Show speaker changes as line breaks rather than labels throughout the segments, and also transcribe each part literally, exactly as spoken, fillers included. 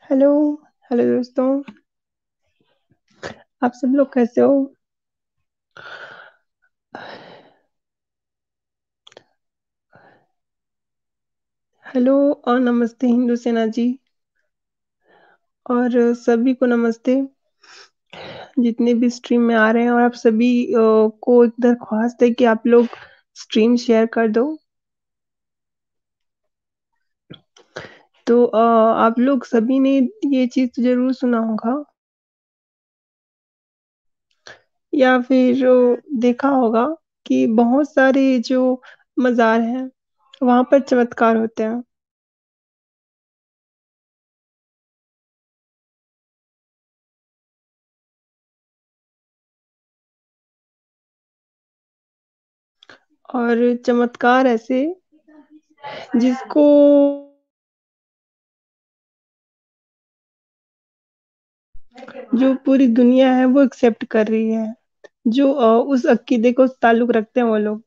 Hello, hello दोस्तों। आप सब लोग कैसे हो? हेलो और नमस्ते हिंदू सेना जी। और सभी को नमस्ते, जितने भी स्ट्रीम में आ रहे हैं। और आप सभी अ, को एक दरख्वास्त है कि आप लोग स्ट्रीम शेयर कर दो। तो अ, आप लोग सभी ने ये चीज़ तो ज़रूर सुना होगा या फिर अ, देखा होगा कि बहुत सारे जो मज़ार हैं, वहाँ पर चमत्कार होते हैं। और चमत्कार ऐसे जिसको जो पूरी दुनिया है वो एक्सेप्ट कर रही है, जो अ, उस अकीदे को ताल्लुक रखते हैं वो लोग।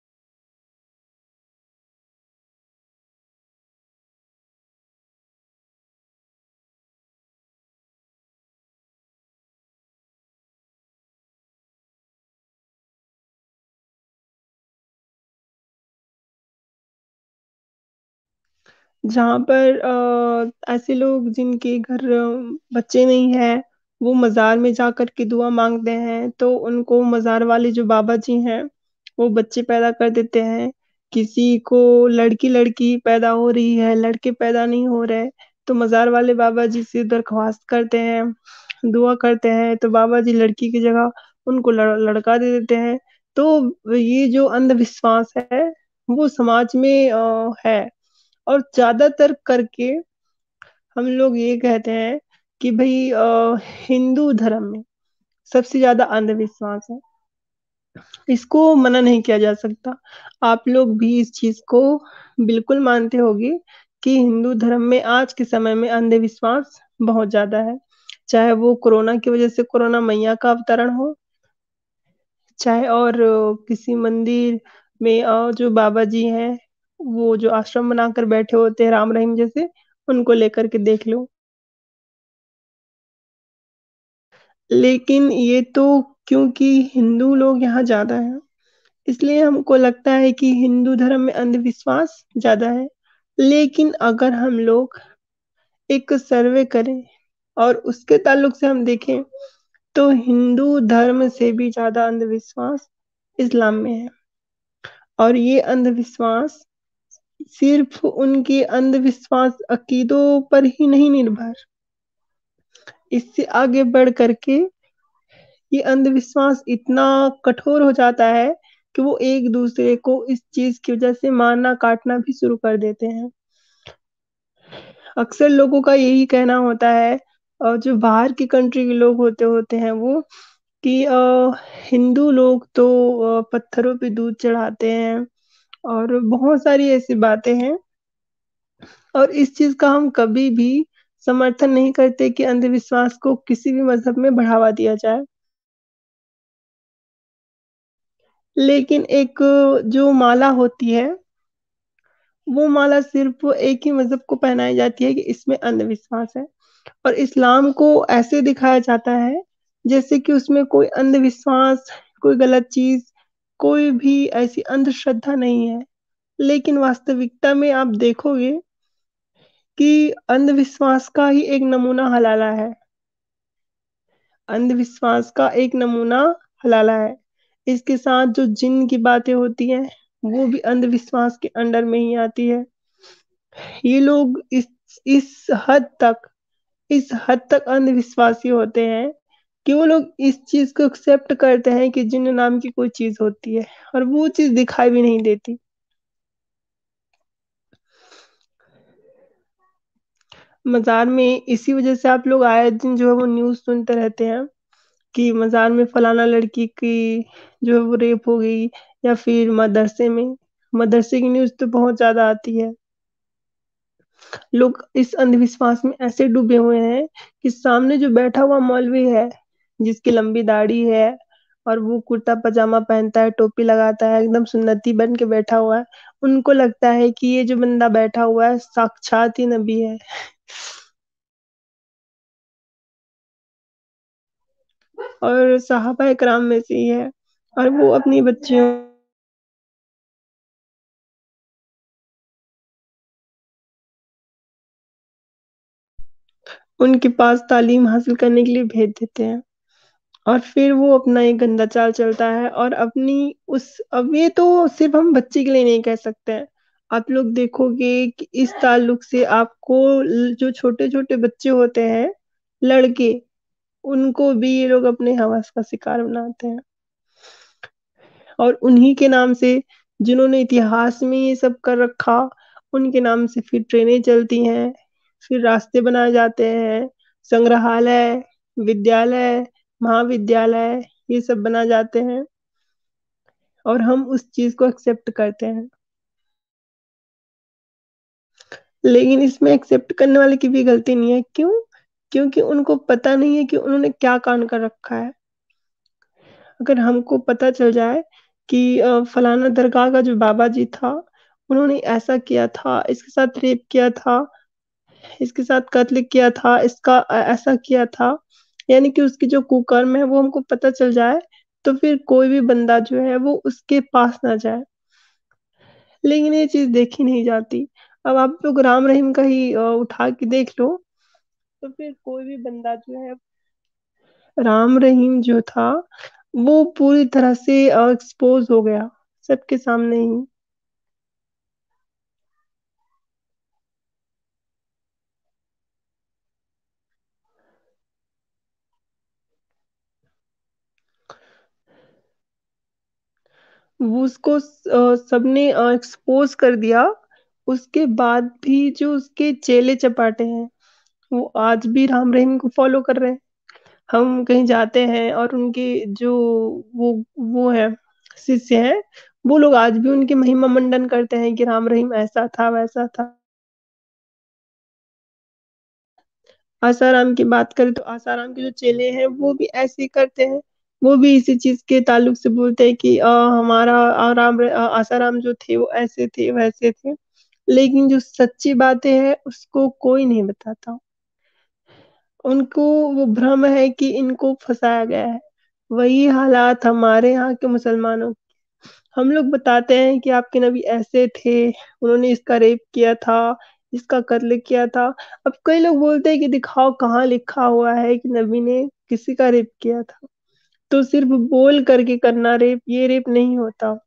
जहाँ पर अ, ऐसे लोग जिनके घर अ, बच्चे नहीं है, वो मज़ार में जाकर के दुआ माँगते हैं, तो उनको मज़ार वाले जो बाबा जी हैं, वो बच्चे पैदा कर देते हैं। किसी को लड़की-लड़की पैदा हो रही है, लड़के पैदा नहीं हो रहे, तो मज़ार वाले बाबा जी से दरख्वास्त करते हैं, दुआ करते हैं, तो बाबा जी लड़की की जगह उनको लड़ लड़का दे देते हैं। तो ये जो अंधविश्वास है, वो समाज में अ, है। और ज़्यादातर करके हम लोग ये कहते हैं कि भई अ, हिंदू धर्म में सबसे ज़्यादा अंधविश्वास है। इसको मना नहीं किया जा सकता। आप लोग भी इस चीज़ को बिल्कुल मानते होंगे कि हिंदू धर्म में आज के समय में अंधविश्वास बहुत ज़्यादा है। चाहे वो कोरोना की वज़ह से कोरोना मैया का अवतरण हो, चाहे और अ, किसी मंदिर में अ, जो बाबा जी हैं, वो जो आश्रम बनाकर बैठे होते हैं राम रहीम जैसे, उनको लेकर के देख लो। लेकिन ये तो क्योंकि हिंदू लोग यहाँ ज़्यादा हैं, इसलिए हमको लगता है कि हिंदू धर्म में अंधविश्वास ज़्यादा है। लेकिन अगर हम लोग एक सर्वे करें और उसके ताल्लुक से हम देखें, तो हिंदू धर्म से भी ज़्यादा अंधविश्वास इस्लाम में है। और ये अंधविश्वास सिर्फ़ उनके अंधविश्वास अकीदों पर ही नहीं निर्भर, इससे आगे बढ़ कर के ये अंधविश्वास इतना कठोर हो जाता है कि वो एक-दूसरे को इस चीज़ की वज़ह से मारना-काटना भी शुरू कर देते हैं। अक्सर लोगों का यही कहना होता है, और जो बाहर की कंट्री के लोग होते होते हैं वो, कि अ, हिंदू लोग तो अ, पत्थरों पे दूध चढ़ाते हैं और बहुत सारी ऐसी बातें हैं। और इस चीज़ का हम कभी भी समर्थन नहीं करते कि अंधविश्वास को किसी भी मज़हब में बढ़ावा दिया जाए। लेकिन एक जो माला होती है, वो माला सिर्फ़ एक ही मज़हब को पहनाई जाती है कि इसमें अंधविश्वास है। और इस्लाम को ऐसे दिखाया जाता है जैसे कि उसमें कोई अंधविश्वास, कोई गलत चीज़, कोई भी ऐसी अंधश्रद्धा नहीं है। लेकिन वास्तविकता में आप देखोगे कि अंधविश्वास का ही एक नमूना हलाला है। अंधविश्वास का एक नमूना हलाला है। इसके साथ जो जिन्न की बातें होती हैं, वो भी अंधविश्वास के अंडर में ही आती है। ये लोग इस इस हद तक इस हद तक अंधविश्वासी होते हैं कि वो लोग इस चीज़ को एक्सेप्ट करते हैं कि जिन्न नाम की कोई चीज़ होती है और वो चीज़ दिखाई भी नहीं देती। मज़ार में इसी वज़ह से आप लोग आए दिन जो है वो न्यूज़ सुनते रहते हैं कि मज़ार में फलाना लड़की की जो है वो रेप हो गई, या फिर मदरसे में, मदरसे की न्यूज़ तो बहुत ज़्यादा आती है। लोग इस अंधविश्वास में ऐसे डूबे हुए हैं कि सामने जो बैठा हुआ मौलवी है, जिसकी लंबी दाढ़ी है और वो कुर्ता-पजामा पहनता है, टोपी लगाता है, एकदम सुन्नती बन के बैठा हुआ है, उनको लगता है कि ये जो बंदा बैठा हुआ है साक्षात ही नबी है। और सहाबा इकराम में से ही है और वो अपनी बच्चियों उनके पास तालीम हासिल करने के लिए भेज देते हैं और फिर वो अपना एक गंदा चाल चलता है और अपनी उस अब ये तो सिर्फ हम बच्चे के लिए नहीं कह सकते हैं। आप लोग देखोगे कि इस ताल्लुक से आपको ल- जो छोटे छोटे बच्चे होते हैं, लड़के, उनको भी ये लोग अपने हवस का शिकार बनाते हैं और उन्हीं के नाम से जिन्होंने इतिहास में ये सब कर रखा, उनके नाम से फिर ट्रेनें चलती हैं, फिर रास्ते बनाए जाते हैं, संग्रहालय, विद्यालय, महाविद्यालय, ये सब बना जाते हैं और हम उस चीज को एक्सेप्ट करते हैं। लेकिन इसमें एक्सेप्ट करने वाले की भी गलती नहीं है। क्यों? क्योंकि उनको पता नहीं है कि उन्होंने क्या कांड कर रखा है। अगर हमको पता चल जाए कि अ, फलाना दरगाह का जो बाबा जी था, उन्होंने ऐसा किया था, इसके साथ रेप किया था, इसके साथ कत्ल किया था, इसका अ, ऐसा किया था, यानी कि उसकी जो कुकर्म है वो हमको पता चल जाए, तो फिर कोई भी बंदा जो है वो उसके पास ना जाए। लेकिन ये चीज देखी नहीं जाती। अब आप लोग राम रहीम का ही अ, उठा के देख लो, तो फिर कोई भी बंदा जो है, राम रहीम जो था वो पूरी तरह से एक्सपोज हो गया सबके सामने ही। वो उसको अ, सबने एक्सपोज कर दिया। उसके बाद भी जो उसके चेले चपाटे हैं वो आज भी राम रहीम को फॉलो कर रहे हैं। हम कहीं जाते हैं और उनके जो वो वो है, शिष्य हैं, वो लोग आज भी उनकी महिमा मंडन करते हैं कि राम रहीम ऐसा था वैसा था। आसाराम की बात करें तो आसाराम के जो चेले हैं वो भी ऐसे ही करते हैं। वो भी इसी चीज के ताल्लुक से बोलते हैं कि अ, हमारा अ, राम अ, आसाराम जो थे वो ऐसे थे वैसे थे। लेकिन जो सच्ची बातें हैं उसको कोई नहीं बताता। उनको वो भ्रम है कि इनको फंसाया गया है। वही हालात हमारे यहाँ के मुसलमानों। हम लोग बताते हैं कि आपके नबी ऐसे थे, उन्होंने इसका रेप किया था, इसका कत्ल किया था। अब कई लोग बोलते हैं कि दिखाओ कहाँ लिखा हुआ है कि नबी ने किसी का रेप किया था। तो सिर्फ बोल करके करना रेप, ये रेप नहीं होता।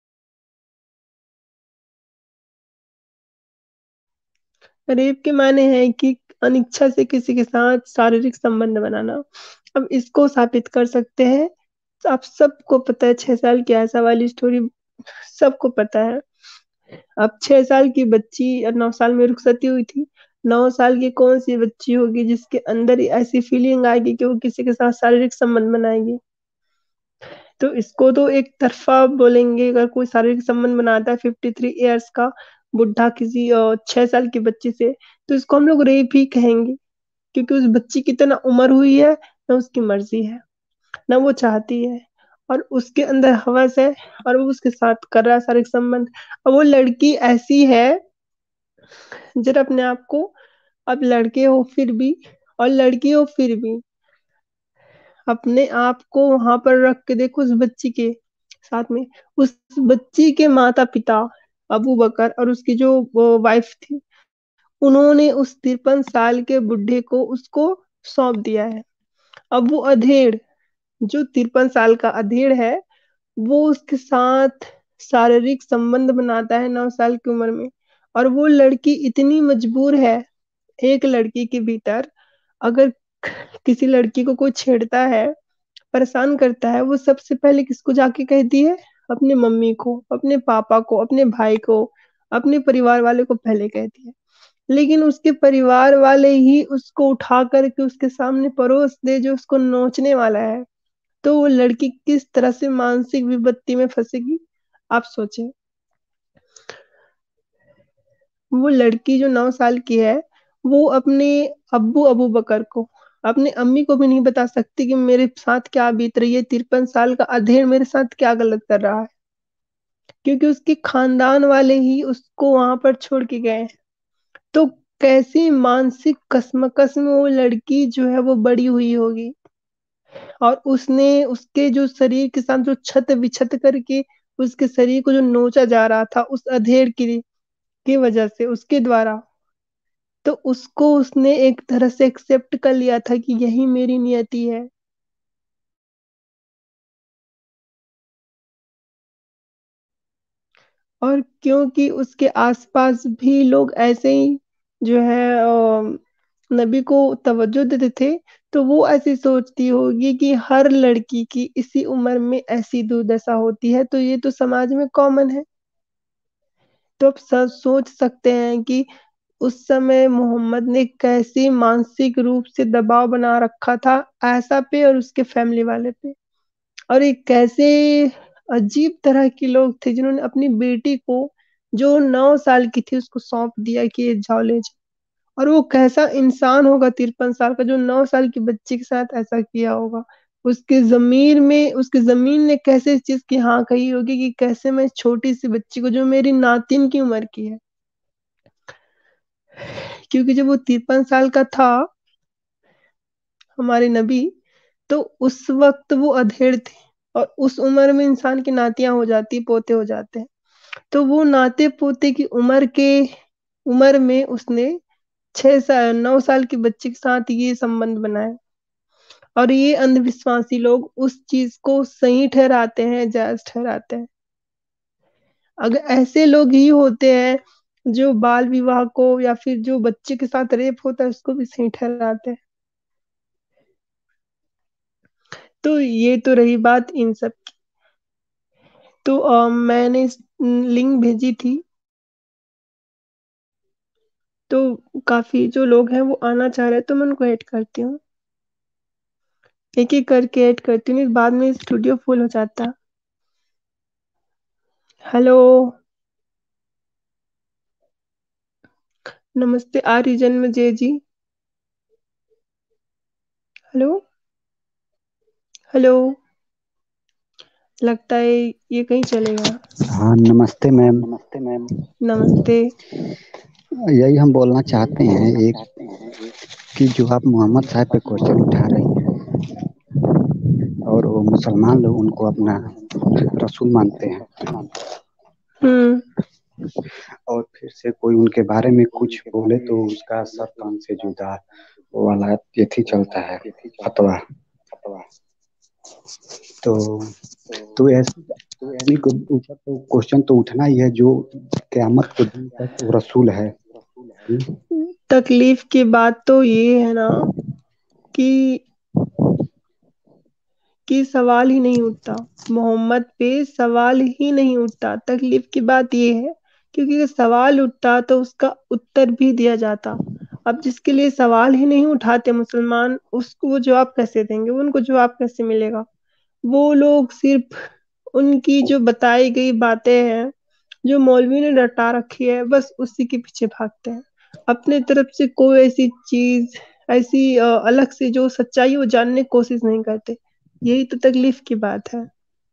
रेप के माने हैं कि अनिच्छा से किसी के साथ शारीरिक संबंध बनाना। अब इसको साबित कर सकते हैं। आप सबको पता है छह साल की आयशा वाली स्टोरी, सबको पता है। अब छह साल की बच्ची और नौ साल में रुखसती हुई थी। नौ साल की कौन सी बच्ची होगी जिसके अंदर ऐसी फीलिंग आएगी कि वो किसी के साथ शारीरिक संबंध बनाएगी? तो इसको तो एक तरफा बोलेंगे। अगर कोई शारीरिक संबंध बनाता है फिफ्टी थ्री ईयर्स का बुढ़ा किसी अ, छह साल की बच्ची से, तो इसको हम लोग रेप ही कहेंगे। क्योंकि उस बच्ची की तो ना उम्र हुई है, ना उसकी मर्जी है, ना वो चाहती है, और उसके अंदर हवस है और वो उसके साथ कर रहा है शारीरिक संबंध। और वो लड़की ऐसी है, जरा अपने आप को, अब लड़के हो फिर भी और लड़की हो फिर भी अपने आप को वहां पर रख के देखो उस बच्ची के साथ में। उस बच्ची के माता पिता अबू बकर और उसकी जो वाइफ थी, उन्होंने उस तिरपन साल के बुढ़े को उसको सौंप दिया है। अब वो अधेड़, जो तिरपन साल का अधेड़ है, वो उसके साथ शारीरिक संबंध बनाता है नौ साल की उम्र में। और वो लड़की इतनी मजबूर है, एक लड़की के भीतर अगर किसी लड़की को कोई छेड़ता है, परेशान करता है, वो सबसे पहले किसको जाके कहती है? अपने मम्मी को, अपने पापा को, अपने भाई को, अपने परिवार वाले को पहले कहती है। लेकिन उसके परिवार वाले ही उसको उठा करके उसके सामने परोस दे जो उसको नोचने वाला है, तो वो लड़की किस तरह से मानसिक विपत्ति में फंसेगी, आप सोचें। वो लड़की जो नौ साल की है, वो अपने अब्बू अबू बकर को, अपने अम्मी को भी नहीं बता सकती कि मेरे साथ क्या बीत रही है, तिरपन साल का अधेड़ मेरे साथ क्या गलत कर रहा है। क्योंकि उसके खानदान वाले ही उसको वहां पर छोड़ के गए हैं। तो कैसी मानसिक कसमकस में वो लड़की जो है वो बड़ी हुई होगी। और उसने उसके जो शरीर के साथ जो छत विछत करके उसके शरीर को जो नोचा जा रहा था उस अधेड़ की की वजह से उसके द्वारा, तो उसको उसने एक तरह से एक्सेप्ट कर लिया था कि यही मेरी नियति है। और क्योंकि उसके आसपास भी लोग ऐसे ही जो है अ, नबी को तवज्जो देते थे, तो वो ऐसी सोचती होगी कि हर लड़की की इसी उम्र में ऐसी दुर्दशा होती है, तो ये तो समाज में कॉमन है। तो आप स सोच सकते हैं कि उस समय मोहम्मद ने कैसे मानसिक रूप से दबाव बना रखा था आयशा पे और उसके फैमिली वाले पे। और ये कैसे अजीब तरह के लोग थे जिन्होंने अपनी बेटी को जो नौ साल की थी उसको सौंप दिया कि ये जाओ ले जाओ। और वो कैसा इंसान होगा तिरपन साल का जो नौ साल की बच्ची के साथ ऐसा किया होगा। उसके ज़मीर में उसकी ज़मीन ने कैसे इस चीज़ की हाँ कही होगी कि कैसे मैं छोटी सी बच्ची को जो मेरी नातिन की उम्र की है, क्योंकि जब वो तिरपन साल का था हमारे नबी, तो उस वक्त वो अधेड़ थे। और उस उम्र में इंसान की नातियां हो जाती पोते हो जाते हैं। तो वो नाते पोते की उम्र के उम्र में उसने छह साल नौ साल की बच्ची के साथ ये संबंध बनाया। और ये अंधविश्वासी लोग उस चीज को सही ठहराते हैं, जायज ठहराते हैं। अगर ऐसे लोग ही होते हैं जो बाल विवाह को या फिर जो बच्चे के साथ रेप होता है उसको भी सही ठहराते हैं। तो ये तो रही बात इन सब की। तो अ, मैंने लिंक भेजी थी, तो काफी जो लोग हैं वो आना चाह रहे हैं, तो मैं उनको ऐड करती हूँ। एक एक करके ऐड करती हूँ, बाद में स्टूडियो फुल हो जाता। हेलो। नमस्ते आर्य जन्म जय जी। हेलो। हेलो। लगता है ये कहीं चले गया।
हाँ, नमस्ते मैम।
नमस्ते।
यही हम बोलना चाहते हैं एक कि जो आप मोहम्मद साहब पे क्वेश्चन उठा रही हैं और वो मुसलमान लोग उनको अपना रसूल मानते हैं
हम्म।
और फिर से कोई उनके बारे में कुछ बोले तो उसका सर तन से जुदा वो वाला यथी चलता है फतवा। तो तो ऐसे आदमी के ऊपर तो क्वेश्चन तो उठना ही है जो क़यामत के दिन तक वो रसूल है।
तकलीफ की बात तो ये है ना कि कि सवाल ही नहीं उठता। मोहम्मद पे सवाल ही नहीं उठता। तकलीफ की बात ये है क्योंकि अगर सवाल उठता तो उसका उत्तर भी दिया जाता। अब जिसके लिए सवाल ही नहीं उठाते मुसलमान, उसको वो जवाब कैसे देंगे, उनको जवाब कैसे मिलेगा। वो लोग सिर्फ उनकी जो बताई गई बातें हैं, जो मौलवी ने रटा रखी है, बस उसी के पीछे भागते हैं। अपने तरफ से कोई ऐसी चीज ऐसी अ, अलग से जो सच्चाई वो जानने की कोशिश नहीं करते। यही तो तकलीफ की बात है।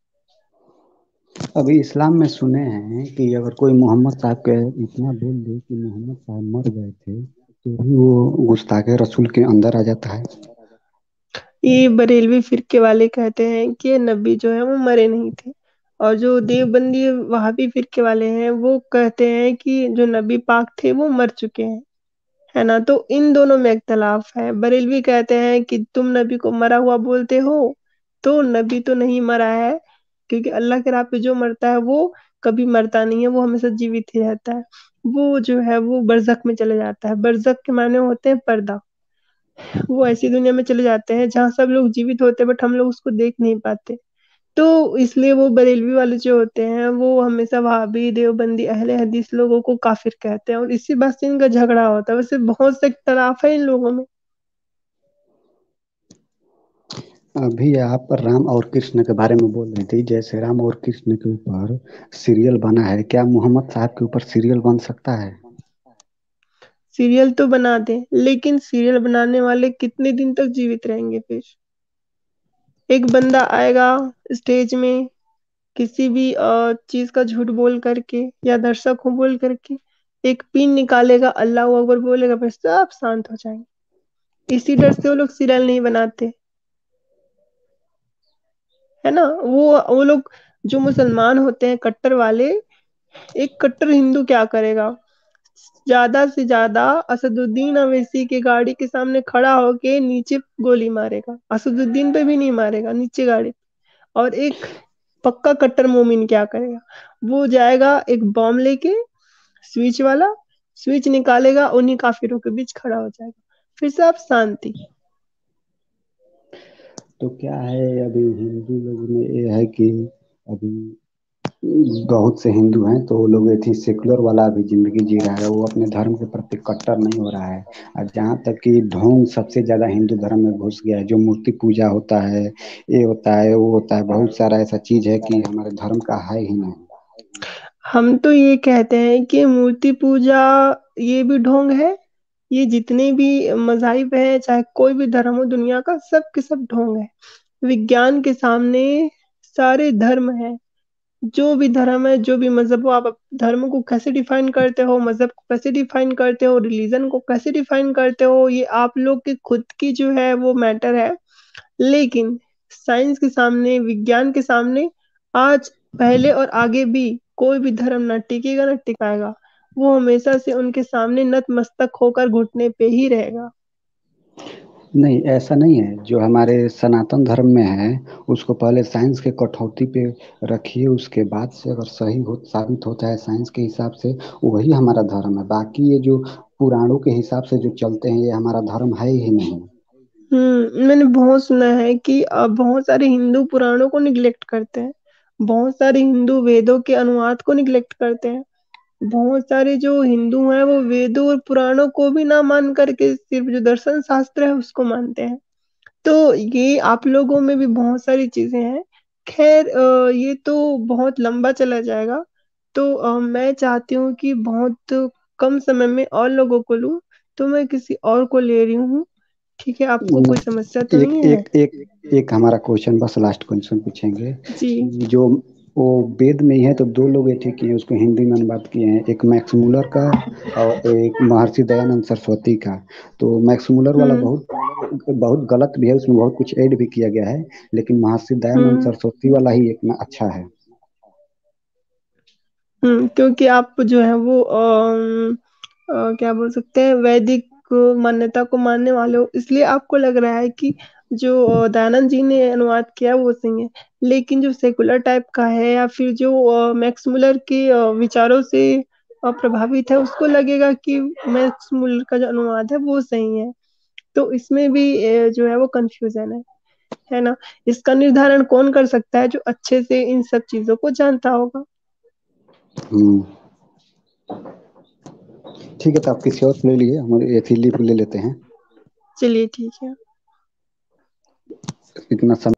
अभी इस्लाम में सुने हैं कि अगर कोई मोहम्मद साहब के इतना बोल दे कि मोहम्मद साहब मर गए थे तो भी वो गुस्ताखे रसूल के अंदर आ जाता है।
ये बरेलवी फिरके वाले कहते हैं कि ये नबी जो है वो मरे नहीं थे। और जो देवबंदी वहाबी फिरके वाले हैं वो कहते हैं कि जो नबी पाक थे वो मर चुके हैं। है ना। तो इन दोनों में इख्तलाफ है। बरेलवी कहते हैं कि तुम नबी को मरा हुआ बोलते हो, तो नबी तो नहीं मरा है, क्योंकि अल्लाह के राह पे जो मरता है वो कभी मरता नहीं है, वो हमेशा जीवित ही रहता है। वो जो है वो बरज़ख में चले जाता है। बरज़ख के माने होते हैं पर्दा। वो ऐसी दुनिया में चले जाते हैं जहाँ सब लोग जीवित होते हैं बट हम लोग उसको देख नहीं पाते। तो इसलिए वो बरेलवी वाले जो होते हैं वो हमेशा वहाबी देवबंदी अहले हदीस लोगों को काफिर कहते हैं, और इसी बात से इनका झगड़ा होता है। वैसे बहुत से इख्तलाफ है इन लोगों में।
अभी आप राम और कृष्ण के बारे में बोल रही थी, जैसे राम और कृष्ण के ऊपर सीरियल बना है, क्या मोहम्मद साहब के ऊपर सीरियल बन सकता है?
सीरियल तो बना दे, लेकिन सीरियल बनाने वाले कितने दिन तक जीवित रहेंगे फिर। एक बंदा आएगा स्टेज में किसी भी अ, चीज का झूठ बोल करके या दर्शक को बोल करके एक पिन निकालेगा, अल्लाह अकबर बोलेगा, फिर सब शांत हो जाएंगे। इसी डर से वो लोग सीरियल नहीं बनाते। है ना। वो वो लोग जो मुसलमान होते हैं कट्टर वाले, एक कट्टर हिंदू क्या करेगा, ज्यादा से ज्यादा असदुद्दीन अवैसी की गाड़ी के सामने खड़ा होके नीचे गोली मारेगा, असदुद्दीन पे भी नहीं मारेगा, नीचे गाड़ी। और एक पक्का कट्टर मोमिन क्या करेगा, वो जाएगा एक बॉम्ब लेके, स्विच वाला, स्विच निकालेगा, उन्हीं काफिरों के बीच खड़ा हो जाएगा, फिर सब शांति।
तो क्या है, अभी हिंदू लोगों में ये है कि अभी बहुत से हिंदू हैं तो वो लोग एथी सेकुलर वाला अभी जिंदगी जी रहा है, वो अपने धर्म के प्रति कट्टर नहीं हो रहा है। और जहाँ तक कि ढोंग सबसे ज्यादा हिंदू धर्म में घुस गया है, जो मूर्ति पूजा होता है, ये होता है वो होता है, बहुत सारा ऐसा चीज है कि हमारे धर्म का है ही नहीं।
हम तो ये कहते हैं कि मूर्ति पूजा ये भी ढोंग है, ये जितने भी मजाहिब हैं, चाहे कोई भी धर्म हो दुनिया का, सब के सब ढोंग है। विज्ञान के सामने सारे धर्म है। जो भी धर्म है, जो भी मजहब हो, आप अप- धर्म को कैसे डिफाइन करते हो, मजहब को कैसे डिफाइन करते हो, रिलीजन को कैसे डिफाइन करते हो, ये आप लोग के खुद की जो है वो मैटर है। लेकिन साइंस के सामने, विज्ञान के सामने, आज, पहले और आगे भी कोई भी धर्म ना टिकेगा ना टिकाएगा। वो हमेशा से उनके सामने नतमस्तक होकर घुटने पे ही रहेगा।
नहीं, ऐसा नहीं है। जो हमारे सनातन धर्म में है उसको पहले साइंस के कठौती पे रखिए, उसके बाद से अगर सही हो साबित होता है साइंस के हिसाब से, वही हमारा धर्म है। बाकी ये जो पुराणों के हिसाब से जो चलते हैं ये हमारा धर्म है ही नहीं।
हम्म मैंने बहुत सुना है कि अ, बहुत सारे हिंदू पुराणों को निग्लेक्ट करते हैं, बहुत सारे हिंदू वेदों के अनुवाद को निग्लेक्ट करते हैं, बहुत सारे जो हिंदू हैं वो वेदों और पुराणों को भी ना मान करके सिर्फ जो दर्शन शास्त्र है उसको मानते हैं। तो ये आप लोगों में भी बहुत सारी चीजें हैं। खैर, अ, ये तो बहुत लंबा चला जाएगा। तो अ, मैं चाहती हूँ कि बहुत कम समय में और लोगों को लूँ, तो मैं किसी और को ले रही हूँ। ठीक है, आपको कोई समस्या तो
एक
नहीं है?
एक एक एक हमारा क्वेश्चन, बस लास्ट क्वेश्चन पूछेंगे
जी।
कि जो वो वेद में ही है तो दो लोग ऐसे किए हैं, उसको हिंदी में अनुवाद किए हैं, एक मैक्स मूलर का और एक महर्षि दयानंद सरस्वती का। तो मैक्स मूलर वाला
हम्म।
बहुत बहुत गलत भी है, उसमें बहुत कुछ ऐड भी किया गया है, लेकिन महर्षि दयानंद
हम्म।
सरस्वती वाला ही एक ना अच्छा है।
हम्म क्योंकि आप जो है वो अम, अ, क्या बोल सकते हैं, वैदिक मान्यता को मानने वाले हो, इसलिए आपको लग रहा है कि जो अ, दयानंद जी ने अनुवाद किया वो सही है। लेकिन जो सेकुलर टाइप का है, या फिर जो अ, मैक्स मुलर के अ, विचारों से अ, प्रभावित है, उसको लगेगा कि मैक्स मुलर का जो अनुवाद है वो सही है। तो इसमें भी अ, जो है वो कंफ्यूजन है है ना। इसका निर्धारण कौन कर सकता है, जो अच्छे से इन सब चीजों को जानता होगा।
हम्म। ठीक है, तो आप किसी और से ले लिए, हम एथिली को ले लेते हैं।
चलिए ठीक है।
इतना समय।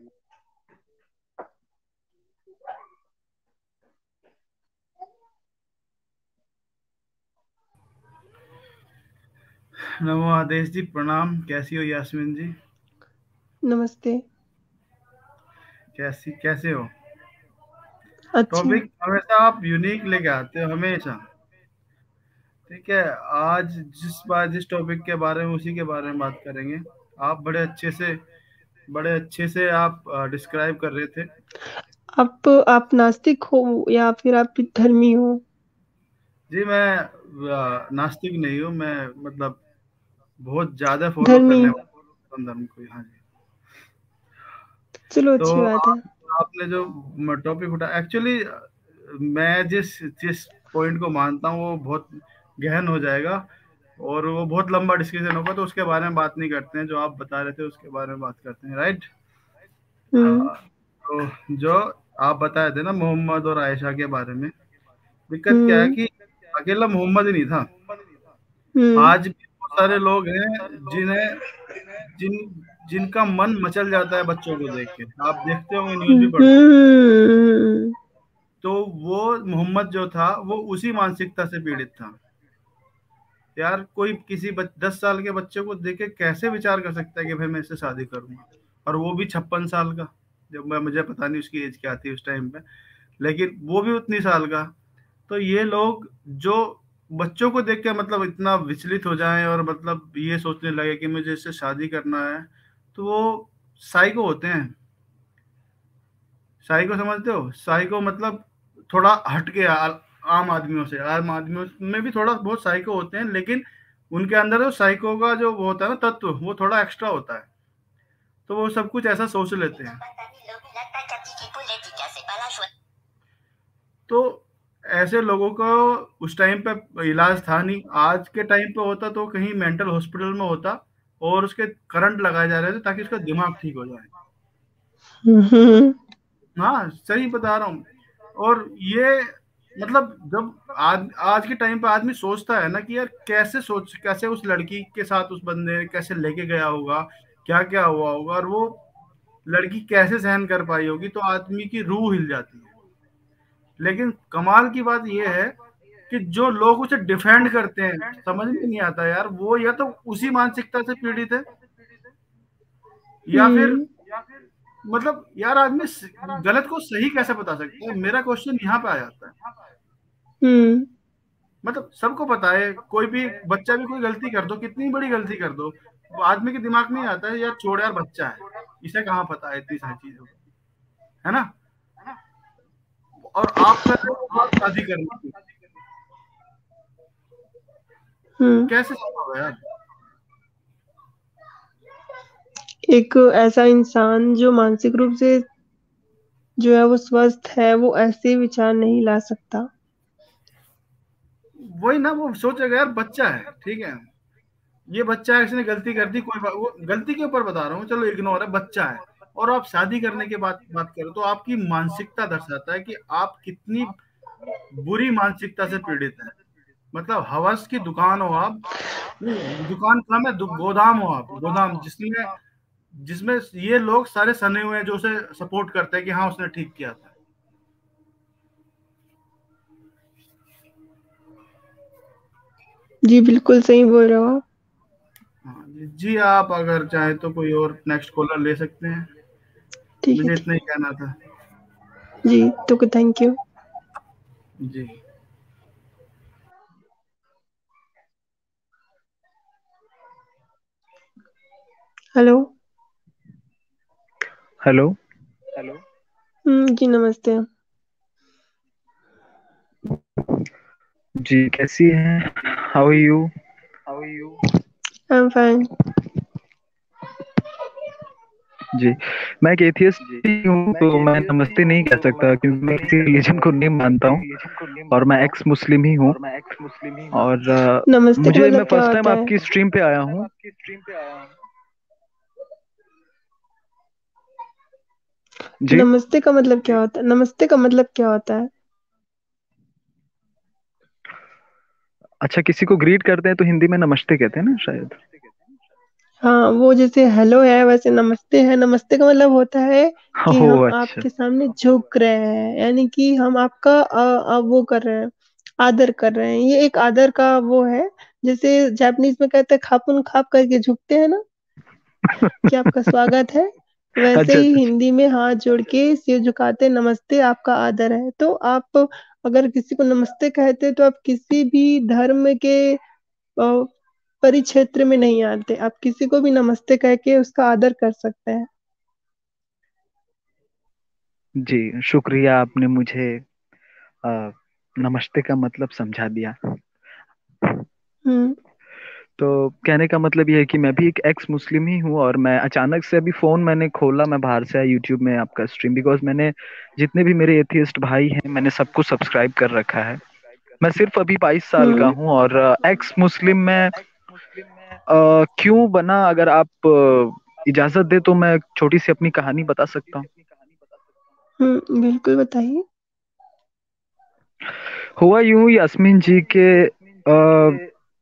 नमो आदेश जी, प्रणाम। कैसी हो यास्मीन जी?
नमस्ते।
कैसी कैसे हो?
अच्छा।
टॉपिक हमेशा आप यूनिक लेके आते हो हमेशा। ठीक है, आज जिस बार जिस टॉपिक के बारे में उसी के बारे में बात करेंगे। आप बड़े अच्छे से बड़े अच्छे से आप डिस्क्राइब कर रहे थे।
आप आप नास्तिक हो या फिर आप धर्मी हो?
जी मैं अ, नास्तिक नहीं हूँ, मैं मतलब बहुत ज्यादा फॉलो
धर्मी।
करने वाला हूँ धर्म को। हाँ जी।
चलो,
तो
अच्छी बात है।
आप आपने जो टॉपिक उठाया, एक्चुअली मैं जिस जिस पॉइंट को मानता हूँ वो बहुत गहन हो जाएगा और वो बहुत लंबा डिस्कशन होगा, तो उसके बारे में बात नहीं करते हैं। जो आप बता रहे थे उसके बारे में बात करते हैं, राइट?
हम्म।
तो जो आप बताए थे ना मोहम्मद और आयशा के बारे में, दिक्कत क्या है
हम्म।
कि अकेला मोहम्मद ही नहीं था।
हम्म।
आज भी बहुत सारे लोग हैं जिन्हें जिन जिनका मन मचल जाता है बच्चों को देख के। आप देखते होंगे, न्यूज भी पढ़ते हो।
हम्म।
तो वो मोहम्मद जो था वो उसी मानसिकता से पीड़ित था। यार कोई किसी बच, दस साल के बच्चे को देख के कैसे विचार कर सकता है कि भाई मैं इससे शादी करूंगा, और वो भी छप्पन साल का। जब मैं मुझे पता नहीं उसकी एज क्या थी उस टाइम पे, लेकिन वो भी उतनी साल का। तो ये लोग जो बच्चों को देख के मतलब इतना विचलित हो जाएं और मतलब ये सोचने लगे कि मुझे इससे शादी करना है, तो वो साइको होते हैं। साइको समझते हो? साइको मतलब थोड़ा हटके, आ- आम आदमियों से, आम आदमियों में भी थोड़ा बहुत साइको होते हैं, लेकिन उनके अंदर जो साइको का जो वो होता है ना तत्व, वो थोड़ा एक्स्ट्रा होता है, तो वो सब कुछ ऐसा सोच लेते हैं। तो ऐसे लोगों को उस टाइम पे इलाज था नहीं, आज के टाइम पे होता तो कहीं मेंटल हॉस्पिटल में होता, और उसके करंट लगाए जा रहे थे ताकि उसका दिमाग ठीक हो जाए।
हम्म।
हाँ, सही बता रहा हूँ। और ये मतलब जब आज आज के टाइम पे आदमी सोचता है ना कि यार कैसे सोच कैसे उस लड़की के साथ उस बंदे ने कैसे लेके गया होगा, क्या क्या हुआ होगा, और वो लड़की कैसे सहन कर पाई होगी, तो आदमी की रूह हिल जाती है। लेकिन कमाल की बात ये है कि जो लोग उसे डिफेंड करते हैं, समझ में नहीं आता यार, वो या तो उसी मानसिकता से पीड़ित है, या फिर
हम्म।
मतलब यार आदमी स- गलत को सही कैसे बता सकता है, मेरा क्वेश्चन यहाँ पे आ जाता है।
हम्म।
मतलब सबको पता है, कोई भी बच्चा भी कोई गलती कर दो, कितनी बड़ी गलती कर दो, वो आदमी के दिमाग में ही आता है यार छोड़ यार, बच्चा है, इसे कहाँ पता है इतनी सारी चीजों का, है ना? और आप कर रहे हो वो बात शादी करने की,
हम्म।
कैसे संभव है यार?
एक ऐसा इंसान जो मानसिक रूप से जो है वो स्वस्थ है, वो ऐसे विचार नहीं ला सकता।
वही ना, वो सोचेगा यार बच्चा है, ठीक है, ये बच्चा है, इसने गलती कर दी, कोई बात, वो गलती के ऊपर बता रहा हूँ, चलो इग्नोर है, बच्चा है। और आप शादी करने के बाद बात करो तो आपकी मानसिकता दर्शाता है कि आप कितनी बुरी मानसिकता से पीड़ित हैं। मतलब हवस की दुकान हो आप, नहीं दुकान कम है, दु- गोदाम हो आप, गोदाम जिसमें जिसमें ये लोग सारे सने हुए हैं जो उसे सपोर्ट करते हैं कि हाँ उसने ठीक किया था।
जी बिल्कुल सही बोल रहे हो आप।
हाँ जी जी, आप अगर चाहे तो कोई और नेक्स्ट कॉलर ले सकते हैं,
ठीक है,
मुझे
ठीक।
इतना ही कहना था।
जी, तो थैंक यू।
जी।
हेलो।
हेलो।
हम्म, जी नमस्ते।
जी कैसी हैं? How are you?
I am fine.
जी, मैं एक एथियस्ट ही हूँ, तो मैं नमस्ते नहीं कह सकता क्योंकि मैं किसी रिलीजन को नहीं मानता हूँ, और मैं एक्स मुस्लिम ही हूँ। और अ,
नमस्ते का
मुझे मैं
मतलब क्या
फर्स्ट टाइम
होता है?
आपकी स्ट्रीम पे आया हूँ। जी।
नमस्ते का मतलब क्या होता है? नमस्ते का मतलब क्या होता है?
अच्छा, किसी को ग्रीट करते हैं तो हिंदी में नमस्ते कहते हैं ना शायद।
हाँ, वो जैसे हेलो है वैसे नमस्ते है। नमस्ते का मतलब होता है कि हम
ओह अच्छा।
आपके सामने झुक रहे हैं, यानी कि हम आपका अ, अ, वो कर रहे हैं, आदर कर रहे हैं। ये एक आदर का वो है। जैसे जापानीज में कहते हैं खापुन खाप करके झुकते हैं ना, कि आपका स्वागत है। वैसे
अच्छा
ही
अच्छा अच्छा।
हिंदी में हाथ जोड़ के सिर झुकाते, नमस्ते आपका आदर है। तो आप अगर किसी को नमस्ते कहते तो आप किसी भी धर्म के अ, परिक्षेत्र में नहीं आते, आप किसी को भी नमस्ते कह के उसका आदर कर सकते हैं।
जी शुक्रिया, आपने मुझे अ, नमस्ते का मतलब समझा दिया।
हम्म।
तो कहने का मतलब ये है कि मैं भी एक एक्स मुस्लिम ही हूँ, और मैं अचानक से अभी फोन मैंने खोला, मैं बाहर से आया यूट्यूब में आपका स्ट्रीम, बिकॉज मैंने जितने भी मेरे एथियस्ट भाई हैं मैंने सबको सब्सक्राइब कर रखा है। मैं सिर्फ अभी बाईस साल का
हम्म।
हूँ, और एक्स मुस्लिम में अ, क्यों बना, अगर आप अ, इजाजत दे तो मैं छोटी सी अपनी कहानी बता सकता हूँ।
हम्म, बिल्कुल बताइए।
हुआ यूं, यास्मीन जी के अ,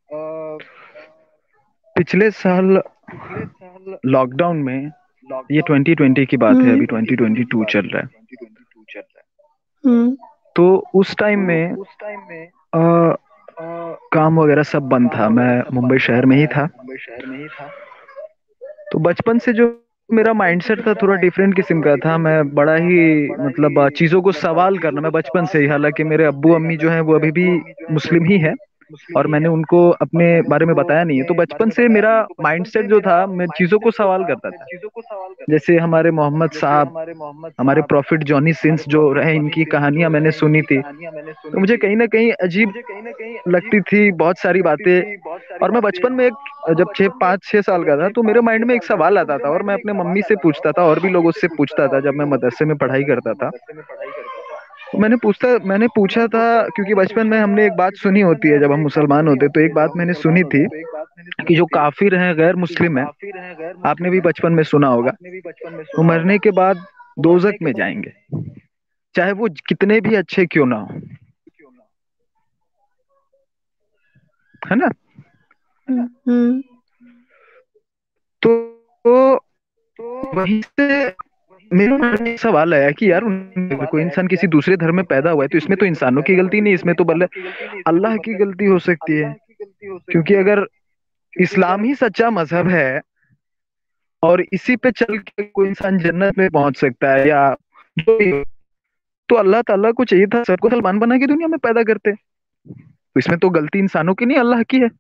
पिछले साल लॉकडाउन में, ये ट्वेंटी ट्वेंटी की बात है,
हम्म।
अभी ट्वेंटी ट्वेंटी टू चल रहा है।
हम्म।
तो उस टाइम में अ, काम वगैरह सब बंद था, मैं मुंबई शहर में ही था। तो बचपन से जो मेरा माइंडसेट था थोड़ा डिफरेंट किस्म का था, मैं बड़ा ही मतलब अ, चीज़ों को सवाल करना, मैं बचपन से ही, हालांकि मेरे अब्बू अम्मी जो हैं वो अभी भी मुस्लिम ही है, और मैंने उनको अपने बारे में बताया नहीं है, तो बचपन से मेरा माइंडसेट जो था, मैं चीजों को सवाल करता था। जैसे हमारे मोहम्मद साहब, हमारे प्रॉफिट जॉनी सिंस जो रहे, इनकी कहानियां मैंने सुनी थी, तो मुझे कहीं ना कहीं अजीब लगती थी बहुत सारी बातें। और मैं बचपन में एक, जब छः पाँच छः साल का था, तो मेरे माइंड में एक सवाल आता था और मैं अपने मम्मी से पूछता था और भी लोगों से पूछता था, जब मैं मदरसे में पढ़ाई करता था। तो मैंने पूछता मैंने पूछा था, क्योंकि बचपन में हमने एक बात सुनी होती है जब हम मुसलमान होते, तो एक बात मैंने सुनी थी कि जो काफिर हैं, गैर मुस्लिम हैं, आपने भी बचपन में सुना होगा, वो मरने के बाद दोजक में जाएंगे, चाहे वो कितने भी अच्छे क्यों ना हो, है ना।
हम्म।
तो, तो वहीं से मेरे मन में एक सवाल आया कि यार, उन- अगर कोई इंसान किसी दूसरे धर्म में पैदा हुआ है, तो इसमें तो इंसानों की गलती नहीं, इसमें तो बल्कि अल्लाह की गलती हो सकती है। क्योंकि अगर इस्लाम ही सच्चा मजहब है और इसी पे चल के कोई इंसान जन्नत में पहुंच सकता है या जो भी हो, तो अल्लाह ताला को चाहिए था सबको सलमान बना के दुनिया में पैदा करते। तो इसमें तो गलती इंसानों की नहीं, अल्लाह की है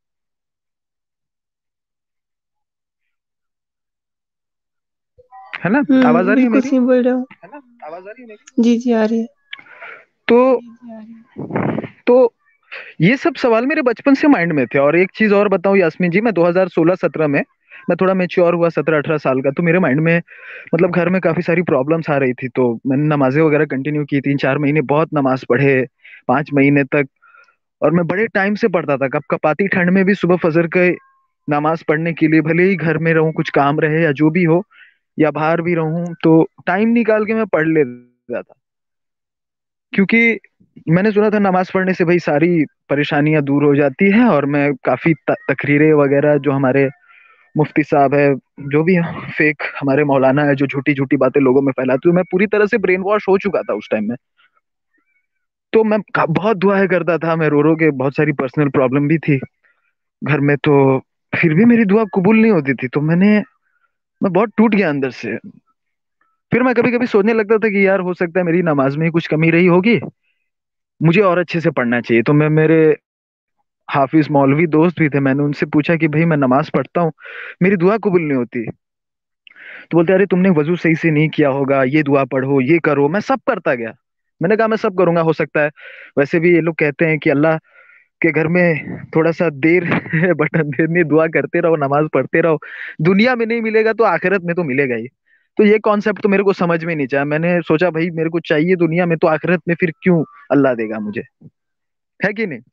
है ना। आवाज
हम्म
आ रही है
बिल्कुल
मेरी?
सही बोल रहे हो। जी जी आ रही है।
तो तो ये सब सवाल मेरे बचपन से माइंड में थे। और एक चीज और बताऊं यास्मीन जी, मैं दो हज़ार सोलह सत्रह में, मैं थोड़ा मेच्योर हुआ सत्रह अठारह साल का, तो मेरे माइंड में, मतलब घर में काफी सारी प्रॉब्लम्स आ रही थी, तो मैंने नमाजें वगैरह कंटिन्यू की, तीन चार महीने बहुत नमाज पढ़े, पांच महीने तक। और मैं बड़े टाइम से पढ़ता था, कब कपाती ठंड में भी सुबह फजर के नमाज पढ़ने के लिए, भले ही घर में रहूं, कुछ काम रहे या जो भी हो, या बाहर भी रहूं, तो टाइम निकाल के मैं पढ़ लेता था। क्योंकि मैंने सुना था नमाज पढ़ने से भाई सारी परेशानियां दूर हो जाती है। और मैं काफी त- तकरीरें वगैरह, जो हमारे मुफ्ती साहब है, जो भी फेक हमारे मौलाना है, जो झूठी झूठी बातें लोगों में फैलाते हुए, मैं पूरी तरह से ब्रेन वॉश हो चुका था उस टाइम में। तो मैं का- बहुत दुआएं करता था, मैं रो रो के, बहुत सारी पर्सनल प्रॉब्लम भी थी घर में, तो फिर भी मेरी दुआ कबूल नहीं होती थी। तो मैंने मैं बहुत टूट गया अंदर से। फिर मैं कभी कभी सोचने लगता था कि यार, हो सकता है मेरी नमाज में ही कुछ कमी रही होगी, मुझे और अच्छे से पढ़ना चाहिए। तो मैं मेरे हाफिज मौलवी दोस्त भी थे, मैंने उनसे पूछा कि भाई, मैं नमाज पढ़ता हूँ, मेरी दुआ कबूल नहीं होती। तो बोलते, अरे तुमने वजू सही से नहीं किया होगा, ये दुआ पढ़ो, ये करो। मैं सब करता गया। मैंने कहा मैं सब करूंगा, हो सकता है। वैसे भी ये लोग कहते हैं कि अल्लाह के घर में थोड़ा सा देर है, बटन देर, दुआ करते रहो, नमाज पढ़ते रहो, दुनिया में नहीं मिलेगा तो आखिरत में तो मिलेगा ही। तो ये कॉन्सेप्ट तो मेरे को समझ में नहीं आया। मैंने सोचा भाई, मेरे को चाहिए दुनिया में, तो आखिरत में फिर क्यों अल्लाह देगा मुझे, है कि नहीं।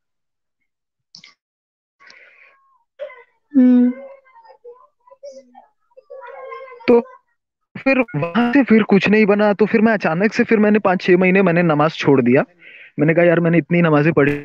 हम्म।
तो फिर वहां से फिर कुछ नहीं बना, तो फिर मैं अचानक से, फिर मैंने पाँच छह महीने मैंने नमाज छोड़ दिया। मैंने कहा यार, मैंने इतनी नमाजें पढ़ी,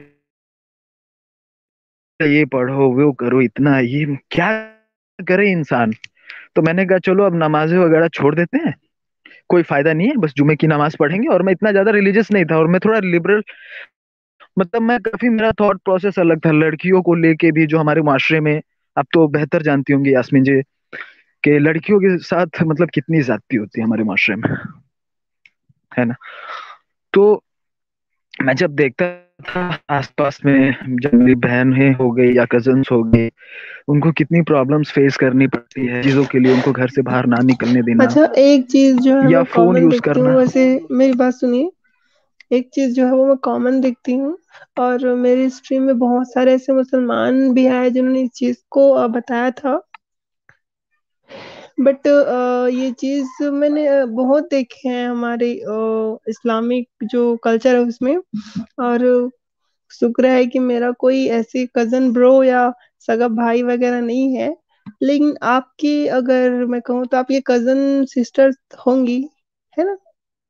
ये पढ़ो वो करो, इतना ये क्या करे इंसान। तो मैंने कहा चलो अब नमाजें वगैरह छोड़ देते हैं, कोई फायदा नहीं है, बस जुमे की नमाज पढ़ेंगे। और मैं इतना ज्यादा रिलीजियस नहीं था, और मैं थोड़ा लिबरल, मतलब मैं काफी, मेरा थॉट प्रोसेस अलग था लड़कियों को लेके भी, जो हमारे माशरे में, आप तो बेहतर जानती होंगी यास्मीन जी, कि लड़कियों के साथ मतलब कितनी ज्यादती होती है हमारे माशरे में, है ना। तो मैं जब देखता था आसपास में, जब मेरी बहनें हो गई या कजन्स हो गए, उनको कितनी प्रॉब्लम्स फेस करनी पड़ती है चीजों के लिए, उनको घर से बाहर ना निकलने देना,
अच्छा, एक चीज जो है
या
मैं
फोन
कॉमन
यूज
देखती हूँ,
करना।
वैसे मेरी बात सुनिए। एक चीज जो है वो मैं कॉमन देखती हूँ, और मेरी स्ट्रीम में बहुत सारे ऐसे मुसलमान भी आए जिन्होंने इस चीज को अ, बताया था। बट ये चीज मैंने अ, बहुत देखे हैं हमारे इस्लामिक जो कल्चर है उसमें। और शुक्र है कि मेरा कोई ऐसे कजन ब्रो या सगा भाई वगैरह नहीं है। लेकिन आपकी अगर मैं कहूँ तो आपकी कजन सिस्टर होंगी, है ना?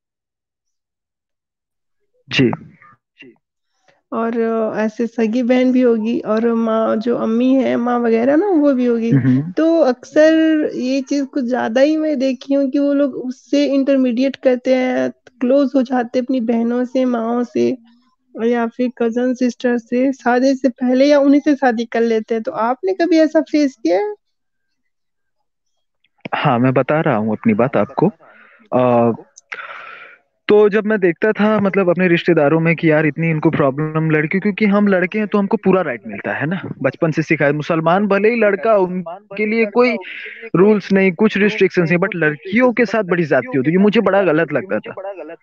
जी।
और अ, ऐसे सगी बहन भी होगी, और माँ जो अम्मी है, माँ वगैरह ना, वो भी होगी।
हम्म।
तो अक्सर ये चीज कुछ ज्यादा ही मैं देखी हूँ कि वो लोग उससे इंटरमीडिएट करते हैं, क्लोज हो जाते हैं अपनी बहनों से, माओ से, या फिर कजन सिस्टर से शादी से पहले, या उन्हीं से शादी कर लेते हैं। तो आपने कभी ऐसा फेस किया है?
हाँ, मैं बता रहा हूँ अपनी बात आपको। आ, तो जब मैं देखता था मतलब अपने रिश्तेदारों में कि यार इतनी इनको प्रॉब्लम लड़कियों, क्योंकि हम लड़के हैं तो हमको पूरा राइट मिलता है ना, बचपन से सिखाया, मुसलमान भले ही लड़का उनके लिए कोई रूल्स नहीं, कुछ रिस्ट्रिक्शंस नहीं, बट लड़कियों के साथ बड़ी ज्यादती होती है, ये मुझे बड़ा गलत लगता था।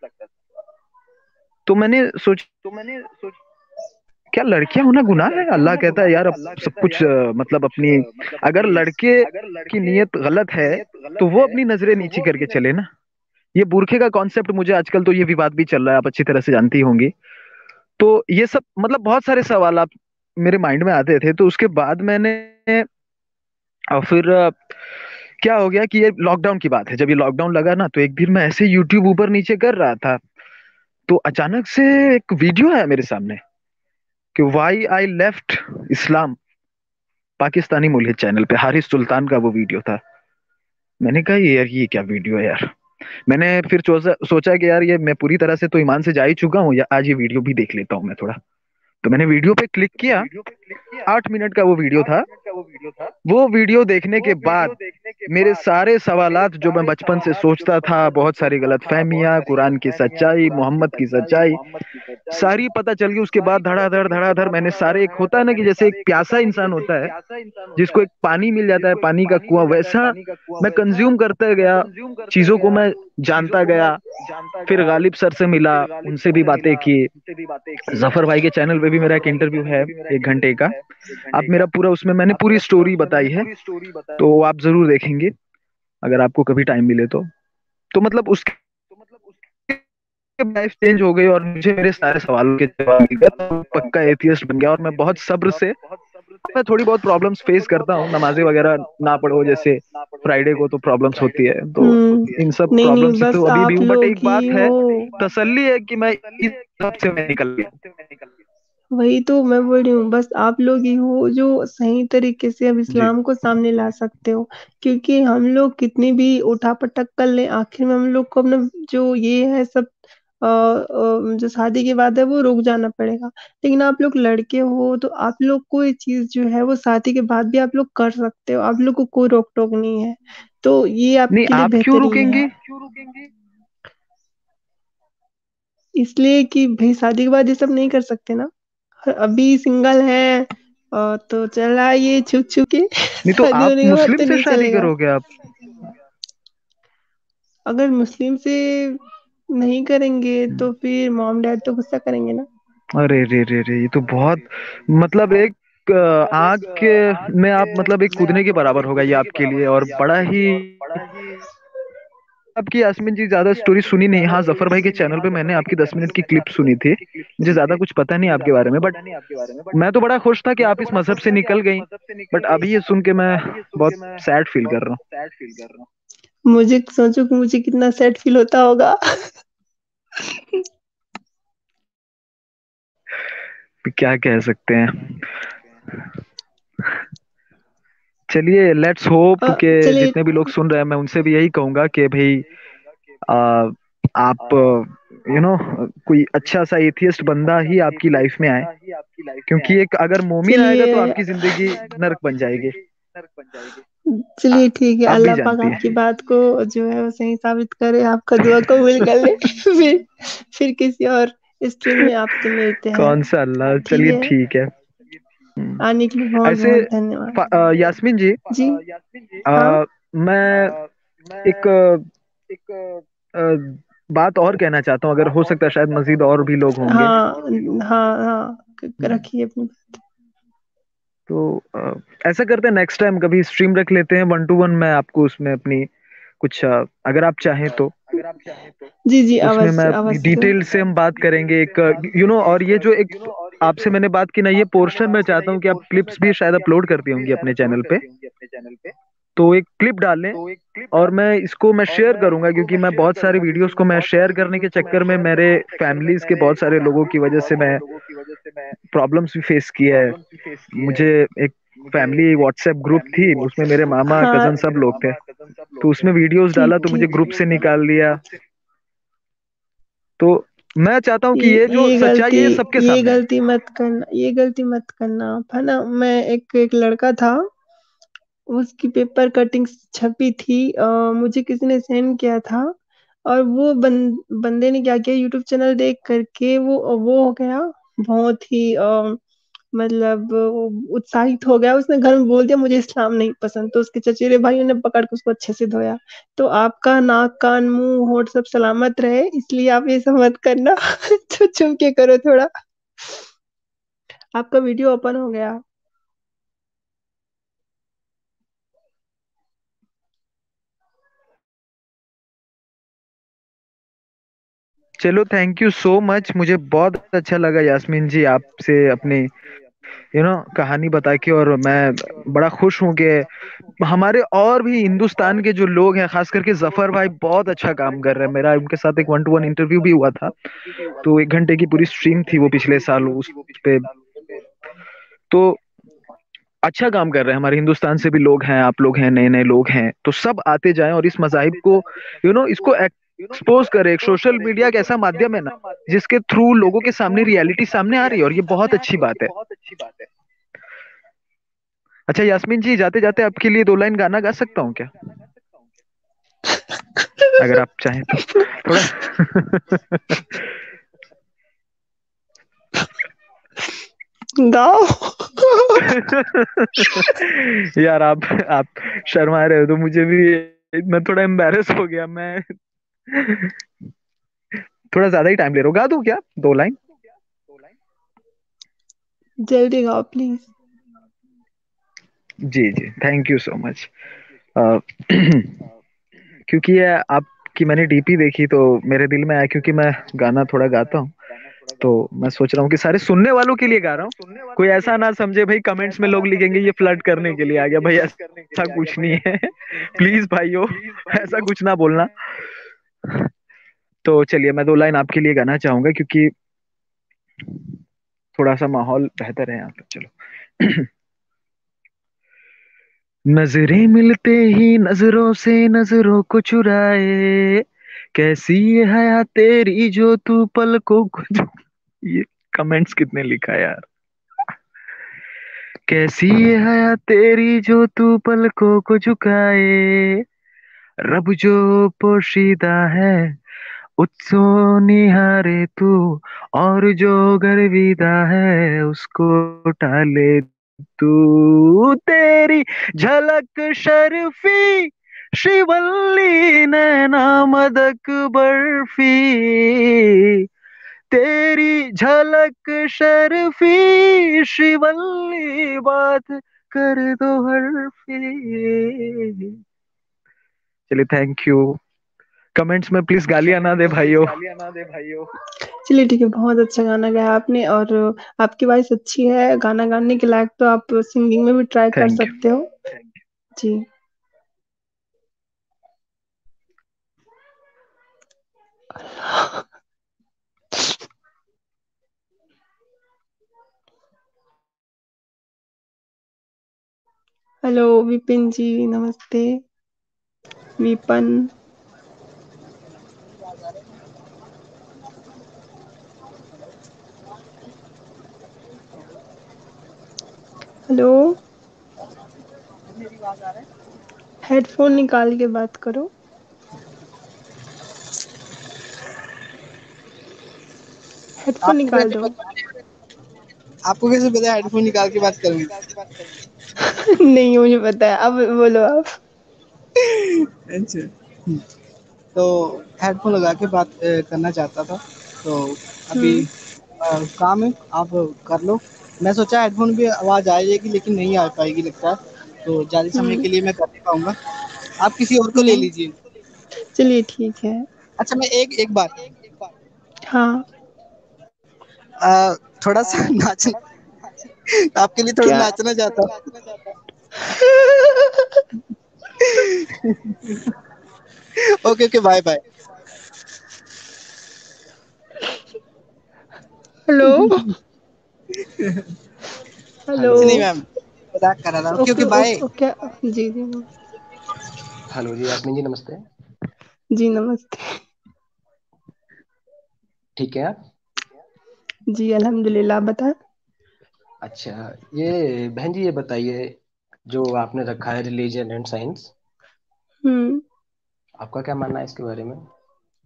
तो मैंने सोच क्या लड़कियां होना गुनाह है? अल्लाह कहता है यार अब सब कुछ अ, मतलब अपनी, अगर लड़के की नीयत गलत है तो वो अपनी नजरें नीची करके चले ना। ये बुरखे का कॉन्सेप्ट मुझे आजकल तो ये विवाद भी चल रहा है, आप अच्छी तरह से जानती होंगी। तो ये सब मतलब बहुत सारे सवाल आप मेरे माइंड में आते थे, तो उसके बाद मैंने और फिर अ, क्या हो गया कि ये लॉकडाउन की बात है, जब ये लॉकडाउन लगा ना तो एक दिन मैं ऐसे यूट्यूब ऊपर नीचे कर रहा था, तो अचानक से एक वीडियो आया मेरे सामने कि why I left Islam, Pakistani मूल्य चैनल पे हारिस सुल्तान का वो वीडियो था। मैंने कहा ये यार ये क्या वीडियो है यार। मैंने फिर सोचा सोचा कि यार ये मैं पूरी तरह से तो ईमान से जा ही चुका हूँ, या आज ये वीडियो भी देख लेता हूँ मैं थोड़ा। तो मैंने वीडियो पे क्लिक किया, आठ मिनट का वो वीडियो था। वो वीडियो देखने के बाद मेरे सारे सवालात जो मैं बचपन से सोचता था, बहुत सारी गलत फहमियां, कुरान की सच्चाई, मोहम्मद की सच्चाई, सारी पता चल गई। उसके बाद धड़ाधड़ धड़ाधड़ मैंने सारे, एक होता है ना कि जैसे एक प्यासा इंसान होता है जिसको एक पानी मिल जाता है, पानी का कुआं, वैसा मैं कंज्यूम करता गया, चीजों को मैं जानता गया। फिर गालिब सर से मिला, उनसे भी बातें की। जफर भाई के चैनल पे भी मेरा एक इंटरव्यू है, एक घंटे का। आप मेरा पूरा उसमें मैंने पूरी स्टोरी बताई है, तो आप जरूर देखेंगे अगर आपको कभी टाइम मिले तो। तो मतलब उसके लाइफ चेंज हो गई और मुझे मेरे सारे सवालों के जवाब मिल गए, तो पक्का एथियस्ट बन गया। और मैं बहुत सब्र से, मैं थोड़ी बहुत प्रॉब्लम्स फेस करता हूँ, नमाजें वगैरह ना पढ़ो जैसे फ्राइडे को तो प्रॉब्लम्स होती है, तो इन सब
हम्म। नहीं नहीं,
प्रॉब्लम से
बस
तो अभी भी
आप
हूँ। बट
लोग
एक
ही
बात है,
हो।
तसल्ली है कि मैं इस सब से मैं निकल गया।
वही तो मैं बोल रही हूँ, बस आप लोग ही हो जो सही तरीके से अब
जी।
इस्लाम को सामने ला सकते हो। क्योंकि हम लोग कितनी भी उठापटक कर लें, आखिर में हम लोग को अपना जो ये है सब अ, अ, जो शादी के बाद है वो रुक जाना पड़ेगा। लेकिन आप लोग लड़के हो तो आप लोग को ये चीज जो है वो शादी के बाद भी आप लोग कर सकते हो, आप लोग को कोई रोक टोक नहीं है। तो ये
नहीं
आपके लिए
आप क्यों
बेहतरीन है।
रुकेंगे?
इसलिए कि भाई शादी के बाद ये सब नहीं कर सकते ना। अभी सिंगल है और तो चला ये छुप छुप के
नहीं तो
शादी
आप
होने के बाद
मुस्लिम
तो
से
नहीं
शादी
चलेगा।
करोगे आप?
अगर मुस्लिम से नहीं करेंगे तो फिर मॉम डैड तो गुस्सा करेंगे ना।
अरे रे रे रे, ये तो बहुत मतलब एक अ, आग के में आप मतलब एक कूदने के बराबर होगा ये आपके लिए, और बड़ा ही। आपकी यास्मीन जी ज्यादा स्टोरी सुनी नहीं, हाँ जफर भाई के चैनल पे मैंने आपकी दस मिनट की क्लिप सुनी थी, मुझे ज्यादा कुछ पता नहीं आपके बारे में। बट मैं तो बड़ा खुश था कि आप इस मजहब से निकल गई, बट अभी ये सुन के मैं बहुत सैड फील कर रहा
मुझे सोचो कि मुझे कितना सैड फील होता होगा।
हूँ, क्या कह सकते हैं। चलिए लेट्स होप
अ,
के
चलिए।
जितने भी लोग सुन रहे हैं, मैं उनसे भी यही कहूंगा कि भाई आ, आप यू नो कोई अच्छा सा एथियस्ट बंदा ही आपकी लाइफ में आए, क्योंकि एक अगर मोमिन आएगा तो
चलिए।
आपकी जिंदगी नर्क बन जाएगी। आ,
चलिए ठीक है,
आप भी
अल्लाह पाक
जानती
आपकी
है।
बात को जो है वो सही साबित करे, आपका दुआ कबूल कर ले। फिर फिर किसी और स्ट्रीम में आपसे मिलते हैं।
कौन सा अल्लाह,
ठीक
चलिए
है।
ठीक है। हम्म।
आने के लिए बहुत
ऐसे
बहुत धन्यवाद।
फा- अ, यास्मीन जी,
जी। हाँ।
आ, मैं एक अ, बात और कहना चाहता हूँ, अगर हो सकता है शायद मजीद और भी लोग होंगे।
हाँ हाँ हाँ, क-
हम्म।
रखिए अपनी बात।
तो अ, ऐसा करते हैं नेक्स्ट टाइम कभी स्ट्रीम रख लेते हैं वन टू वन, मैं आपको उसमें अपनी कुछ अ, अगर आप चाहें तो
जी जी,
उसमें मैं
अवश्य
अपनी
अवश्य।
डिटेल से हम बात करेंगे एक यू नो और ये जो एक आपसे मैंने बात की ना, ये पोर्शन मैं चाहता हूँ कि आप क्लिप्स भी शायद अपलोड करती होंगी अपने चैनल पे, तो एक क्लिप डालें और मैं इसको मैं शेयर करूंगा, क्योंकि मैं बहुत सारे वीडियोस को मैं शेयर करने के चक्कर में मेरे फैमिलीज के बहुत सारे लोगों की वजह से मैं प्रॉब्लम्स भी फेस किया है। मुझे एक फैमिली व्हाट्सएप ग्रुप थी, उसमें मेरे मामा
हाँ।
कजन सब लोग थे, तो उसमें वीडियोस डाला
ठीक
तो मुझे
ठीक।
ग्रुप से निकाल दिया। तो मैं चाहता हूँ कि
ये
ये जो
ये
सच्चाई
गलती
है ये सबके
ये
सामने आए।
गलती मत करना, ये गलती मत करना आप, है ना। मैं एक एक लड़का था, उसकी पेपर कटिंग छपी थी, अ, मुझे किसी ने सेंड किया था। और वो बन, बंदे ने क्या किया, यूट्यूब चैनल देख करके वो वो हो गया बहुत ही अ, मतलब वो उत्साहित हो गया। उसने घर में बोल दिया मुझे इस्लाम नहीं पसंद, तो उसके चचेरे भाइयों ने पकड़ के उसको अच्छे से धोया। तो आपका नाक कान मुंह होठ सब सलामत रहे, इसलिए आप ये सब मत करना। तो चुप के करो थोड़ा। आपका वीडियो ओपन हो गया।
चलो, थैंक यू सो मच। मुझे बहुत अच्छा लगा यास्मीन जी आपसे अपनी यू नो कहानी बता के, और मैं बड़ा खुश हूँ कि हमारे और भी हिंदुस्तान के जो लोग हैं, खास करके जफर भाई बहुत अच्छा काम कर रहे हैं। मेरा उनके साथ एक वन टू वन इंटरव्यू भी हुआ था, तो एक घंटे की पूरी स्ट्रीम थी वो पिछले साल उस पे। तो अच्छा काम कर रहे हैं। हमारे हिंदुस्तान से भी लोग हैं, आप लोग हैं, नए नए लोग हैं, तो सब आते जाएं और इस मजाहिब को यू नो इसको एक्सपोज करें। एक सोशल मीडिया एक ऐसा माध्यम है ना जिसके थ्रू लोगों के सामने रियलिटी सामने आ रही है, और ये बहुत अच्छी बात है। अच्छा यास्मीन जी, जाते जाते आपके लिए दो लाइन गाना गा सकता हूँ क्या, अगर आप चाहें तो थोड़ा।
गाओ।
यार आप आप शर्मा रहे हो तो मुझे भी, मैं थोड़ा एम्बेरस हो गया। मैं थोड़ा ज्यादा ही टाइम ले रहा हूँ, गा दूं क्या दो लाइन?
जल्दी गाओ प्लीज।
जी जी, थैंक यू सो मच। क्योंकि ये आपकी मैंने डीपी देखी तो मेरे दिल में आया, क्योंकि मैं गाना थोड़ा गाता हूँ, तो मैं सोच रहा हूँ कि सारे सुनने वालों के लिए गा रहा हूँ। कोई ऐसा ना समझे भाई कमेंट्स में लोग लिखेंगे ये फ्लर्ट करने के लिए आ गया, भाई ऐसा कुछ नहीं है। प्लीज भाइयों, ऐसा कुछ ना बोलना। तो चलिए मैं दो लाइन आपके लिए गाना चाहूंगा, क्योंकि थोड़ा सा माहौल बेहतर है यहाँ पे। चलो। नजरें मिलते ही नजरों से नजरों को चुराए, कैसी ये हया तेरी जो तू पलकों को जो, ये कमेंट्स कितने लिखा है यार। कैसी ये हया तेरी जो तू पलकों को झुकाए, रब जो पोशीदा है उत्सो निहारे तू, और जो गर्विदा है उसको टाले तू। तेरी झलक शर्फी श्रीवल्ली नैना मदक बर्फी, तेरी झलक शर्फी श्रीवल्ली बात कर दो हर्फी। चलिए, थैंक यू। कमेंट्स में प्लीज गालियां ना दे भाइयों।
चलिए ठीक है, बहुत अच्छा गाना गाया आपने, और आपकी वॉइस अच्छी है गाना गाने के लायक, तो आप सिंगिंग में भी ट्राई कर
थैंक यू।
सकते हो। जी। हेलो विपिन जी, नमस्ते। विपन। हेलो। हेडफोन निकाल के बात करो। हेडफोन
आपको
निकाल
कैसे
दो।
पता आपको कैसे पता हेडफोन निकाल के बात करूंगी?
नहीं मुझे पता है, अब बोलो आप।
अच्छा। हम्म, तो हेडफोन लगा के बात अ, करना चाहता था, तो अभी
हम्म।
अ, काम है, आप कर लो। मैं सोचा हेडफोन भी आवाज़ आ जाएगी, लेकिन नहीं आ पाएगी लगता है, तो ज़्यादा समय
हम्म।
के लिए मैं कर नहीं पाऊंगा। आप किसी और को ले
हम्म।
लीजिए।
चलिए ठीक है।
अच्छा, मैं एक एक बात
हाँ।
अ, थोड़ा सा नाच आपके लिए थोड़ा
क्या?
नाचना चाहता हूँ। Okay okay, bye bye.
Hello. Hello.
Hello.
कुछ नहीं मैम, मजाक कर रहा था। Okay
okay
okay, bye.
Okay okay. जी जी।
हेलो जी यास्मीन जी, नमस्ते।
जी नमस्ते।
ठीक है आप?
जी अल्हम्दुलिल्लाह, आप बताएं।
अच्छा, ये बहन जी ये बताइए, जो आपने रखा है रिलीजन एंड साइंस,
हम्म।
आपका क्या मानना है इसके बारे में?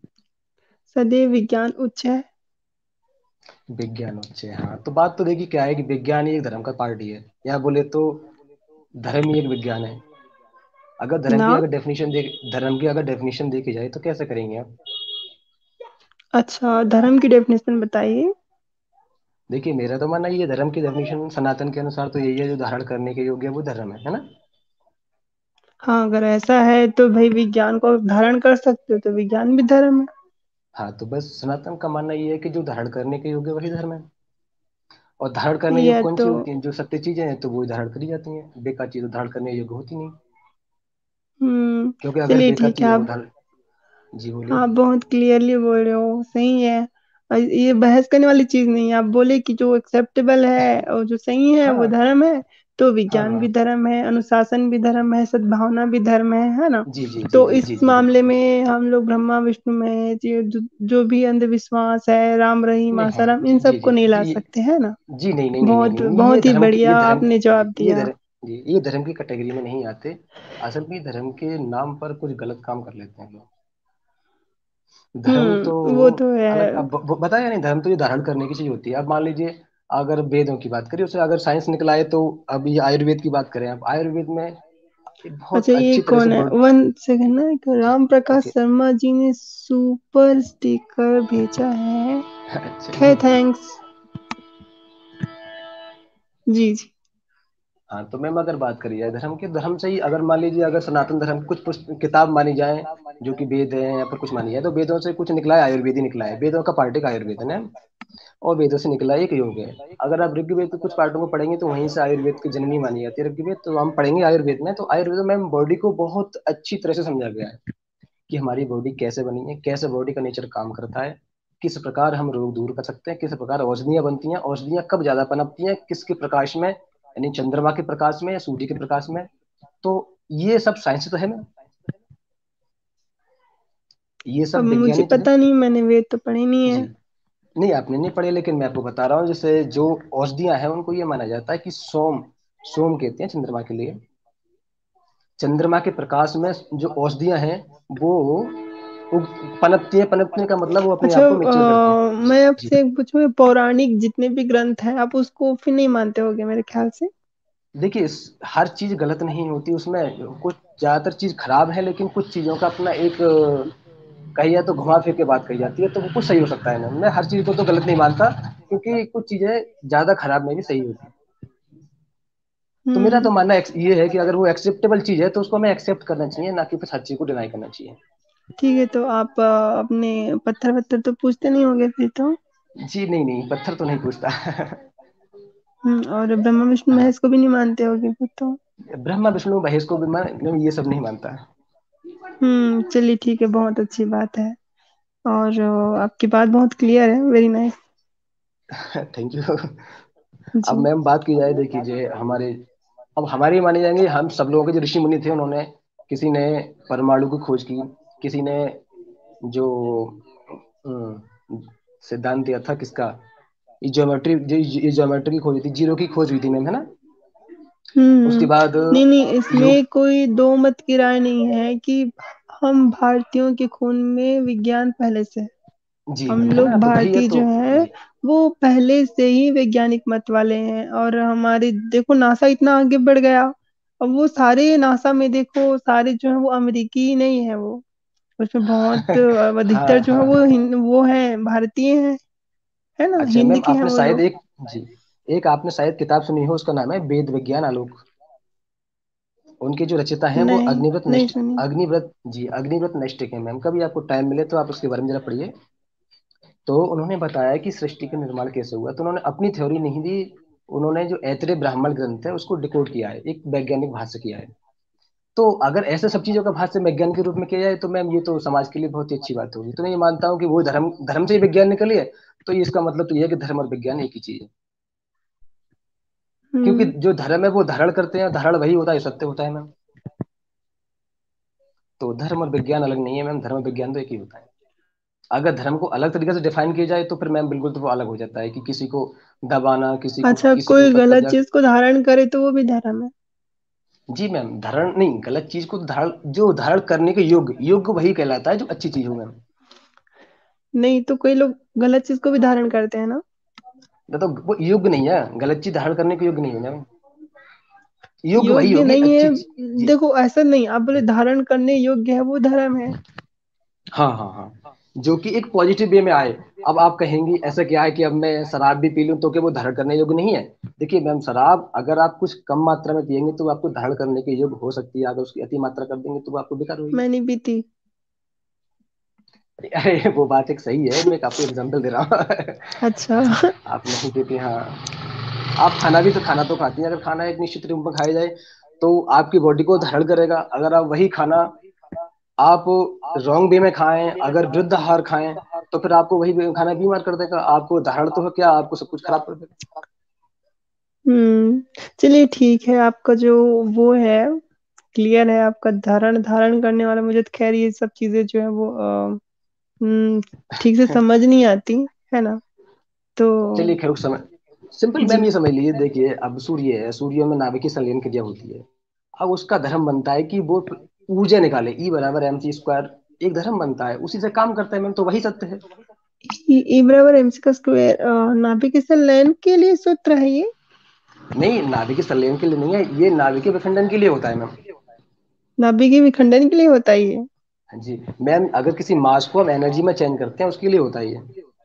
सदैव विज्ञान उच्च है।
विज्ञान उच्च है, हाँ। तो बात तो देखिए क्या है कि विज्ञान ही एक धर्म का पार्ट ही है, या बोले तो धर्म ही एक विज्ञान है। अगर धर्म
ना।
की अगर डेफिनेशन दे धर्म की अगर डेफिनेशन देखी जाए तो कैसे करेंगे आप?
अच्छा, धर्म की डेफिनेशन बताइए।
देखिए मेरा तो मानना ये है, धर्म की डेफिनेशन सनातन के अनुसार तो यही है, जो धारण करने के योग्य है वो धर्म है है ना?
हाँ, अगर ऐसा है तो भाई विज्ञान को धारण कर सकते हो तो विज्ञान भी धर्म है।
हाँ, तो बस सनातन का मानना ये है कि जो धारण करने के योग्य वही धर्म है। और धारण करने योग्य
यह
कौन
तो।
सी होती है? जो सत्य चीजें हैं तो वो धारण करी जाती हैं, बेकार चीज तो धारण करने योग्य होती नहीं।
हम्म।
क्योंकि अगर
चलिए
बेकार
ठीक है
चीज है वो
आप।
धारण। जी बोलिए।
आप बहुत क्लियरली बोल रहे हो, सही है। और ये बहस करने वाली चीज नहीं है, आप बोले कि जो एक्सेप्टेबल है और जो सही है वो
हाँ
धर्म है। तो
हाँ
विज्ञान भी
हाँ।
धर्म है, अनुशासन भी धर्म है, सद्भावना भी धर्म है है ना।
जी जी जी
तो
जी
इस
जी जी
मामले
बिल्कुल।
में हम लोग ब्रह्मा विष्णु महेश ये जो, जो भी अंधविश्वास है, राम रहीम
नहीं, हाँ हाँ,
आसाराम,
जी
इन
जी
सबको
जी
नहीं ला
जी
सकते है ना।
जी नहीं नहीं नहीं नहीं
बहुत
नहीं, ये
बहुत ही
धर्म की ये
बढ़िया
धर्म
आपने जवाब
ये
दिया।
धर्म जी ये धर्म की कैटेगरी में नहीं आते। असल में ये धर्म के नाम पर कुछ गलत काम कर लेते हैं लोग। धर्म तो
हम्म, वो तो है।
अलग, अब ब- बताया नहीं, धर्म तो ये धारण करने की चीज होती है। अब मान लीजिए अगर वेदों की बात करें, उससे अगर साइंस निकला है, तो अब ये आयुर्वेद की बात करें, अब आयुर्वेद में ये बहुत
अच्छा, ये
अच्छी तरह से
कौन है?
बॉडी।
वन सेकंड ना, एक
जी
राम प्रकाश
ओके।
शर्मा जी ने सुपर स्टिकर भेजा है।
अच्छा
है,
जी।
थैंक्स। जी जी।
हाँ, तो मैम अगर बात करी जाए धर्म की, धर्म से ही अगर मान लीजिए अगर सनातन धर्म की कुछ पुस्त- किताब मानी जाए, जो कि वेद है या फिर कुछ मानी जाए, तो वेदों से कुछ निकला है, आयुर्वेद ही निकला है। वेदों का पार्ट एक आयुर्वेद है ना, और वेदों से निकला एक योग है। अगर आप ऋग्वेद के कुछ पार्टों को पढ़ेंगे तो वहीं से आयुर्वेद की जननी मानी जाती है ऋग्वेद। तो हम पढ़ेंगे आयुर्वेद में, तो आयुर्वेद में बॉडी को बहुत अच्छी तरह से समझा गया है कि हमारी बॉडी कैसे बनी है, कैसे बॉडी का नेचर काम करता है, किस प्रकार हम रोग दूर कर सकते हैं, किस प्रकार औषधियां बनती हैं, औषधियां कब ज्यादा पनपती हैं, किसके प्रकाश में, यानी चंद्रमा के प्रकाश में या सूर्य के प्रकाश में। तो ये सब साइंस तो है ना, ये
अब
सब
मुझे
वैज्ञानिक चीजें।
पता नहीं, मैंने वेद तो पढ़े नहीं
जी
है।
नहीं, आपने नहीं पढ़े, लेकिन मैं आपको बता रहा हूँ। जैसे जो औषधियां हैं उनको ये माना जाता है कि सोम, सोम कहते हैं चंद्रमा के लिए। चंद्रमा के प्रकाश में जो औषधियां हैं वो उग- पनपती हैं। पनपने का मतलब वो अपने
अच्छा,
आप को मेच्योर करती हैं।
अ,
जी
मैं
जी।
आपसे पूछूं, पौराणिक जितने भी ग्रंथ हैं आप उसको फिर नहीं मानते होगे मेरे ख्याल से।
देखिए इस- हर चीज गलत नहीं होती उसमें। कुछ ज्यादातर चीज खराब है, लेकिन कुछ चीजों का अपना एक अ, कहिए तो घुमा फिर के बात कही जाती है, तो वो कुछ सही हो सकता है ना। मैं हर चीज को तो गलत नहीं मानता, क्योंकि कुछ चीजें ज्यादा खराब में भी सही होती है। तो मेरा
हम्म।
तो मानना ex- ये है कि अगर वो एक्सेप्टेबल चीज है तो उसको हमें एक्सेप्ट करना चाहिए, ना कि फिर हर चीज को डिनाई करना चाहिए।
ठीक है, तो आप अ, अपने पत्थर वत्थर तो पूछते नहीं होगे फिर तो।
जी नहीं नहीं, पत्थर तो नहीं पूछता।
हम्म, और ब्रह्मा विष्णु
हाँ,
महेश को भी नहीं मानते होगे फिर तो।
ब्रह्मा विष्णु महेश को भी मैं मैं ये सब नहीं मानता।
हम्म, चलिए ठीक है, बहुत अच्छी बात है। और अ, आपकी बात बहुत क्लियर है, वेरी नाइस।
Thank you. अब
जी।
मैम बात की जाए, देखिए जो हमारे, अब हमारी मानी जाएंगे, हम सब लोगों के जो ऋषि मुनि थे उन्होंने, किसी ने परमाणु की खोज की, किसी ने जो अम, सिद्धांत दिया था किसका, ये ज्योमेट्री, ये ज्योमेट्री की खोज हुई थी, जीरो की खोज हुई थी मैम, है ना? उसके
हम्म।
बाद
नहीं नहीं,
योग।
इसमें कोई दो मत की राय नहीं है कि हम भारतीयों के खून में विज्ञान पहले से है।
जी
हम
मैम, है ना?
लोग
तो वही है
भारतीय
तो।
जो है
जी
वो पहले से ही वैज्ञानिक मत वाले हैं। और हमारे देखो नासा इतना आगे बढ़ गया। अब वो सारे नासा में देखो, सारे जो है वो अमेरिकी ही नहीं है वो। उसमें बहुत अ,
हाँ
अधिकतर जो है
हाँ
वो
हाँ।
हिंद वो है, भारतीय है है ना,
अच्छा
हिंद
मैम,
के हैं
आपने
वो
शायद
लोग।
एक, जी, एक आपने शायद किताब सुनी हो, उसका नाम है वेद विज्ञान आलोक। उनके जो रचयिता हैं वो
नहीं,
अग्निव्रत
नहीं
नष्ट,
सुनी।
अग्निव्रत जी, अग्निव्रत नष्टिक है मैम। कभी आपको टाइम मिले तो आप उसके बारे में जरा पढ़िए। तो उन्होंने बताया कि सृष्टि का निर्माण कैसे हुआ। तो उन्होंने अपनी थ्योरी नहीं दी, उन्होंने जो ऐतरेय ब्राह्मण ग्रंथ है उसको डिकोड किया है, एक वैज्ञानिक भाष्य किया है। तो अगर ऐसे सब चीजों का भाष्य विज्ञान के रूप में किया जाए तो मैम ये तो समाज के लिए बहुत ही अच्छी बात होगी। तो मैं ये मानता हूँ कि वो धर्म, धर्म से ही विज्ञान निकली है, तो ये इसका मतलब तो ये है कि धर्म और विज्ञान एक ही चीज है। क्योंकि
हम्म।
जो धर्म है वो धारण करते हैं, धारण वही होता है, सत्य होता है मैम। तो धर्म और विज्ञान अलग नहीं है मैम, धर्म और विज्ञान तो एक ही होता है। अगर धर्म को अलग तरीके से डिफाइन किया जाए तो फिर मैम बिल्कुल तो वो अलग हो जाता है, कि किसी को दबाना, किसी को
अच्छा,
किसी के
कोई
ऊपर
गलत
कब्जा।
चीज को धारण करे तो वो भी धर्म है।
जी मैम, धारण नहीं, गलत चीज को धारण, जो धारण करने के योग्य, योग्य वही कहलाता है जो अच्छी चीज हो मैम।
नहीं तो कई लोग गलत चीज को भी धारण करते हैं ना।
तो वो योग्य नहीं है, गलत चीज धारण करने के योग्य नहीं है ना। योग्य वही
योग्य
होगी
नहीं है।
अच्छी चीज जी।
देखो ऐसा नहीं, आप बोले धारण करने योग्य है, वो धर्म है।
हाँ हाँ हाँ, जो कि एक पॉजिटिव वे में आए। अब आप कहेंगी ऐसा क्या है कि अब मैं शराब भी पी लूं तो क्या वो धारण करने योग्य नहीं है? देखिए मैम, शराब अगर आप कुछ कम मात्रा में पिएंगे तो वो आपको धारण करने के योग्य हो सकती है, अगर उसकी अति मात्रा कर देंगे तो वो आपको बेकार होगी।
मैं नहीं पीती।
अरे वो बात एक सही है, मैं आपको एग्जाम्पल दे रहा हूँ।
अच्छा।
आप नहीं पीती, हाँ। आप खाना भी तो खाना तो खाती हैं, अगर खाना एक निश्चित रूप में खाया जाए तो आपकी बॉडी को धारण करेगा। अगर आप वही खाना आप रॉन्ग वे में खाएं, अगर वृद्ध आहार खाएं, तो फिर आपको वही खाना बीमार कर देगा। आपको धारण तो है क्या, आपको सब कुछ खराब कर देगा।
हम्म। चलिए ठीक है, आपका जो वो है क्लियर है, आपका धारण धारण करने वाला। मुझे तो खैर ये सब चीजें जो है वो अ, हम्म, ठीक से समझ नहीं आती है ना। तो
चलिए खैर उस समय सिंपल
जी।
मैम ये समझ लीजिए, देखिए अब सूर्य है, सूर्य में नाभिकीय संलयन क्रिया होती है। अब उसका धर्म बनता है कि वो ऊर्जा निकाले, ई बराबर एम सी स्क्वायर, एक धर्म बनता है, उसी से काम करता है मैम, तो वही सत्य है।
ई ई बराबर एमसी का स्क्वायर नाभिक संलयन के लिए सूत्र है ये।
नहीं, नाभिकीय संलयन के लिए नहीं है, ये नाभिकीय विखंडन के लिए होता है मैम।
नाभिक के विखंडन के लिए होता है ये।
हाँ जी मैम, अगर किसी मास को हम एनर्जी में चेंज करते हैं उसके लिए होता है ये।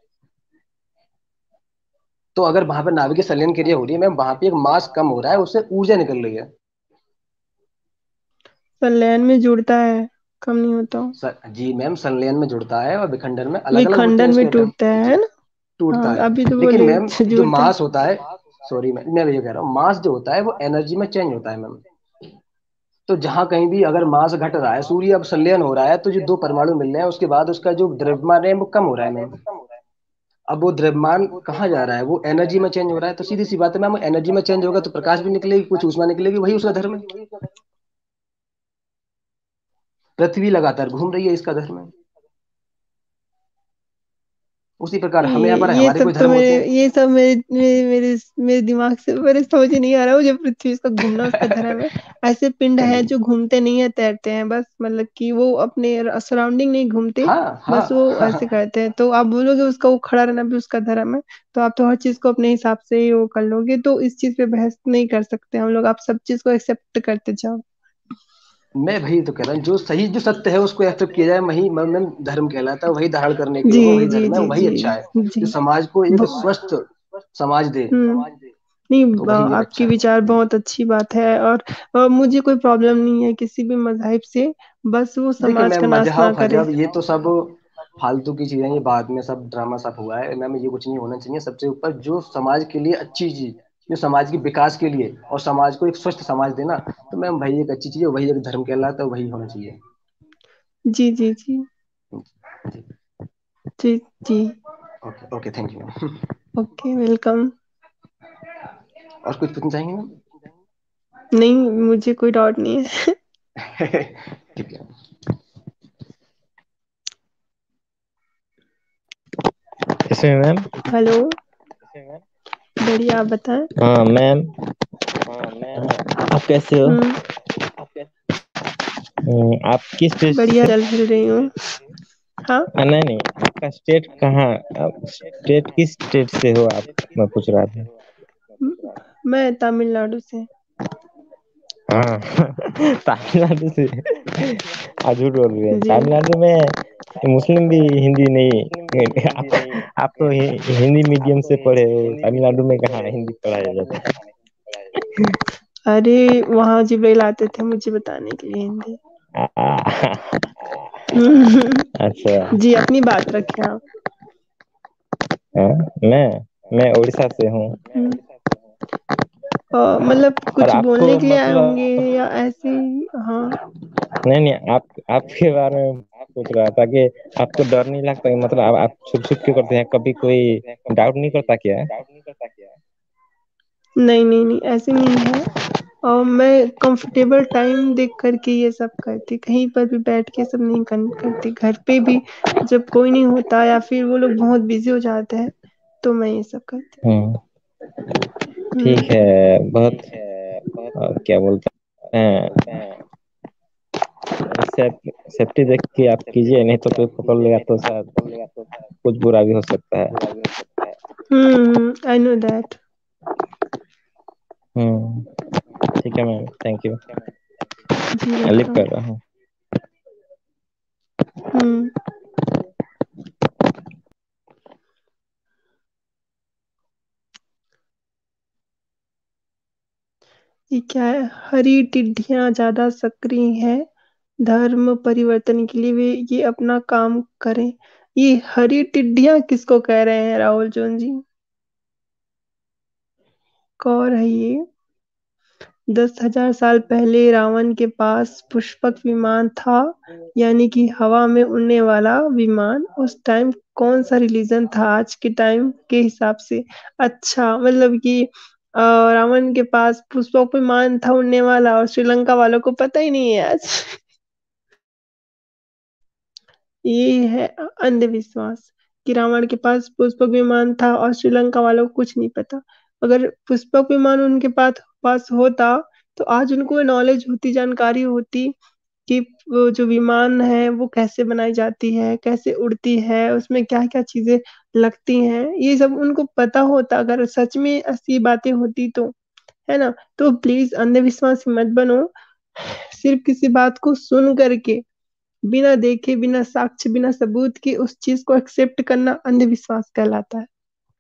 तो अगर वहां पर नाभिकीय संलयन क्रिया हो रही है मैम, वहां पे एक मास कम हो रहा है, उससे ऊर्जा निकल रही है।
संलयन में जुड़ता है, कम नहीं होता।
स, जी मैम, संलयन में जुड़ता है और विखंडन में अलग अलग होते हैं
विखंडन में
उसके एटम
टूटता है
जी।
है ना।
टूटता
हाँ
है।
अभी तो
लेकिन
बोले
मैम जो
जुड़ता है।
मास होता है, सॉरी मैम मैं ये कह रहा हूँ, मास जो होता है वो एनर्जी में चेंज होता है मैम। तो जहां कहीं भी अगर मास घट रहा है, सूर्य अब संलयन हो रहा है, तो जो दो परमाणु मिल रहे हैं उसके बाद उसका जो द्रव्यमान है वो कम हो रहा है मैम। अब वो द्रव्यमान कहाँ जा रहा है, वो एनर्जी में चेंज हो रहा है, तो सीधी सी बात है मैम, एनर्जी में चेंज होगा तो प्रकाश भी निकलेगी, कुछ ऊष्मा निकलेगी, वही उसका धर्म है। पृथ्वी लगातार घूम रही है, इसका धर्म है। उसी प्रकार हमें यहाँ
ये
पर
ये
हमारे
सब
कोई
तो
धर्म होते
मेरे
हैं।
ये सब मेरे मेरे मेरे मेरे दिमाग से मेरे समझ ही नहीं आ रहा। वो जो पृथ्वी इसका घूमना उसका धर्म है। ऐसे पिंड है
चलिए,
जो घूमते नहीं है, तैरते हैं बस, मतलब कि वो अपने सराउंडिंग नहीं घूमते।
हाँ हाँ
बस वो ऐसे
हाँ।
करते हैं, तो आप बोलोगे उसका वो खड़ा रहना भी उसका धर्म है। तो आप तो हर चीज को अपने हिसाब से ही वो कर लोगे, तो इस चीज पे बहस नहीं कर सकते हम लोग। आप सब चीज को एक्सेप्ट करते जाओ।
मैं वही तो कह रहा हूँ, जो सही जो सत्य है उसको एक्सेप्ट किया जाए, वही मन धर्म कहलाता है, वही धारण करने के
जी
योग वही
जी
धर्म है,
जी
वही
जी
अच्छा है।
जी।
जो समाज को एक
ब-
स्वस्थ समाज दे,
हम्म। नहीं,
तो
ब-
वही एक
आपके
अच्छा है।
विचार बहुत अच्छी बात है। और अ, मुझे कोई प्रॉब्लम नहीं है किसी भी मजहब से, बस वो
देखिए
समाज का
मैम,
नाश ना
मजहब
करे।
फजहब ये तो सब फालतू की चीजें, ये बाद में सब ड्रामा सब हुआ है मैम, ये कुछ नहीं होना चाहिए। सबसे ऊपर जो समाज के लिए अच्छी चीज, जो समाज के विकास के लिए और समाज को एक स्वस्थ समाज देना, तो मैम वही एक अच्छी चीज है, वही एक धर्म कहलाता है, वही होना चाहिए।
जी जी जी
जी।
जी जी।
Okay okay, thank you ma'am.
Okay, welcome.
और कुछ पूछना चाहेंगे मैम?
नहीं, मुझे कोई डाउट नहीं है।
ठीक है।
इसमें मैम।
हेलो। बढ़िया, आप बताएं।
हाँ मैम, आप कैसे हो?
हम्म।
हम्म, आप किस स्टेट
बढ़िया,
से?
चल फिर रही हूँ। हाँ।
आ, नहीं नहीं, आपका स्टेट कहाँ? आप स्टेट किस स्टेट से हो आप? मैं पूछ रहा था।
म- मैं तमिलनाडु से।
हाँ तमिलनाडु से। आज झूठ बोल रहे हैं,
जी।
तमिलनाडु में मुस्लिम भी हिंदी नहीं। आप आप तो हि, हिंदी मीडियम से पढ़े हो, तमिलनाडु में कहाँ हिंदी पढ़ाया जाता है?
अरे, वहाँ जिब्राइल आते थे मुझे बताने के लिए हिंदी।
आ, अच्छा।
जी, अपनी बात रखें आप।
हाँ, मैं मैं उड़ीसा से हूँ।
हम्म। अ, मतलब
और
कुछ
आपको
बोलने के लिए आए होंगे
मतलब,
या ऐसे ही? हाँ।
नहीं नहीं, आप आपके बारे में पूछ रहा था कि आपको डर नहीं लगता कि मतलब आप, आप छुप छुप क्यों करते हैं, कभी कोई डाउट नहीं करता क्या?
नहीं नहीं नहीं, ऐसे नहीं है। और मैं कंफर्टेबल टाइम देख करके ये सब करती, कहीं पर भी बैठ के सब नहीं कर, करती। घर पे भी जब कोई नहीं होता या फिर वो लोग बहुत बिजी हो जाते हैं, तो मैं ये सब करती
हम्म,
हूँ।
ठीक है। बहुत अ, क्या बोलते हैं, सेफ, सेफ्टी देख के आप कीजिए, नहीं तो कोई पकड़ लेगा तो शायद कुछ बुरा भी हो सकता है।
हम्म, आई नो दैट।
हम्म, ठीक है मैम, थैंक यू।
जी
लिख
वेलकम।
कर रहा हूँ।
हम्म। ये क्या है? हरी टिड्डियां ज्यादा सक्रिय हैं, धर्म परिवर्तन के लिए वे ये अपना काम करें। ये हरी टिड्डियां किसको कह रहे हैं राहुल जोन जी? कौन है ये? दस हजार साल पहले रावण के पास पुष्पक विमान था, यानी कि हवा में उड़ने वाला विमान। उस टाइम कौन सा रिलीजन था आज के टाइम के हिसाब से? अच्छा, मतलब कि अ, रावण के पास पुष्पक विमान था उड़ने वाला और श्रीलंका वालों को पता ही नहीं है आज। ये है अंधविश्वास कि रावण के पास पुष्पक विमान था और श्रीलंका वालों को कुछ नहीं पता। अगर पुष्पक विमान उनके पास पास होता तो आज उनको नॉलेज होती, जानकारी होती कि वो जो विमान है वो कैसे बनाई जाती है, कैसे उड़ती है, उसमें क्या क्या चीजें लगती हैं, ये सब उनको पता होता अगर सच में ऐसी बातें होती तो, है ना? तो प्लीज अंधविश्वासी मत बनो। सिर्फ किसी बात को सुन करके, बिना देखे, बिना साक्ष्य, बिना सबूत के उस चीज को एक्सेप्ट करना अंधविश्वास कहलाता है।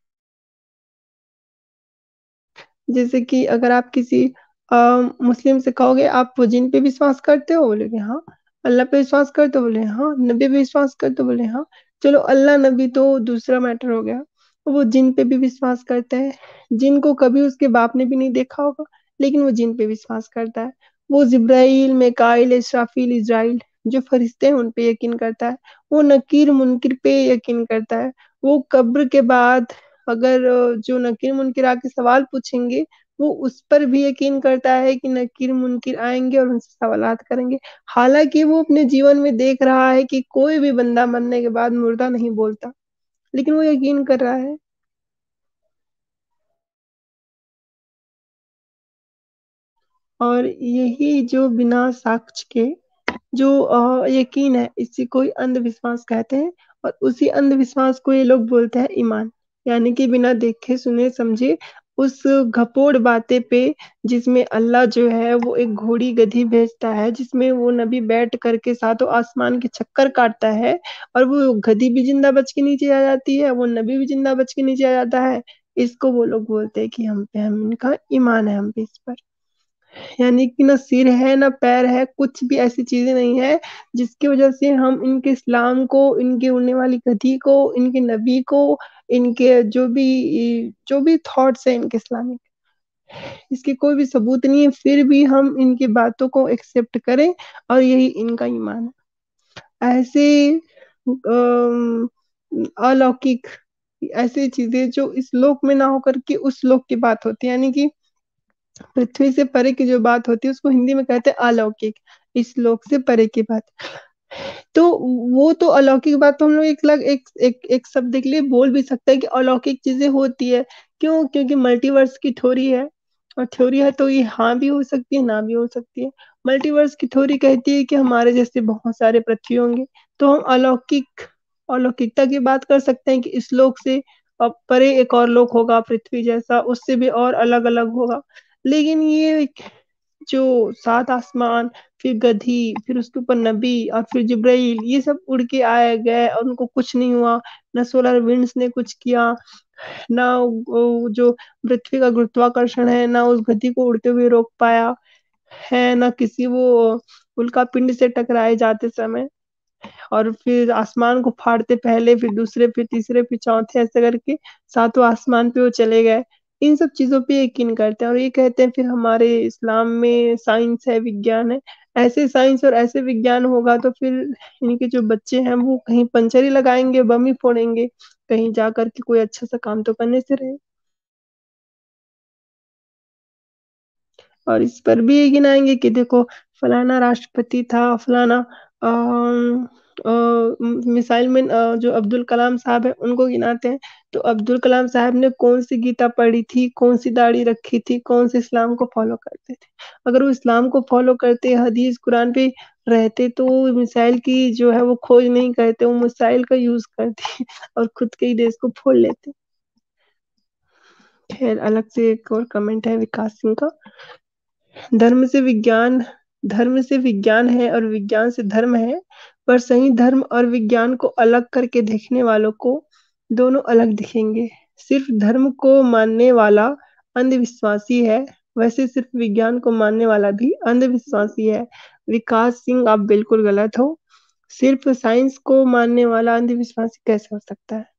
जैसे कि अगर आप किसी अ, मुस्लिम से कहोगे आप वो जिन पे विश्वास करते हो, बोलेगे हाँ। अल्लाह पे विश्वास करते हो, बोले हाँ। नबी पे विश्वास करते हो, बोले हाँ। चलो अल्लाह नबी तो दूसरा मैटर हो गया, वो जिन पे भी विश्वास करते हैं, जिनको कभी उसके बाप ने भी नहीं देखा होगा, लेकिन वो जिन पे विश्वास करता है। वो जिब्राइल, मिकाइल, इस्राफील, इजराइल जो फरिश्ते हैं उन पे यकीन करता है। वो नकीर मुनकिर पे यकीन करता है। वो कब्र के बाद अगर अ, जो नकीर मुनकिर आके सवाल पूछेंगे, वो उस पर भी यकीन करता है कि नकीर मुनकिर आएंगे और उनसे सवालात करेंगे। हालांकि वो अपने जीवन में देख रहा है कि कोई भी बंदा मरने के बाद मुर्दा नहीं बोलता, लेकिन वो यकीन कर रहा है। और यही जो बिना साक्ष्य के जो अ, यकीन है, इसी को ही अंधविश्वास कहते हैं। और उसी अंधविश्वास को ये लोग बोलते हैं ईमान। यानी कि बिना देखे सुने समझे उस घपोड़ बातें पे, जिसमें अल्लाह जो है वो एक घोड़ी गधी भेजता है, जिसमें वो नबी बैठ करके सातों आसमान के चक्कर काटता है, और वो गधी भी जिंदा बच के नीचे आ जाती है, वो नबी भी जिंदा बच के नीचे आ जाता है। इसको वो लोग बोलते हैं कि हम पे, हम इनका ईमान है हम पे इस पर। यानी कि ना सिर है ना पैर है, कुछ भी ऐसी चीजें नहीं है जिसकी वजह से हम इनके इस्लाम को, इनके उड़ने वाली गधी को, इनके नबी को, इनके जो भी जो भी थॉट्स है इनके इस्लामिक, इसके कोई भी सबूत नहीं है, फिर भी हम इनकी बातों को एक्सेप्ट करें, और यही इनका ईमान है। ऐसे अम, अलौकिक ऐसी चीजें जो इस लोक में ना होकर के उस लोक की बात होती है, यानी कि पृथ्वी से परे की जो बात होती है उसको हिंदी में कहते हैं अलौकिक। इस लोक से परे की बात, तो वो तो अलौकिक बात तो हम लोग एक लग एक एक एक शब्द के लिए बोल भी सकते हैं कि अलौकिक चीजें होती है। क्यों? क्योंकि मल्टीवर्स की थ्योरी है, और थ्योरी है तो ये हाँ भी हो सकती है, ना भी हो सकती है। मल्टीवर्स की थ्योरी कहती है कि हमारे जैसे बहुत सारे पृथ्वी होंगे, तो हम अलौकिक अलौकिकता की बात कर सकते हैं कि इस लोक से अब परे एक और लोक होगा पृथ्वी जैसा, उससे भी और अलग अलग होगा। लेकिन ये जो सात आसमान, फिर गधी, फिर उसके ऊपर नबी, और फिर जिब्राइल, ये सब उड़ के आए गए और उनको कुछ नहीं हुआ। न सोलर विंड्स ने कुछ किया, ना वो जो पृथ्वी का गुरुत्वाकर्षण है, ना उस गति को उड़ते हुए रोक पाया है, ना किसी वो उल्का पिंड से टकराए जाते समय। और फिर आसमान को फाड़ते पहले, फिर दूसरे, फिर तीसरे, फिर चौथे, ऐसे करके सातों आसमान पे वो चले गए। इन सब चीजों पे यकीन करते हैं, और ये कहते हैं फिर हमारे इस्लाम में साइंस है, विज्ञान है। ऐसे साइंस और ऐसे विज्ञान होगा तो फिर इनके जो बच्चे हैं वो कहीं पंचर ही लगाएंगे, बम ही फोड़ेंगे, कहीं जा करके कोई अच्छा सा काम तो करने से रहे। और इस पर भी ये गिनाएंगे कि देखो फलाना राष्ट्रपति था, फलाना मिसाइल मैन जो अब्दुल कलाम साहब है उनको गिनाते हैं, तो अब्दुल कलाम साहब ने कौन सी गीता पढ़ी थी, कौन सी दाढ़ी रखी थी, कौन से इस्लाम को फॉलो करते थे? अगर वो इस्लाम को फॉलो करते, हदीस कुरान पे रहते, तो मिसाइल की जो है वो खोज नहीं करते, वो मिसाइल का यूज करते और खुद के ही देश को फोड़ लेते। खैर, अलग से एक और कमेंट है विकास सिंह का, धर्म से विज्ञान धर्म से विज्ञान है और विज्ञान से धर्म है, पर सही धर्म और विज्ञान को अलग करके देखने वालों को दोनों अलग दिखेंगे। सिर्फ धर्म को मानने वाला अंधविश्वासी है, वैसे सिर्फ विज्ञान को मानने वाला भी अंधविश्वासी है। विकास सिंह, आप बिल्कुल गलत हो। सिर्फ साइंस को मानने वाला अंधविश्वासी कैसे हो सकता है?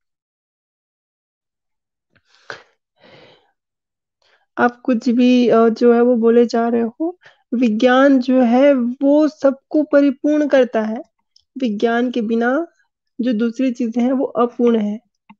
आप कुछ भी जो है वो बोले जा रहे हो। विज्ञान जो है वो सबको परिपूर्ण करता है, विज्ञान के बिना जो दूसरी चीजें हैं वो अपूर्ण है।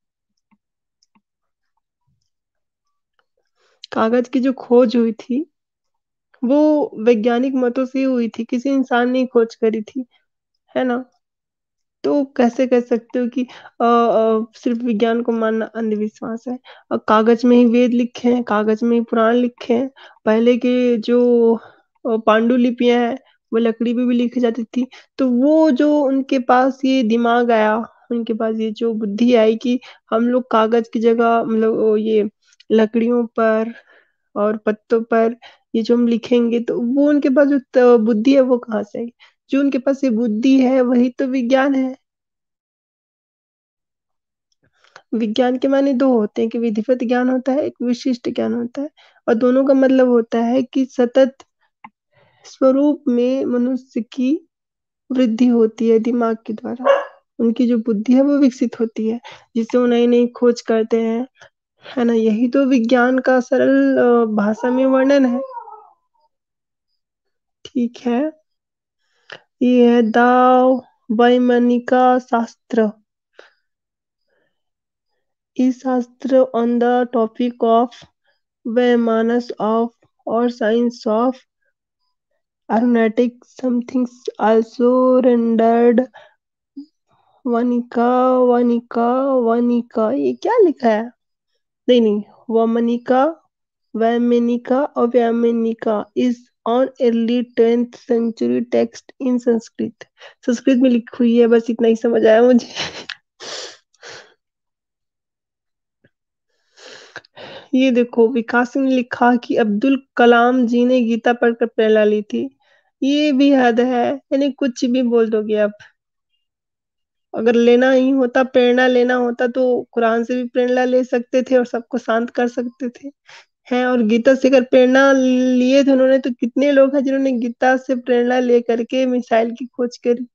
कागज की जो खोज हुई थी वो वैज्ञानिक मतों से हुई थी, किसी इंसान ने खोज करी थी, है ना? तो कैसे कह सकते हो कि आ, आ, सिर्फ विज्ञान को मानना अंधविश्वास है? और कागज में ही वेद लिखे हैं, कागज में ही पुराण लिखे हैं। पहले के जो पांडुलिपियां हैं वो लकड़ी पे भी लिखी जाती थी, तो वो जो उनके पास ये दिमाग आया, उनके पास ये जो बुद्धि आई कि हम लोग कागज की जगह मतलब ये लकड़ियों पर और पत्तों पर ये जो हम लिखेंगे, तो वो उनके पास जो बुद्धि है वो कहाँ से आई? जो उनके पास ये बुद्धि है वही तो विज्ञान है। विज्ञान के माने दो होते हैं कि विधिवत ज्ञान होता है, एक विशिष्ट ज्ञान होता है, और दोनों का मतलब होता है कि सतत स्वरूप में मनुष्य की वृद्धि होती है दिमाग के द्वारा, उनकी जो बुद्धि है वो विकसित होती है, जिससे वो नई नई खोज करते हैं, है ना? यही तो विज्ञान का सरल भाषा में वर्णन है। ठीक है, ये है दाव वैमानिका शास्त्र, इस shastra on the topic of vaimanas of or science of aeronautics, something also rendered वनिका वनिका वनिका, ये क्या लिखा है? नहीं नहीं, वमनिका वैमानिका और Vaimanika is an early tenth century text in Sanskrit. Sanskrit में लिखी हुई है, बस इतना ही समझ आया मुझे। ये देखो, विकास सिंह ने लिखा कि अब्दुल कलाम जी ने गीता पढ़कर प्रेरणा ली थी। ये भी हद है, यानी कुछ भी बोल दोगे आप। अगर लेना ही होता, प्रेरणा लेना होता, तो कुरान से भी प्रेरणा ले सकते थे और सबको शांत कर सकते थे, हैं? और गीता से अगर प्रेरणा लिए थे उन्होंने, तो कितने लोग हैं जिन्होंने गीता से प्रेरणा ले करके मिसाइल की खोज करी।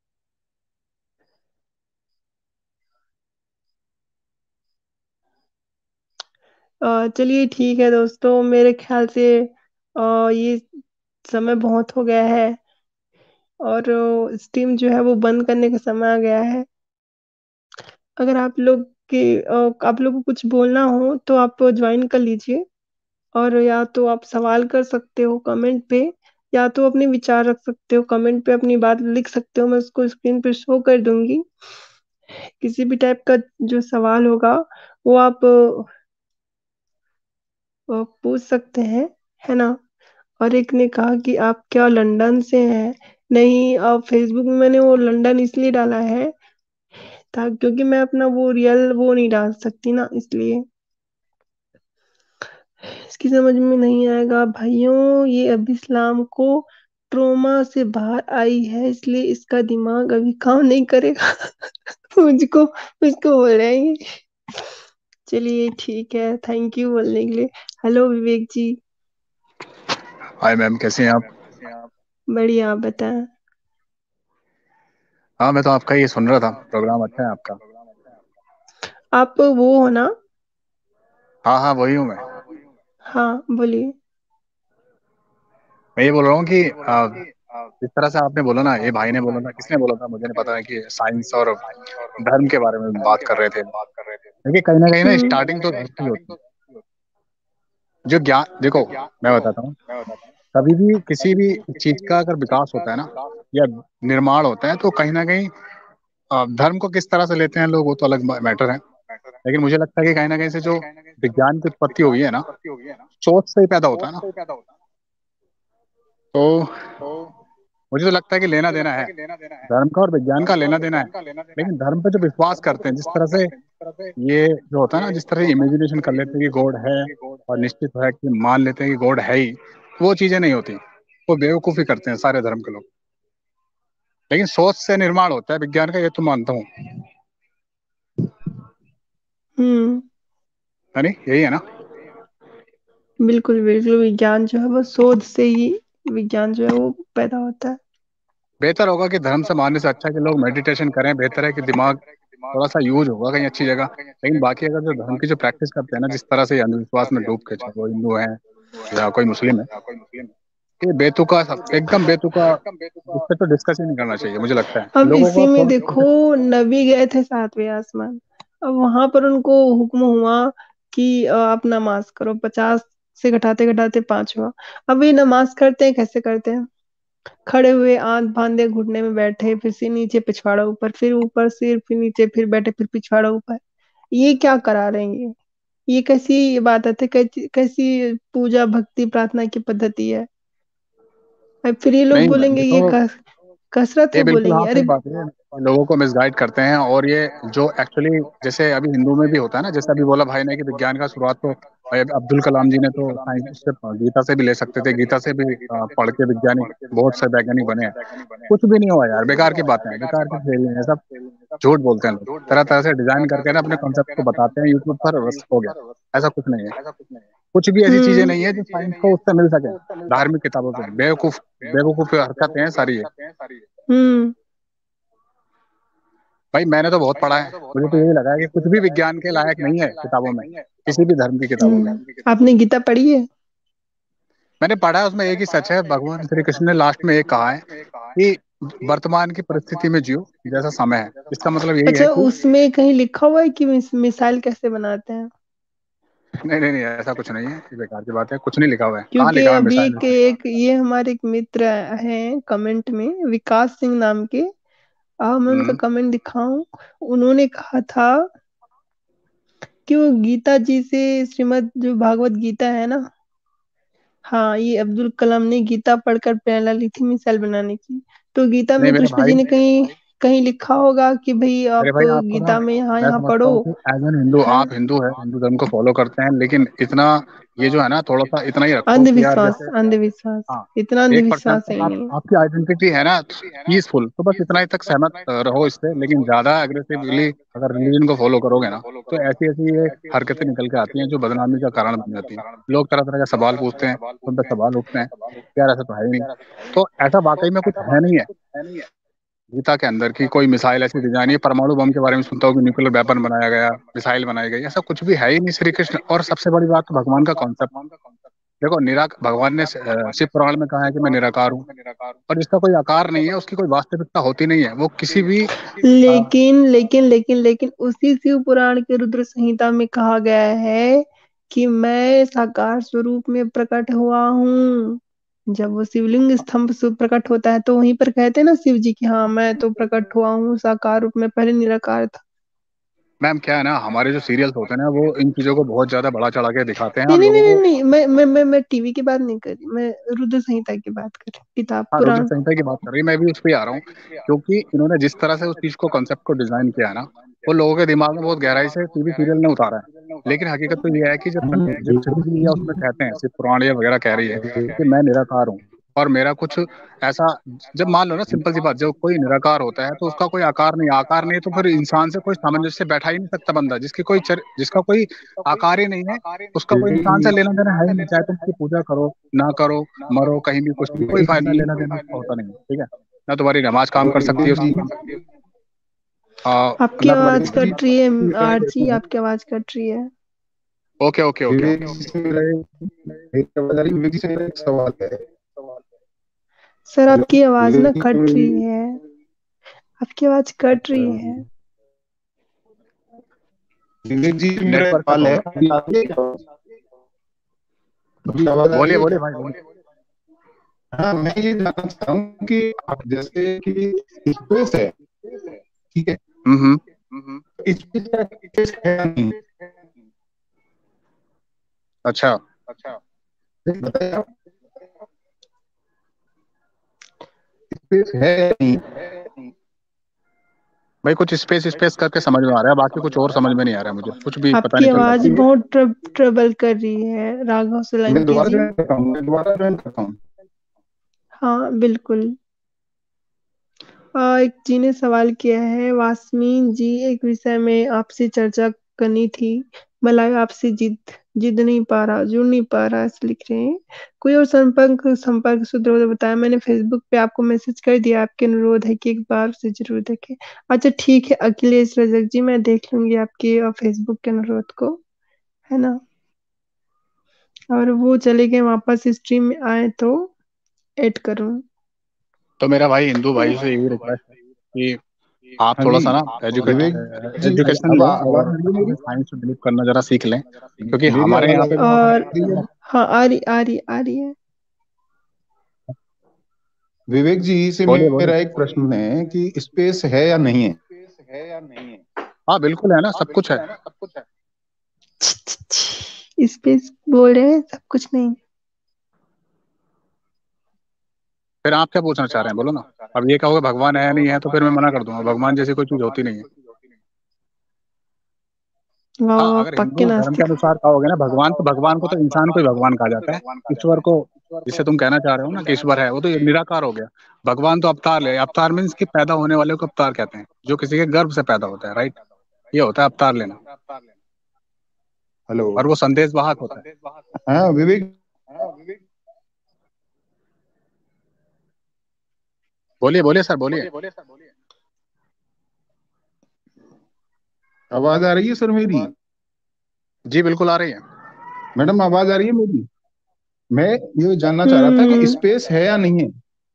चलिए ठीक है दोस्तों, मेरे ख्याल से आ, ये समय बहुत हो गया है और स्ट्रीम जो है वो बंद करने का समय आ गया है। अगर आप लोग के आ, आप लोग को कुछ बोलना हो तो आप ज्वाइन कर लीजिए, और या तो आप सवाल कर सकते हो कमेंट पे, या तो अपने विचार रख सकते हो कमेंट पे, अपनी बात लिख सकते हो, मैं उसको स्क्रीन पे शो कर दूंगी। किसी भी टाइप का जो सवाल होगा वो आप अ, पूछ सकते हैं, है ना? और एक ने कहा कि आप क्या लंदन से हैं? नहीं, अब फेसबुक में मैंने वो लंदन इसलिए डाला है था क्योंकि मैं अपना वो रियल वो नहीं डाल सकती ना, इसलिए। इसकी समझ में नहीं आएगा भाइयों, ये अभी इस्लाम को ट्रोमा से बाहर आई है, इसलिए इसका दिमाग अभी काम नहीं करेगा। मुझको मुझको बोल रहे हैं ये। चलिए ठीक है, थैंक यू बोलने के लिए। हेलो विवेक जी।
हाय मैम, कैसे हैं आप?
बढ़िया, आप बताएं।
हाँ, मैं तो आपका ये सुन रहा था, प्रोग्राम अच्छा है आपका।
आप वो हो ना?
हाँ हाँ, वही हूँ मैं।
हाँ बोलिए।
मैं ये बोल रहा हूँ कि आ, जिस तरह से आपने बोला ना, ये भाई ने बोला था, किसने बोला था मुझे नहीं पता है, कि साइंस और धर्म के बारे में बात कर रहे थे। देखिए, कहीं ना कहीं ना
हम्म।
स्टार्टिंग तो घर से ही होती है। जो ज्ञान, देखो मैं बताता हूँ, कभी भी किसी भी चीज का अगर विकास होता है ना, या निर्माण होता है, तो कहीं ना कहीं अब धर्म को किस तरह से लेते हैं लोग वो तो अलग मैटर है, लेकिन मुझे लगता है कि कहीं ना कहीं से जो विज्ञान की उत्पत्ति हुई है ना, सोच से ही पैदा होता है ना। तो मुझे तो लगता है कि लेना देना है धर्म का और विज्ञान का, लेना देना है। लेकिन धर्म पे जो विश्वास करते हैं, जिस तरह से ये जो होता है ना, जिस तरह से इमेजिनेशन कर लेते हैं कि गॉड है और निश्चित है कि मान लेते हैं कि गॉड है ही, वो चीजें नहीं होती। वो बेवकूफी करते हैं सारे धर्म के लोग। लेकिन सोच से निर्माण होता है विज्ञान का, ये तो मानता हूँ।
हम्म
है नहीं, यही है ना?
बिल्कुल बिल्कुल, विज्ञान जो है वो सोच से ही विज्ञान जो है वो पैदा होता है।
बेहतर होगा कि धर्म से मानने से अच्छा है कि लोग मेडिटेशन करें, बेहतर है कि दिमाग थोड़ा सा यूज होगा कहीं अच्छी जगह। लेकिन बाकी अगर जो धर्म की जो प्रैक्टिस करते हैं ना, जिस तरह से ये अंधविश्वास में डूब के, चाहे वो हिंदू है या कोई मुस्लिम है, ये बेतुका एकदम बेतुका, इस पे तो डिस्कस ही नहीं करना चाहिए मुझे लगता है
अब
लोगों
इसी
को
में
थोड़ा।
देखो, नबी गए थे सातवें आसमान, अब वहां पर उनको हुक्म हुआ कि अ, आप नमाज करो, पचास से घटाते घटाते पांच हुआ। अब ये नमाज करते हैं, कैसे करते हैं? खड़े हुए, आंख बांधे, घुटने में बैठे, फिर सिर नीचे पिछवाड़ा ऊपर, फिर ऊपर सिर, फिर नीचे, फिर बैठे, फिर पिछवाड़ा ऊपर। ये क्या करा रहे हैं? ये ये कैसी इबादत है? कैसी कैसी पूजा भक्ति प्रार्थना की पद्धति है? अब फिर ये लोग
नहीं,
बोलेंगे
ये
ये
तो
कस, कसरत है,
ये बिल्कुल,
बोलेंगे।
हाँ
अरे
सही बात है। लोगों को मिसगाइड करते हैं। और ये जो एक्चुअली जैसे अभी हिंदू में भी होता है ना, जैसे अभी बोला भाई ने कि विज्ञान का शुरुआत तो भाई अब्दुल कलाम जी ने तो साइंस उससे गीता से भी ले सकते थे। गीता से भी अ, पढ़ के वैज्ञानिक बहुत से वैज्ञानिक बने हैं। कुछ भी नहीं हुआ यार, बेकार की बातें हैं, बेकार की थ्योरी है सब। झूठ बोलते हैं लोग, तरह तरह से डिजाइन करके ना अपने कॉन्सेप्ट को बताते हैं यूट्यूब पर, बस हो गया। ऐसा कुछ नहीं है। कुछ भी ऐसी चीजें नहीं है जो साइंस को उससे मिल सके धार्मिक किताबों से। बेवकूफ बेवकूफ हरकतें हैं सारी ये।
हम्म
भाई मैंने तो बहुत पढ़ा है, मुझे तो यही लगा है कि कुछ भी विज्ञान के लायक नहीं है किताबों में, किसी भी धर्म की किताबों में।
हम्म आपने गीता पढ़ी है?
मैंने पढ़ा है, उसमें एक ही सच है, भगवान श्री कृष्ण ने लास्ट में एक कहा है कि वर्तमान की परिस्थिति में जियो जैसा समय है। इसका मतलब यही है
अच्छा,
कि
उसमें कहीं लिखा हुआ है कि मिस, मिसाइल कैसे बनाते हैं?
नहीं नहीं नहीं, ऐसा कुछ नहीं है, ये बेकार की बात है। कुछ नहीं लिखा हुआ है, कहाँ
क्योंकि
लिखा है
अभी
मिसाइल?
एक, एक ये हमारे एक मित्र हैं कमेंट में, विकास सिंह नाम के, आ, मैं उनका
हम्म।
कमेंट दिखाऊं। उन्होंने कहा था कि वो गीता जी से, श्रीमद् जो भागवत गीता है ना, हाँ, ये अब्दुल कलाम ने गीता पढ़कर प्रेरणा ली थी मिसाइल बनाने की। तो गीता
नहीं
में
मेरे
कृष्ण
भाई,
जी ने कहीं कहीं लिखा होगा कि भाई
अरे
आप
भाई आपको ना,
गीता में यहाँ
मैं
यहाँ
समझता
पढ़ो,
हूँ कि एज एन हिंदू,
है ना?
आप हिंदू है, हिंदू धर्म को फॉलो करते हैं, लेकिन इतना ये जो है ना, थोड़ा सा इतना ही रखो कि यार
अंधविश्वास,
जैसे,
अंधविश्वास,
हाँ,
इतना
एक परसेंट
अंधविश्वास
तक
सही
आप,
नहीं है।
आपकी आइडेंटिटी है ना पीसफुल, तो बस इतना ही तक सहमत अ, रहो इससे। लेकिन ज्यादा अग्रेसिवली अगर रिलीजन को फॉलो करोगे ना, तो ऐसी ऐसी ये हरकतें निकल के आती हैं जो बदनामी का कारण बन जाती हैं। लोग तरह तरह के सवाल पूछते हैं, उन पर सवाल उठते हैं, यार ऐसा तो है ही नहीं। तो ऐसा वाकई में कुछ है नहीं है गीता के अंदर की कोई मिसाइल ऐसी डिजाइन। ये परमाणु बम के बारे में सुनता हूँ कि न्यूक्लियर वेपन बनाया गया, मिसाइल बनाई गई, ऐसा कुछ भी है ही नहीं। श्री कृष्ण, और सबसे बड़ी बात तो भगवान का कॉन्सेप्ट देखो, निरा भगवान ने अ, शिव पुराण में कहा है कि मैं निराकार हूँ, और जिसका कोई आकार नहीं है उसकी कोई वास्तविकता होती नहीं है। वो किसी भी अ,
लेकिन लेकिन लेकिन लेकिन उसी शिव पुराण के रुद्र संहिता में कहा गया है कि मैं साकार स्वरूप में प्रकट हुआ हूँ। जब वो शिवलिंग स्तंभ से प्रकट होता है तो वहीं पर कहते हैं ना शिव जी की, हाँ मैं तो प्रकट हुआ हूँ साकार रूप में, पहले निराकार था।
मैम क्या है ना, हमारे जो सीरियल्स होते हैं ना, वो इन चीजों को बहुत ज्यादा बढ़ा चढ़ा के दिखाते हैं
नहीं
और
नहीं
लोगों
नहीं नहीं
को।
नहीं, मैं मैं मैं मैं टीवी की बात नहीं कर रही, मैं रुद्र संहिता की बात कर रही हूँ, किताब
हाँ, रुद्र
पुराण।
संहिता की बात कर रही, मैं भी उस पर ही आ रहा हूँ। क्योंकि इन्होंने जिस तरह से उस चीज को, कंसेप्ट को डिजाइन किया है ना, वो लोगों के दिमाग में बहुत गहराई से टीवी सीरियल ने उतारा है। लेकिन हकीकत तो ये है कि जब जब शिव जी या उसमें कहते हैं, शिव पुराण या वगैरह कह रही है कि मैं निराकार हूँ और मेरा कुछ ऐसा, जब मान लो ना सिंपल सी बात, जब कोई निराकार होता है तो उसका कोई आकार नहीं, आकार नहीं, तो फिर इंसान से कोई सामंजस्य बैठा ही नहीं सकता। बंदा जिसकी कोई चर, जिसका कोई आकार ही नहीं है, उसका कोई इंसान से लेना देना है ही नहीं। चाहे तुम उसकी पूजा करो ना करो, मरो कहीं भी, कुछ भी, कोई फायदा लेना देना उसका होता नहीं है। ठीक है ना, तुम्हारी नमाज काम कर सकती है उसकी, आ,
आपकी
ना तुम्हारी।
आवाज कट रही है आरजी, आपकी आवाज कट रही है।
Okay okay okay
Vivek
okay
जी
ओके।
से मेरा एक एक विवेक जी से मेरा एक सवाल है।
सर
जो
आपकी आवाज ना
विवेक
कट रही है, आपकी आवाज कट रही है।
विवेक जी से मेरा एक
नेटवर्क का
सवाल है,
प्रॉब्लम।
अभी आ रही है क्या? अभी आवाज आ रही
बोलिए
है
बोलिए
क्या?
भाई बोलिए।
हाँ, मैं ये जानना चाहता हूँ कि आप जैसे कि स्पेस है, ठीक है।
हम्म
स्पेस है या नहीं,
अच्छा
बताइए आप, स्पेस है या नहीं?
भाई कुछ स्पेस स्पेस करके समझ में आ रहा है, बाकी कुछ और समझ में नहीं आ रहा है, मुझे कुछ भी पता
आपकी
नहीं चल रहा
आवाज
है।
बहुत ट्रब, ट्रबल कर रही है राघव
मैं
सोलंकी
दोबारा
जी।
ज्वाइन करता हूँ, मैं दोबारा ज्वाइन करता हूँ।
हाँ बिल्कुल। आ, एक जी ने सवाल किया है, वास्मीन जी एक विषय में आपसे चर्चा करनी थी, मलाई आपसे जिद जिद नहीं पा रहा, जुड़ नहीं पा रहा, ऐसे लिख रहे हैं। कोई और संपर्क संपर्क सूत्र हो तो बताया। मैंने फेसबुक पे आपको मैसेज कर दिया, आपके अनुरोध है कि एक बार उसे जरूर देखें। अच्छा ठीक है अखिलेश रजक जी, मैं देख लूंगी आपके फेसबुक के अनुरोध को, है ना। और वो चले गए वापस स्ट्रीम में आए तो ऐड करूँ।
तो मेरा भाई हिंदू भाई से यही रिक्वेस्ट है कि आप
हाँ
थोड़ा
जी
सा ना
विवेक
एजुकेट
जी,
एजुकेशन
अब
लें
आ- आवाज
और
आ रही है मेरी?
साइंस में बिलीव करना जरा सीख लें, क्योंकि
मेरी
हमारे
आवाज
यहाँ
आ
पे
और
रही है?
हाँ आ रही आ रही आ रही है।
विवेक जी से
बोलिए बोलिए।
मेरा एक प्रश्न है कि स्पेस है या नहीं है?
हाँ बिल्कुल है ना, सब कुछ है।
स्पेस बोल रहे हैं, सब कुछ नहीं।
फिर आप क्या पूछना चाह रहे हैं, बोलो ना। अब ये कहोगे भगवान है या नहीं है, तो फिर मैं मना कर दूंगा, भगवान जैसी कोई चीज होती नहीं है। हाँ
वाह
अगर
पक्के
हिंदू धर्म के
नास्तिक।
अनुसार कहोगे ना भगवान, तो भगवान को तो इंसान को ही भगवान कहा जाता है। ईश्वर को, जिसे तुम कहना चाह रहे हो ना कि ईश्वर है, वो तो निराकार हो गया। भगवान तो अवतार ले, अवतार मीन्स कि पैदा होने वाले को अवतार कहते हैं, जो किसी के गर्भ से पैदा होता है, राइट। ये होता है अवतार लेना,
हेलो।
और वो संदेश वाहक होता है।
हाँ विवेक,
बोलिए बोलिए सर, बोलिए।
आवाज आ रही है सर मेरी?
जी बिल्कुल आ रही है।
मैडम आवाज आ रही है मेरी? मैं ये जानना चाह रहा था कि
हम्म
स्पेस है या नहीं है।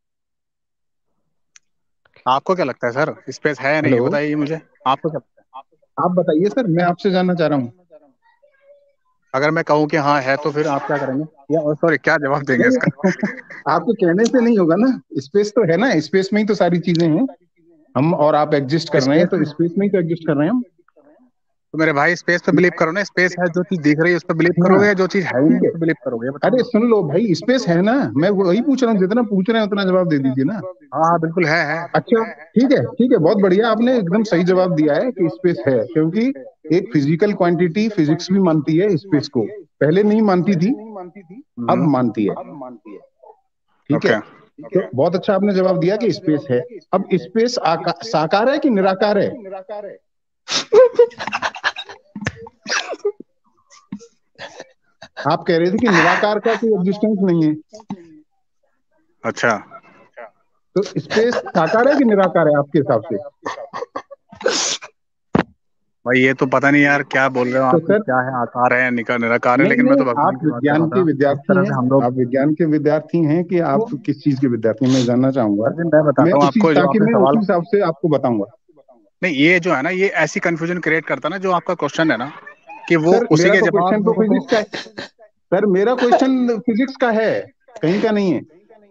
आपको क्या लगता है सर, स्पेस है या नहीं है,
हेलो,
बताइए मुझे, आपको क्या लगता है।
आप बताइए सर, मैं आपसे जानना चाह रहा हूँ।
अगर मैं कहूँ कि हाँ है, तो फिर आप क्या करेंगे, या सॉरी क्या जवाब देंगे
नहीं
इसका।
आपके कहने से नहीं होगा ना, स्पेस तो है ना, स्पेस में ही तो सारी चीजें हैं। हम और आप एग्जिस्ट कर रहे हैं
स्पेस
तो
में,
स्पेस में ही तो एग्जिस्ट कर रहे हैं हम।
तो मेरे भाई स्पेस पे बिलीव करो ना, स्पेस है, जो चीज दिख रही है उस पर बिलीव
हाँ
करोगे, या जो चीज है ही नहीं
ठीक
उस
है।
पर बिलीव करोगे, ये बताओ
अरे
ना।
सुन लो भाई, स्पेस है ना, मैं वही पूछ रहा हूँ, जितना पूछ रहे हैं उतना जवाब दे दीजिए ना।
हाँ हाँ बिल्कुल है है
अच्छा ठीक है, ठीक है, बहुत बढ़िया, आपने एकदम सही जवाब दिया है कि स्पेस है, क्योंकि एक फिजिकल क्वांटिटी फिजिक्स भी मानती है स्पेस को। पहले नहीं मानती थी, अब मानती है। ठीक है,
ओके।
तो बहुत अच्छा आपने जवाब दिया कि स्पेस है। अब स्पेस साकार है कि निराकार है? आप कह रहे थे कि निराकार का कोई एग्जिस्टेंस नहीं है,
अच्छा
तो स्पेस साकार है कि निराकार है आपके हिसाब से?
भाई, ये तो पता नहीं यार क्या बोल रहे हो
तो
आप,
सर,
क्या है, आकार है या निका निराकार है,
नहीं
लेकिन मैं
नहीं,
तो भगवान
आप
की बात कर
विज्ञान
रहा
के
था। जिस
विद्यार्थी
तरह
हैं,
से हम लोग,
आप विज्ञान के विद्यार्थी हैं कि आप किस चीज के विद्यार्थी हैं, मैं जानना चाहूंगा।
सर जी मैं
मैं
बताता हूँ
उसी,
आपको, जो
ताकि
आपने
मैं उसी
सवाल,
हिसाब से आपको बताऊंगा।
नहीं ये जो है ना, ये ऐसी कंफ्यूजन क्रिएट करता है ना, जो आपका क्वेश्चन है ना, कि वो
सर
उसी
मेरा
के
तो
जवाब
क्वेश्चन तो
लोगों को।
फिजिक्स का है, सर मेरा क्वेश्चन फिजिक्स का है, कहीं का नहीं है।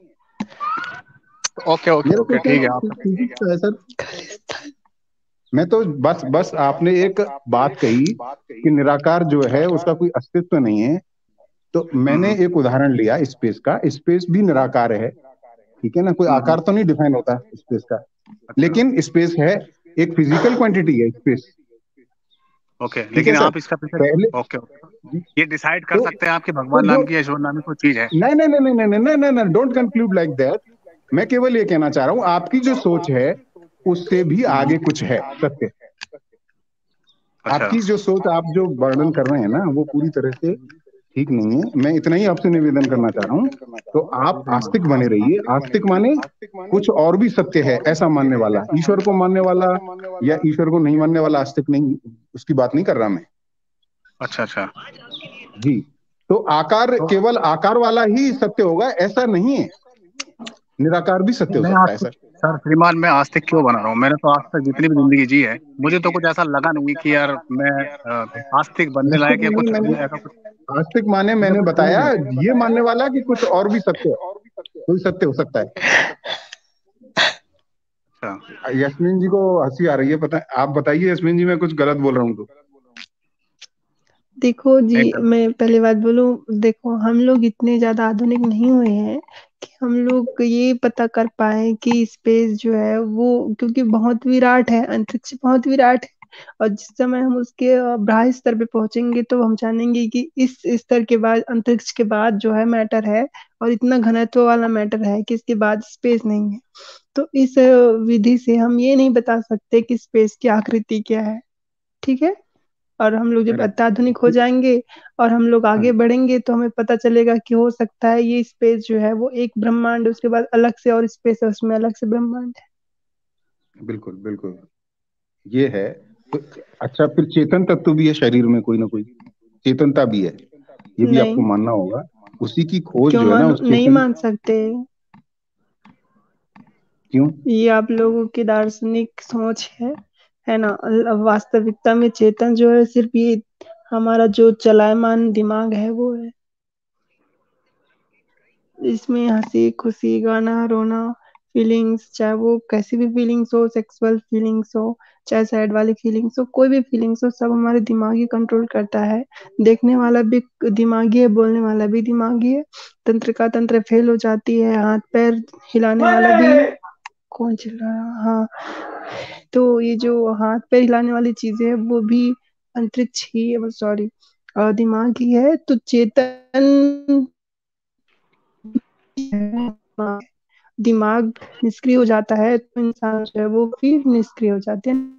ओके ओके
मेरा
ओके ठीक है आप।
क्वेश्चन फिजिक्स का है सर। मैं तो बस बस आपने एक बात कही कि निराकार जो है उसका कोई अस्तित्व नहीं है, तो मैंने
हम्म
एक उदाहरण लिया स्पेस का। स्पेस भी निराकार है, ठीक है ना, कोई
हम्म
आकार
हम्म,
तो नहीं डिफाइन होता स्पेस का,
अच्छा
लेकिन स्पेस है, एक फिजिकल क्वांटिटी है स्पेस।
ओके,
ठीक है
लेकिन
सर,
आप इसका पीछे,
पहले
ओके ओके, ये डिसाइड कर
तो
सकते हैं आप कि
तो
भगवान
जो,
नाम की, ईश्वर नाम की कोई चीज है।
नहीं नहीं नहीं नहीं नहीं नहीं नहीं नहीं, डोंट कंक्लूड लाइक दैट। मैं केवल ये कहना चाह रहा हूं, आपकी जो सोच है उससे भी
हम्म,
आगे कुछ है सत्य।
अच्छा
आपकी जो सोच, आप जो वर्णन कर रहे हैं ना, वो पूरी तरह से ठीक नहीं है। मैं इतना ही आपसे निवेदन करना चाह रहा हूं, तो आप आस्तिक बने रहिए। आस्तिक माने कुछ और भी सत्य है ऐसा मानने वाला, ईश्वर को मानने वाला या ईश्वर को नहीं मानने वाला आस्तिक नहीं, उसकी बात नहीं कर रहा मैं।
अच्छा अच्छा।
जी, तो आकार,
तो
केवल आकार वाला ही सत्य होगा ऐसा नहीं है, निराकार भी सत्य हो
मैं
सकता है
आस्तिक,
सर।
सर श्रीमान मैं आस्तिक क्यों बना रहा हूँ, मैंने तो आज तक जितनी भी जिंदगी जी है, मुझे तो कुछ ऐसा लगा नहीं कि यार मैं अ, आस्तिक बनने
आस्तिक
लायक या
नहीं,
कुछ
मैंने
ऐसा कुछ,
आस्तिक माने
मुझे
मैंने
कुछ है
बताया,
नहीं।
ये मानने वाला कि कुछ और भी सत्य है, कोई सत्य हो सकता है।
अच्छा
यस्मीन जी को हंसी आ रही है, पता आप बताइए यस्मीन जी, मैं कुछ गलत बोल रहा हूँ तो?
देखो जी,
नहीं गलत।
मैं पहले बात बोलूं, देखो हम लोग इतने ज्यादा आधुनिक नहीं हुए हैं कि हम लोग ये पता कर पाए कि स्पेस जो है वो, क्योंकि बहुत विराट है, अंतरिक्ष बहुत विराट है। और जिस समय हम उसके अ, बाह्य स्तर पे पहुंचेंगे तो हम जानेंगे कि इस स्तर के बाद, अंतरिक्ष के बाद जो है मैटर है, और इतना घनत्व वाला मैटर है कि इसके बाद स्पेस नहीं है। तो इस अ, विधि से हम ये नहीं बता सकते कि स्पेस की आकृति क्या है। ठीक है। और हम लोग जब
करेक्ट।
अत्याधुनिक हो जाएंगे और हम लोग
हाँ,
आगे बढ़ेंगे तो हमें पता चलेगा कि हो सकता है ये स्पेस जो है वो एक ब्रह्मांड है, उसके बाद अलग से और स्पेस है, उसमें अलग से ब्रह्मांड है।
बिल्कुल बिल्कुल, ये है। तो अच्छा, फिर चेतन तत्व भी है शरीर में, कोई ना कोई चेतनता भी है, ये भी आपको
नहीं,
मानना होगा। उसी की खोज
क्यों
जो है ना
मान
उस
नहीं
चेतन।
मान सकते?
क्यों?
ये आप लोगों की दार्शनिक सोच है है ना। वास्तविकता में चेतन जो है सिर्फ ये हमारा जो चलायमान दिमाग है वो है। इसमें हंसी खुशी, गाना, रोना, फीलिंग्स, चाहे वो कैसी भी फीलिंग्स हो, सेक्सुअल फीलिंग्स हो, चाहे सैड वाली फीलिंग्स हो, कोई भी फीलिंग्स हो, सब हमारे दिमाग ही कंट्रोल करता है। देखने वाला भी दिमागी है, बोलने वाला भी दिमागी है। तंत्र का तंत्र फेल हो जाती है, हाथ पैर हिलाने वाला भी। कौन चिल्ला रहा? हाँ। तो ये जो हाथ पैर हिलाने वाली चीजें है वो भी अंतरिक्ष ही, सॉरी, दिमाग ही है। तो चेतन दिमाग निष्क्रिय हो जाता है तो इंसान जो है वो फिर निष्क्रिय हो जाते हैं।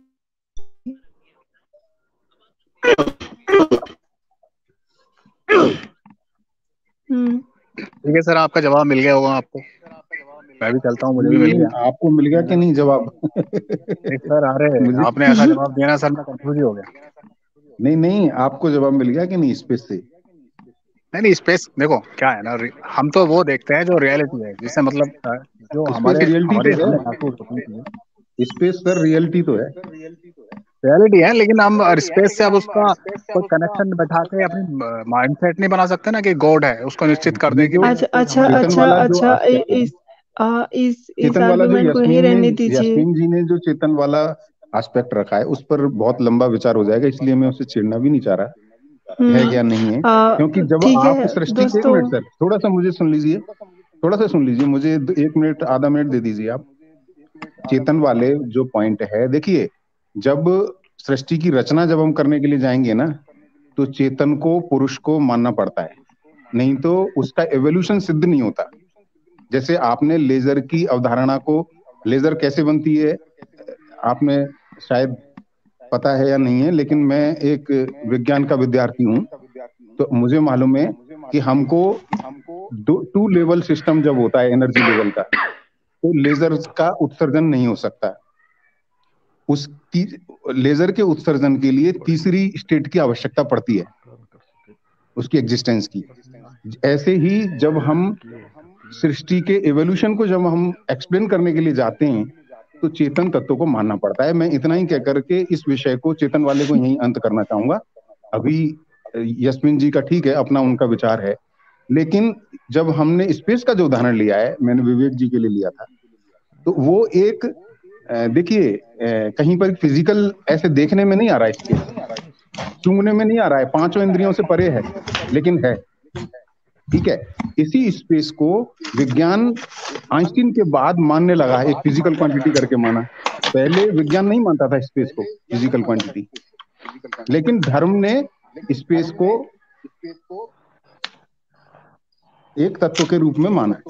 हम्म।
ठीक है सर, आपका जवाब मिल गया होगा आपको। मैं भी चलता हूँ, मुझे भी
नहीं
मिल
नहीं,
गया।
आपको मिल गया कि नहीं जवाब?
नहीं सर, अरे
मुझे
आपने ऐसा जवाब दिया ना सर, मैं कंफ्यूज ही हो गया।
नहीं नहीं, आपको जवाब मिल गया कि नहीं स्पेस से?
नहीं नहीं, स्पेस देखो क्या है ना, रि- हम तो वो देखते हैं जो रियलिटी है, जिससे मतलब अ, जो
स्पेस
हमारे
रियलिटी
हमारे
तो
हमें
है,
महसूस होती है चीजें।
स्पेस सर रियलिटी तो है।
रियलिटी है, लेकिन हम स्पेस से अब उसका कोई कनेक्शन बैठा के अपनी माइंडसेट नहीं बना सकते ना कि गॉड है, उसको निश्चित कर
ये
दें कि
जो
भाई
अच्छा
स्पेस
अच्छा
हमारे
चेतन
अच्छा
वाला जो
अच्छा, इ,
आस्पेक्ट है,
इस आ, इस इस
चेतन वाला जो
आर्गुमेंट को यहीं
यस्मीन ने
रहने दीजिए।
यस्मीन जी ने जो चेतन वाला एस्पेक्ट रखा है, उस पर बहुत लंबा विचार हो जाएगा, इसलिए मैं उसे छेड़ना भी नहीं चाह रहा है
हम्म।
क्या नहीं है।
आ,
क्योंकि जब
ठीक
आप
है
सृष्टि के, एक
दोस्तों।
मिनट सर, थोड़ा सा मुझे सुन लीजिए, थोड़ा सा सुन लीजिए मुझे, दो- एक मिनट आधा मिनट दे दीजिए आप। चेतन वाले जो पॉइंट है, देखिए, जब सृष्टि की रचना जब हम करने के लिए जाएंगे ना, तो चेतन को पुरुष को मानना पड़ता है, नहीं तो उसका एवोल्यूशन सिद्ध नहीं होता। जैसे आपने लेजर की अवधारणा को, लेजर कैसे बनती है आपने शायद पता है या नहीं है, लेकिन मैं एक विज्ञान का विद्यार्थी हूं, तो मुझे मालूम है कि हमको दो टू लेवल सिस्टम जब होता है एनर्जी लेवल का, तो लेजर का उत्सर्जन नहीं हो सकता। उस ती, लेजर के उत्सर्जन के लिए तीसरी स्टेट की आवश्यकता पड़ती है, उसकी एग्जिस्टेंस की। ऐसे ही जब हम सृष्टि के एवोल्यूशन को जब हम एक्सप्लेन करने के लिए जाते हैं, तो चेतन तत्व को मानना पड़ता है। मैं इतना ही कह करके इस विषय को, चेतन वाले को, यहीं अंत करना चाहूंगा। अभी यस्मिन जी का ठीक है, अपना उनका विचार है, लेकिन जब हमने स्पेस का जो उदाहरण लिया है, मैंने विवेक जी के लिए लिया था, तो वो एक अ, देखिए, अ, कहीं पर फिजिकल ऐसे देखने में नहीं आ रहा है स्पेस, सूंघने में नहीं आ रहा है, पांचों इंद्रियों से परे है, लेकिन है। ठीक है। इसी स्पेस को विज्ञान आइंस्टीन के बाद मानने लगा है, एक फिजिकल क्वांटिटी करके माना। पहले विज्ञान नहीं मानता था स्पेस को फिजिकल क्वांटिटी, लेकिन धर्म ने स्पेस को एक तत्व के रूप में माना।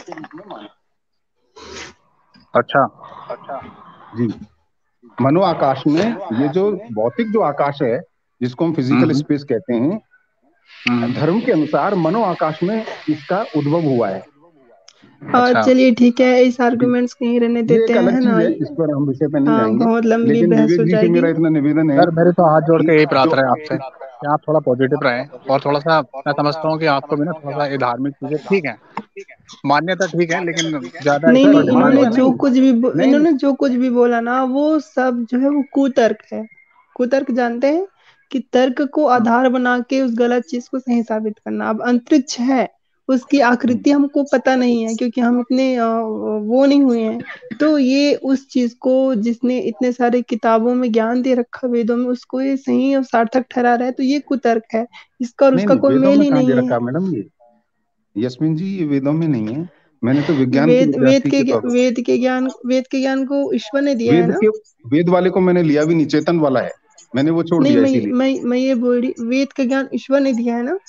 अच्छा।
जी। मनो आकाश में, ये जो भौतिक जो आकाश है, जिसको हम फिजिकल
हम्म
स्पेस कहते हैं,
हम्म।
धर्म के अनुसार मनो आकाश में इसका उद्भव हुआ है।
और
अच्छा।
चलिए ठीक है, इस
जी।
आर्गुमेंट्स को यहीं रहने
ये
देते
एक
हैं,
अलग
है
चीज
ना।
है, इस पर हम विषय पे नहीं
हाँ,
जाएंगे।
बहुत लंबी
लेकिन
बहस
विवेक
हो
जी से
जाएगी।
मेरा इतना निवेदन है
सर मेरे तो हाथ जोड़
कि
के यही
जो
प्रार्थना है आपसे कि आप थोड़ा पॉजिटिव रहें, और थोड़ा सा मैं समझता हूँ कि आपको भी ना थोड़ा सा ये धार्मिक चीजें ठीक है, मान्यता ठीक है, लेकिन ज्यादा इस
नहीं
सर
नहीं,
पर ध्यान
इन्होंने
मत
मान्यता
दें।
जो
नहीं,
कुछ भी बो-
नहीं नहीं,
इन्होंने जो कुछ भी बोला ना वो सब जो है वो कुतर्क है। कुतर्क जानते हैं कि तर्क को
हाँ।
आधार बना के उस गलत चीज को सही साबित करना। अब अंतरिक्ष है, उसकी आकृति हमको पता नहीं है, क्योंकि हम इतने अ, वो नहीं हुए हैं। तो ये उस चीज को जिसने इतने सारे किताबों में ज्ञान दे रखा वेदों में, उसको ये सही और सार्थक ठहरा रहा है, तो ये कुतर्क है। इसका और
नहीं
उसका
नहीं,
कोई
वेदों
मेल
में
ही
कहाँ दे
नहीं
रखा
है।
है मैडम ये? यस्मिन जी, ये वेदों में नहीं है। मैंने तो विज्ञान के
वेद वेद
विद्यार्थी
के
के तौर पर,
वेद के ज्ञान वेद के ज्ञान को ईश्वर ने दिया है
वेद
ना।
के वेद वाले को मैंने लिया भी नहीं, चेतन वाला है, मैंने वो छोड़
नहीं,
दिया
मैं
इसीलिए।
मैं मैं ये बोल रही, वेद का ज्ञान ईश्वर ने दिया है ना।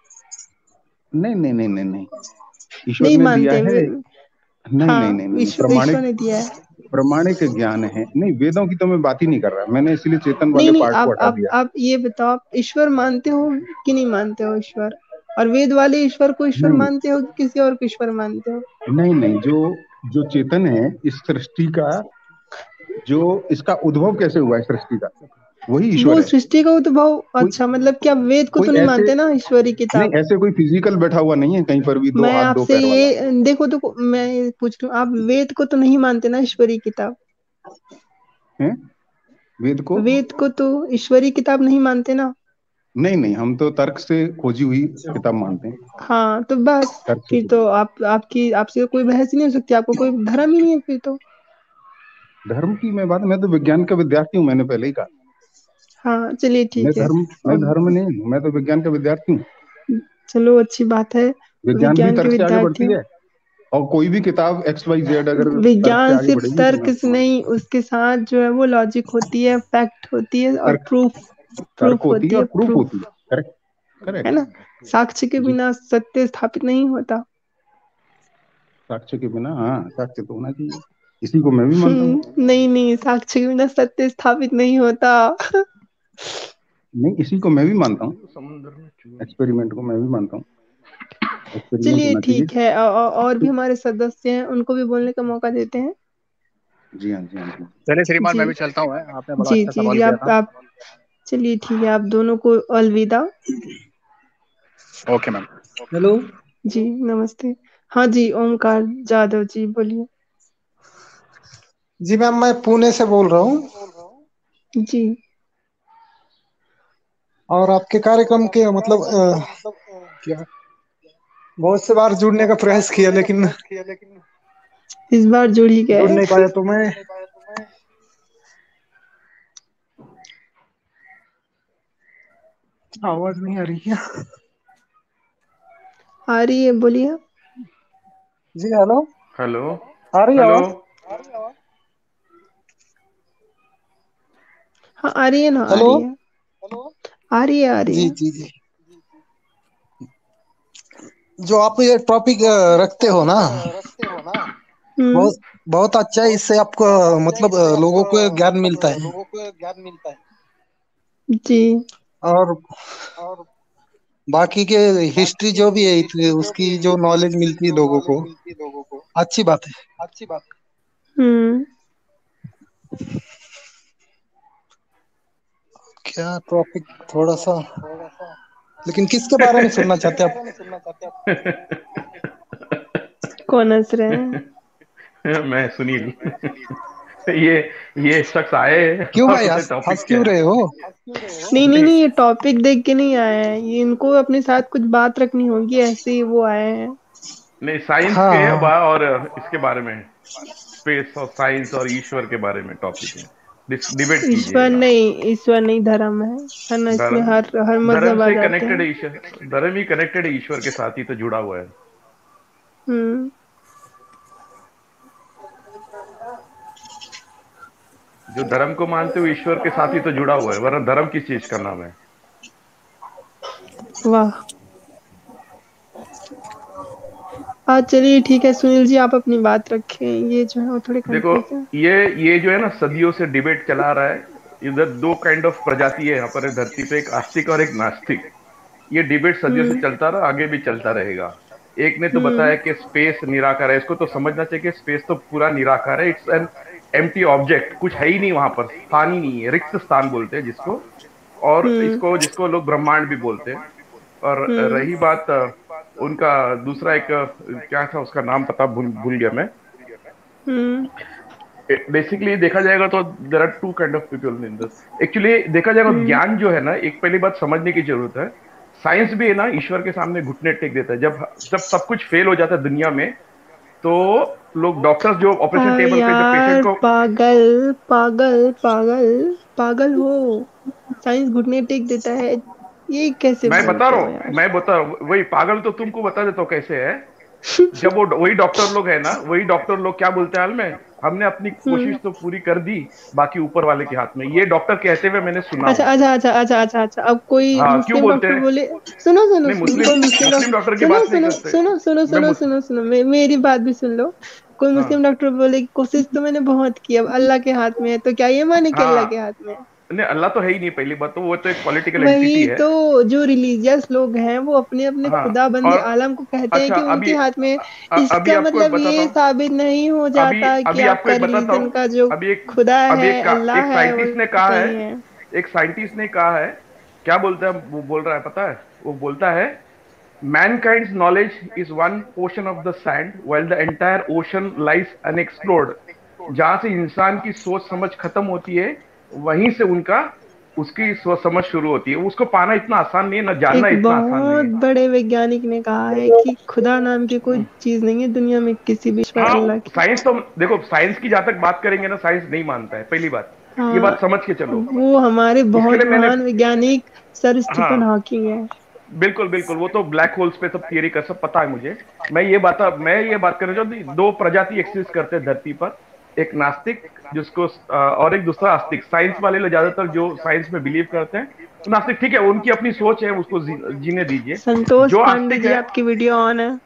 नहीं नहीं नहीं नहीं नहीं, ईश्वर
नहीं
ने दिया
मानते
है।
वे,
नहीं नहीं
हाँ
नहीं नहीं,
ईश्वर ईश्वर
प्रमाणिक
ने दिया है।
प्रमाणिक ज्ञान है। नहीं, वेदों की तो मैं बात ही नहीं कर रहा, मैंने इसलिए चेतन
नहीं
वाले
नहीं,
पार्ट को
आप
हटा
आप
दिया।
आप ये बताओ, आप ईश्वर मानते हो कि नहीं मानते हो ईश्वर? और वेद वाले ईश्वर को ईश्वर
नहीं
मानते हो कि किसी और को ईश्वर मानते हो?
नहीं नहीं, जो जो चेतन है इस सृष्टि का, जो इसका उद्भव कैसे हुआ है सृष्टि का, वही ईश्वर
वो
है।
सृष्टि का उद्भव,
कोई
अच्छा मतलब क्या वेद को
कोई
तो नहीं
ऐसे
मानते ना, ईश्वरी
नहीं,
किताब?
ऐसे कोई फिजिकल बैठा हुआ नहीं है कहीं पर भी, दो
मैं
हाथ दो
आपसे
पैर वाला।
ये देखो देखो, मैं ये पूछ रही हूँ, आप वेद को तो नहीं मानते ना, ईश्वरी किताब?
है वेद को?
वेद को तो ईश्वरी किताब नहीं मानते ना।
नहीं नहीं, हम तो तर्क से खोजी हुई किताब मानते हैं।
हाँ तो बस,
तर्क से
फिर
खोजी।
तो आप आपकी आपसे कोई बहस ही नहीं हो सकती, आपको कोई धर्म ही नहीं है फिर तो।
धर्म की मैं बात, मैं तो विज्ञान का विद्यार्थी हूँ, मैंने पहले ही कहा।
हाँ चलिए
मैं
ठीक है।
धर्म मैं
अब
धर्म नहीं हूँ, मैं तो विज्ञान का विद्यार्थी हूँ।
चलो अच्छी बात है,
विज्ञान भी
विज्ञान के
तर्क से आगे
विद्यार्थी
बढ़ती
हो।
है, और कोई भी किताब एक्स वाई जेड अगर तर्क से
विज्ञान
आगे
सिर्फ
बढ़ेगी तो
तर्क
मैं
से नहीं, उसके साथ जो है वो लॉजिक होती है, फैक्ट होती है और
तर्क
प्रूफ,
तर्क
प्रूफ
होती है
होती
और
है,
प्रूफ
प्रूफ।
होती है। करेक्ट
है
करेक्ट।
ना, साक्ष्य के
जी,
बिना सत्य स्थापित नहीं होता।
साक्ष्य के बिना, हाँ साक्ष्य तो होना चाहिए, इसी को मैं भी मानता हूँ।
हम्म, नहीं नहीं, साक्ष्य के बिना सत्य स्थापित नहीं होता।
नहीं, इसी को मैं भी मानता हूँ,
समुद्र में चूहे।
एक्सपेरिमेंट को मैं भी मानता हूँ, एक्सपेरिमेंट
चलिए
होना चाहिए।
ठीक है, औ- औ- और भी हमारे सदस्य हैं, उनको भी बोलने का मौका देते हैं।
जी हाँ जी हाँ जी।
चलिए श्रीमान,
जी
मैं भी चलता हूँ। आपने बड़ा
जी
अच्छा
जी
सवाल
जी,
किया
आप
था।
आप चलिए ठीक है, आप दोनों को अलविदा।
Okay ma'am.
हेलो।
जी नमस्ते। हाँ जी, ओमकार जादव जी बोलिए।
जी मैम, मैं पुणे से बोल रहा हूँ,
जी
और आपके कार्यक्रम के मतलब अ, क्या बहुत से बार जुड़ने का प्रयास किया, लेकिन
इस बार जुड़ ही
जुड़
गए।
नहीं पाया, तो मैं आवाज नहीं आ रही है।
आ रही है, बोलिए।
जी हेलो,
हेलो
आ रही है
हेलो।
आवाज?
हाँ आ रही है ना, आ
हेलो।
रही है, आ रही है, आ रही
जी
है।
जी जी, जो आप ये टॉपिक रखते हो ना,
हम्म।
बहुत बहुत अच्छा है। इससे आपको मतलब अ, लोगों को ज्ञान मिलता है,
जी
और बाकी के हिस्ट्री जो भी है इत- उसकी जो नॉलेज मिलती है लोगों को, अच्छी बात है।
हम्म।
क्या टॉपिक थोड़ा सा, लेकिन किसके बारे में सुनना चाहते हैं आप?
कौन हंस रहे हैं?
मैं सुनील। ये ये शख्स आए
क्यों
और
भाई,
सोचे
हंस
टॉपिक
हंस
क्या
क्यों
है।
रहे हो?
नहीं नहीं
नहीं
नहीं, ये टॉपिक देख के नहीं आए हैं, ये इनको अपने साथ कुछ बात रखनी होगी, ऐसे ही वो आए हैं।
नहीं, साइंस
हाँ
के
हाँ।
बा- और इसके बारे में, स्पेस और साइंस और ईश्वर के बारे में टॉपिक है, डिबेट
ईश्वर
कीजिएगा।
नहीं, ईश्वर नहीं, धर्म है है ना, इसमें
धर्म,
हर हर
धर्म
मजहब आ
से
जाते
कनेक्टेड
हैं।
है ईश्वर, धर्म ही कनेक्टेड है ईश्वर के साथ ही तो जुड़ा हुआ है।
हम्म।
जो धर्म को मानते हो ईश्वर के साथ ही तो जुड़ा हुआ है, वरना धर्म किस चीज का नाम है।
वाह। हाँ चलिए ठीक है, सुनील जी आप अपनी बात रखें, ये जो है वो थोड़े
देखो,
कंफ्यूज है।
ये ये जो है ना, सदियों से डिबेट चला रहा है। इधर दो काइंड ऑफ प्रजाति है यहाँ पर, है धरती पे, एक आस्तिक और एक नास्तिक। ये डिबेट सदियों से
हम्म।
चलता रहा, आगे भी चलता रहेगा। एक ने तो बताया
हम्म।
कि स्पेस निराकार है, इसको तो समझना चाहिए कि स्पेस तो पूरा निराकार है, इट्स एन एम्प्टी ऑब्जेक्ट, कुछ है ही नहीं वहां पर, स्थान ही नहीं है, रिक्त स्थान बोलते हैं जिसको। और
हम्म।
इसको जिसको लोग ब्रह्मांड भी बोलते हैं। और
हम्म।
रही बात अ, उनका दूसरा एक, अ, क्या था उसका नाम, पता भूल भूल गया मैं।
हम्म।
बेसिकली देखा जाएगा तो there are two kind of people in this. Actually देखा जाएगा,
हम्म।
ज्ञान जो है ना, एक पहली बात समझने की जरूरत है। साइंस भी है ना ईश्वर के सामने घुटने टेक देता है। जब जब सब कुछ फेल हो जाता है दुनिया में, तो लोग डॉक्टर्स जो ऑपरेशन
हाँ
टेबल पे जब पेशेंट
यार,
को,
पागल पागल पागल पागल हो। साइंस घुटने टेक देता है, ये कैसे
मैं बता
बोलते
रहा
हो
हूँ
यार।
मैं बता रहा हूँ वही पागल तो तुमको बता देता हूँ कैसे है। जब वो वही डॉक्टर लोग है ना, वही डॉक्टर लोग क्या बोलते हैं हाल में, हमने अपनी कोशिश
हम्म।
तो पूरी कर दी, बाकी ऊपर वाले के हाथ में। ये डॉक्टर कहते हुए मैंने सुना
अच्छा
हूँ।
अच्छा अच्छा अच्छा अच्छा अच्छा, अब कोई
हाँ, क्यों
मुस्लिम
बोलते
डॉक्टर
हैं?
बोले, सुनो सुनो
नहीं,
सुनो,
मुस्लिम
कोई मुस्लिम
मुस्लिम
डॉक्टर,
डॉक्टर की
सुनो
बात नहीं
सुनो
करते।
सुनो सुनो
मैं
सुनो
मुस,
सुनो सुनो, मे, मेरी बात भी सुन लो। कोई मुस्लिम
हाँ
डॉक्टर बोले कि कोशिश तो मैंने बहुत की, अब अल्लाह के हाथ में है, तो क्या ये माने कि अल्लाह के
हाँ,
हाथ में है?
नहीं अल्लाह तो है ही नहीं, पहली बात तो वो तो एक पॉलिटिकल एंटिटी
वही
है।
तो, जो रिलीजियस लोग हैं वो अपने अपने
हाँ,
खुदा बंदी
और
आलम को कहते हैं
अच्छा
कि
अभी
उनके हाथ में है।
अ- अभी
इसका
आपको एक
मतलब
बताता
ये
हूँ।
साबित नहीं हो
अभी
जाता कि
अभी आपको
आपका
एक बताता
रिलीजन
हूँ।
का जो
अभी एक
खुदा
अभी
है,
एक का,
अल्लाह
एक
है, वो
साइंटिस्ट ने कहा है,
सही है।
एक साइंटिस्ट ने कहा है, क्या बोलता है वो, बोल रहा है पता है, वो बोलता है mankind's knowledge is one portion of the sand while the entire ocean lies unexplored. जहां से इंसान की सोच समझ खत्म होती है, वहीं से उनका उसकी सोच समझ शुरू होती है। उसको पाना इतना आसान नहीं है, ना जानना
एक
इतना आसान नहीं
बहुत
है।
बड़े वैज्ञानिक ने कहा है कि खुदा नाम की कोई चीज नहीं है दुनिया में, किसी भी ईश्वर
हाँ,
अल्लाह की।
साइंस तो देखो, साइंस की जहां तक बात करेंगे ना, साइंस नहीं मानता है, पहली बात ये
हाँ,
बात समझ के चलो।
वो हमारे
इसके
बहुत
लिए मैंने,
महान वैज्ञानिक सर स्टीफन
हाँ
हॉकिंग है।
बिल्कुल बिल्कुल, वो तो ब्लैक होल्स पे सब थियरी कर सब पता है मुझे। मैं ये बात मैं ये बात करना चाहता हूँ, दो प्रजाति एग्जिस्ट करते हैं धरती पर, एक नास्तिक जिसको अ, और एक दूसरा आस्तिक। साइंस वाले लोग ज्यादातर जो साइंस में बिलीव करते हैं, तो नास्तिक ठीक है, उनकी अपनी सोच है, उसको जी, जीने दीजिए।
संतोष
जो
पांडे
आस्तिक
जी,
है,
आपकी वीडियो ऑन है।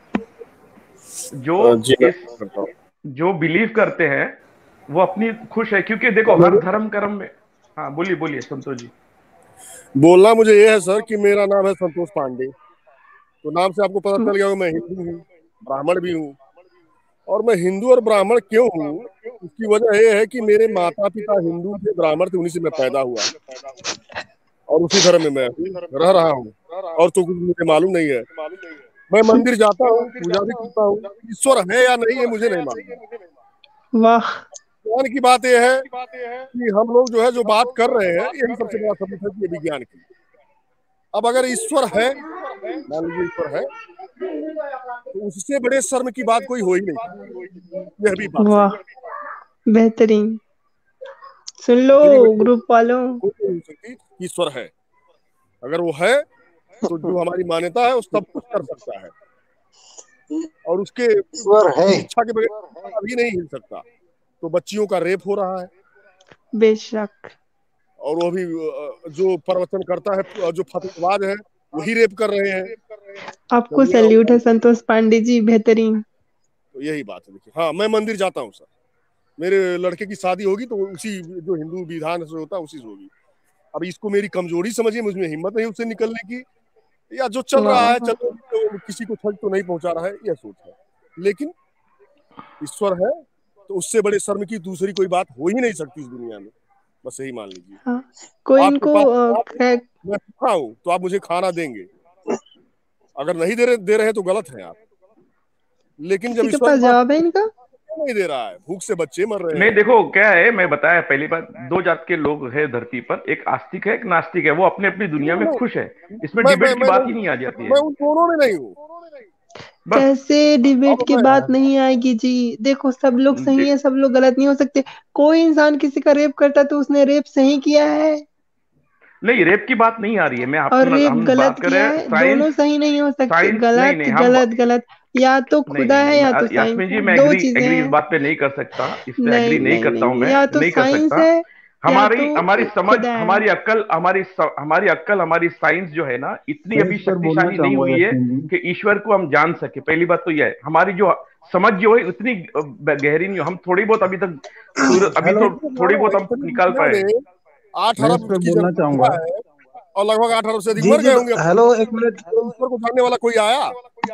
जो
अ, जी मैं
इस
करता हूँ।
जो बिलीव करते हैं, वो अपनी खुश है, क्योंकि देखो हर धर्म कर्म में, हाँ बोलिए बोलिए संतोष जी।
बोलना मुझे ये है सर कि मेरा नाम है संतोष पांडे। तो नाम से आपको पता चल गया कि मैं हिंदू हूँ, ब्राह्मण भी हूँ। और मैं हिंदू और ब्राह्मण क्यों हूँ, उसकी वजह यह है कि मेरे माता पिता हिंदू थे, ब्राह्मण थे, उन्हीं से मैं पैदा हुआ और उसी धर्म में मैं हूँ, रह रहा हूँ। और तो कुछ मुझे मालूम नहीं है। मैं मंदिर जाता हूँ, पूजा भी करता हूँ। ईश्वर है या नहीं है मुझे नहीं मालूम।
वाह।
विज्ञान की बात यह है कि हम लोग जो है जो बात कर रहे हैं, यही सबसे बड़ा सबूत है कि ये विज्ञान की। अब अगर ईश्वर है, मान लीजिए ईश्वर है, तो उससे बड़े शर्म की बात कोई हो ही नहीं। यह भी बात सही
वाह,
है।
बेहतरीन। सुन लो
इतनी बड़ी
ग्रुप वालों।
कोई नहीं हो सकती कि ईश्वर है। अगर वो है तो जो हमारी मान्यता है वो सब कुछ कर सकता है, और उसके
ईश्वर है।
इच्छा के बगैर अभी नहीं हिल सकता। तो बच्चियों का रेप हो रहा है,
बेशक।
और वो भी अ, जो प्रवचन करता है, जो फतवाबाज है, वही रेप कर रहे हैं।
आपको
जब ये
सैल्यूट है
होगा
संतोष पांडे जी, बेहतरीन।
तो यही बात है। देखिए, हाँ मैं मंदिर जाता हूँ सर। मेरे लड़के की शादी होगी तो उसी जो हिंदू विधान से होता है उसी से होगी। अब इसको मेरी कमजोरी समझिए, मुझमें हिम्मत नहीं उससे निकलने की, या जो चल
वाह
रहा है
वाह।
चलो, तो किसी को ठग तो नहीं पहुंचा रहा है, यह सोच है। लेकिन ईश्वर है तो उससे बड़े शर्म की दूसरी कोई बात हो ही नहीं सकती इस दुनिया में। बस यही मान लीजिए।
हाँ, कोई
आपके
इनको
पास
अ,
आप,
क्रैक।
मैं भूखा हूँ तो आप मुझे खाना देंगे, अगर नहीं दे रहे दे रहे हैं तो गलत है आप। लेकिन जब
किसी के
ईश्वर के
पास
पास
जवाब है इनका?
क्यों नहीं दे रहा है, भूख से बच्चे मर रहे
नहीं
हैं।
देखो क्या है, मैं बताया पहली बात, दो जात के लोग हैं धरती पर, एक आस्तिक है एक नास्तिक है, वो अपने अपनी दुनिया में
नहीं,
खुश है, इसमें
मैं मैं
डिबेट की
मैं
बात ही
नहीं,
नहीं आ जाती
मैं
है।
उन दोनों में नहीं हूँ।
बस
कैसे डिबेट
अब
की
मैं
बात नहीं आएगी जी? देखो, सब लोग सही है, सब लोग गलत नहीं हो सकते। कोई इंसान किसी का रेप करता तो उसने रेप सही किया है,
नहीं, रेप की बात नहीं आ रही है, मैं
और
अपना
रेप
हम
गलत
बात कर रहे
किया
हैं
है,
साइंस।
दोनों सही नहीं हो सकते।
साइंस नहीं
गलत
नहीं हम
गलत गलत, या तो
नहीं
खुदा
नहीं
है
नहीं
या
मैं
तो
यास्मीन
साइंस
जी,
है,
मैं
दो
एग्री
चीजें
एग्री इस
हैं।
बात पे नहीं कर सकता, इस पे
नहीं
एग्री नहीं
नहीं
करता
नहीं
हूं
नहीं,
मैं,
या तो
नहीं कर
साइंस
सकता।
है या तो
हमारी हमारी समझ,
खुदा है।
हमारी अक्ल, हमारी स, हमारी अक्ल, हमारी साइंस जो है ना, इतनी
मैं
अभी
इस पर बोलना
शक्तिशाली नहीं
चाहूंगा
हुई है
यास्मीन जी।
कि ईश्वर को हम जान सके। पहली बात तो यह है, हमारी जो समझ जो है उतनी गहरी नहीं हो, हम थोड़ी बहुत अभी तक सूरज अभी
हेलो,
तो थोड़ी बहुत हम
इतनी
निकाल
दुनिया
पाए।
में आठ
मैं इस
अरब
पर
की
बोलना
जनसंख्या
चाहूंगा।
है, और लगभग आठ अरब से अधिक
जी
मर
जी,
गए होंगे अब तक।
हेलो एक मिनट।
तो ईश्वर को जानने वाला कोई आया?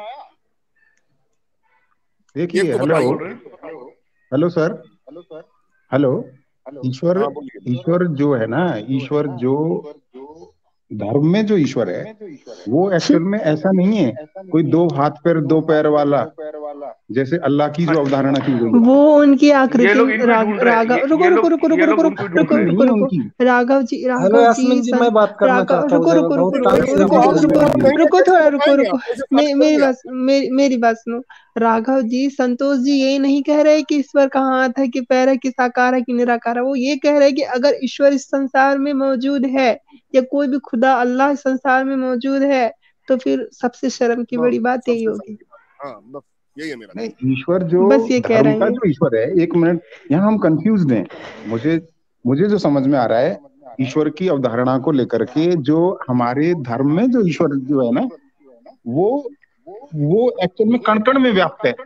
एक
देखिए,
तो
हेलो,
क्या
बताइए।
बोल रहे हैं?
Hello sir, hello. ईश्वर,
हाँ बोलिए।
ईश्वर जो है ना, ईश्वर जो धर्म में जो ईश्वर है, वो एक्चुअल में ऐसा नहीं है कोई दो हाथ पैर दो पैर वाला। जैसे अल्लाह की जो अवधारणा की गई है।
वो उनकी
ये
आकृति
लोग इनको
राग,
ढूंढ रहे हैं,
राघव
ये,
रुको
ये
रुको
लोग
रुको
ये
रुको
लोग
रुको
उनको
रुको
ढूंढ
रुको
रहे
नहीं
रुको
है
रुको
उनकी।
राघव जी
हेलो
राघव जी
यास्मीन जी,
सन
मैं बात करना
राघव
चाहता हूँ
रुको
जरा,
रुको
बहुत
रुको
टाइम
रुको
से
रुको
आप
रुको
आवाज
रुको
नहीं आ रही है।
रुको थोड़ा रुको रुको
ऐसे
मे,
बात
मेरी
करेंगे आप?
बात मेरी मेरी बात सुनो। राघव जी संतोष जी यही नहीं कह रहे कि ईश्वर का हाथ है कि पैर है कि साकार है कि निराकार है। वो ये कह रहे हैं कि अगर ईश्वर इस संसार में मौजूद है या कोई भी खुदा अल्लाह इस संसार में मौजूद है तो फिर सबसे शर्म की बड़ी बात यही
सबसे
होगी।
हाँ, बस यही है मेरा।
नहीं, ईश्वर जो
बस ये कह
धर्म
रहे
का
हैं।
जो ईश्वर है, एक मिनट, यहाँ हम कंफ्यूज हैं। मुझे मुझे जो समझ में आ रहा है, ईश्वर की अवधारणा को लेकर के जो हमारे धर्म में जो ईश्वर जो है ना, वो वो एक्चुअल में कण कण में व्याप्त है।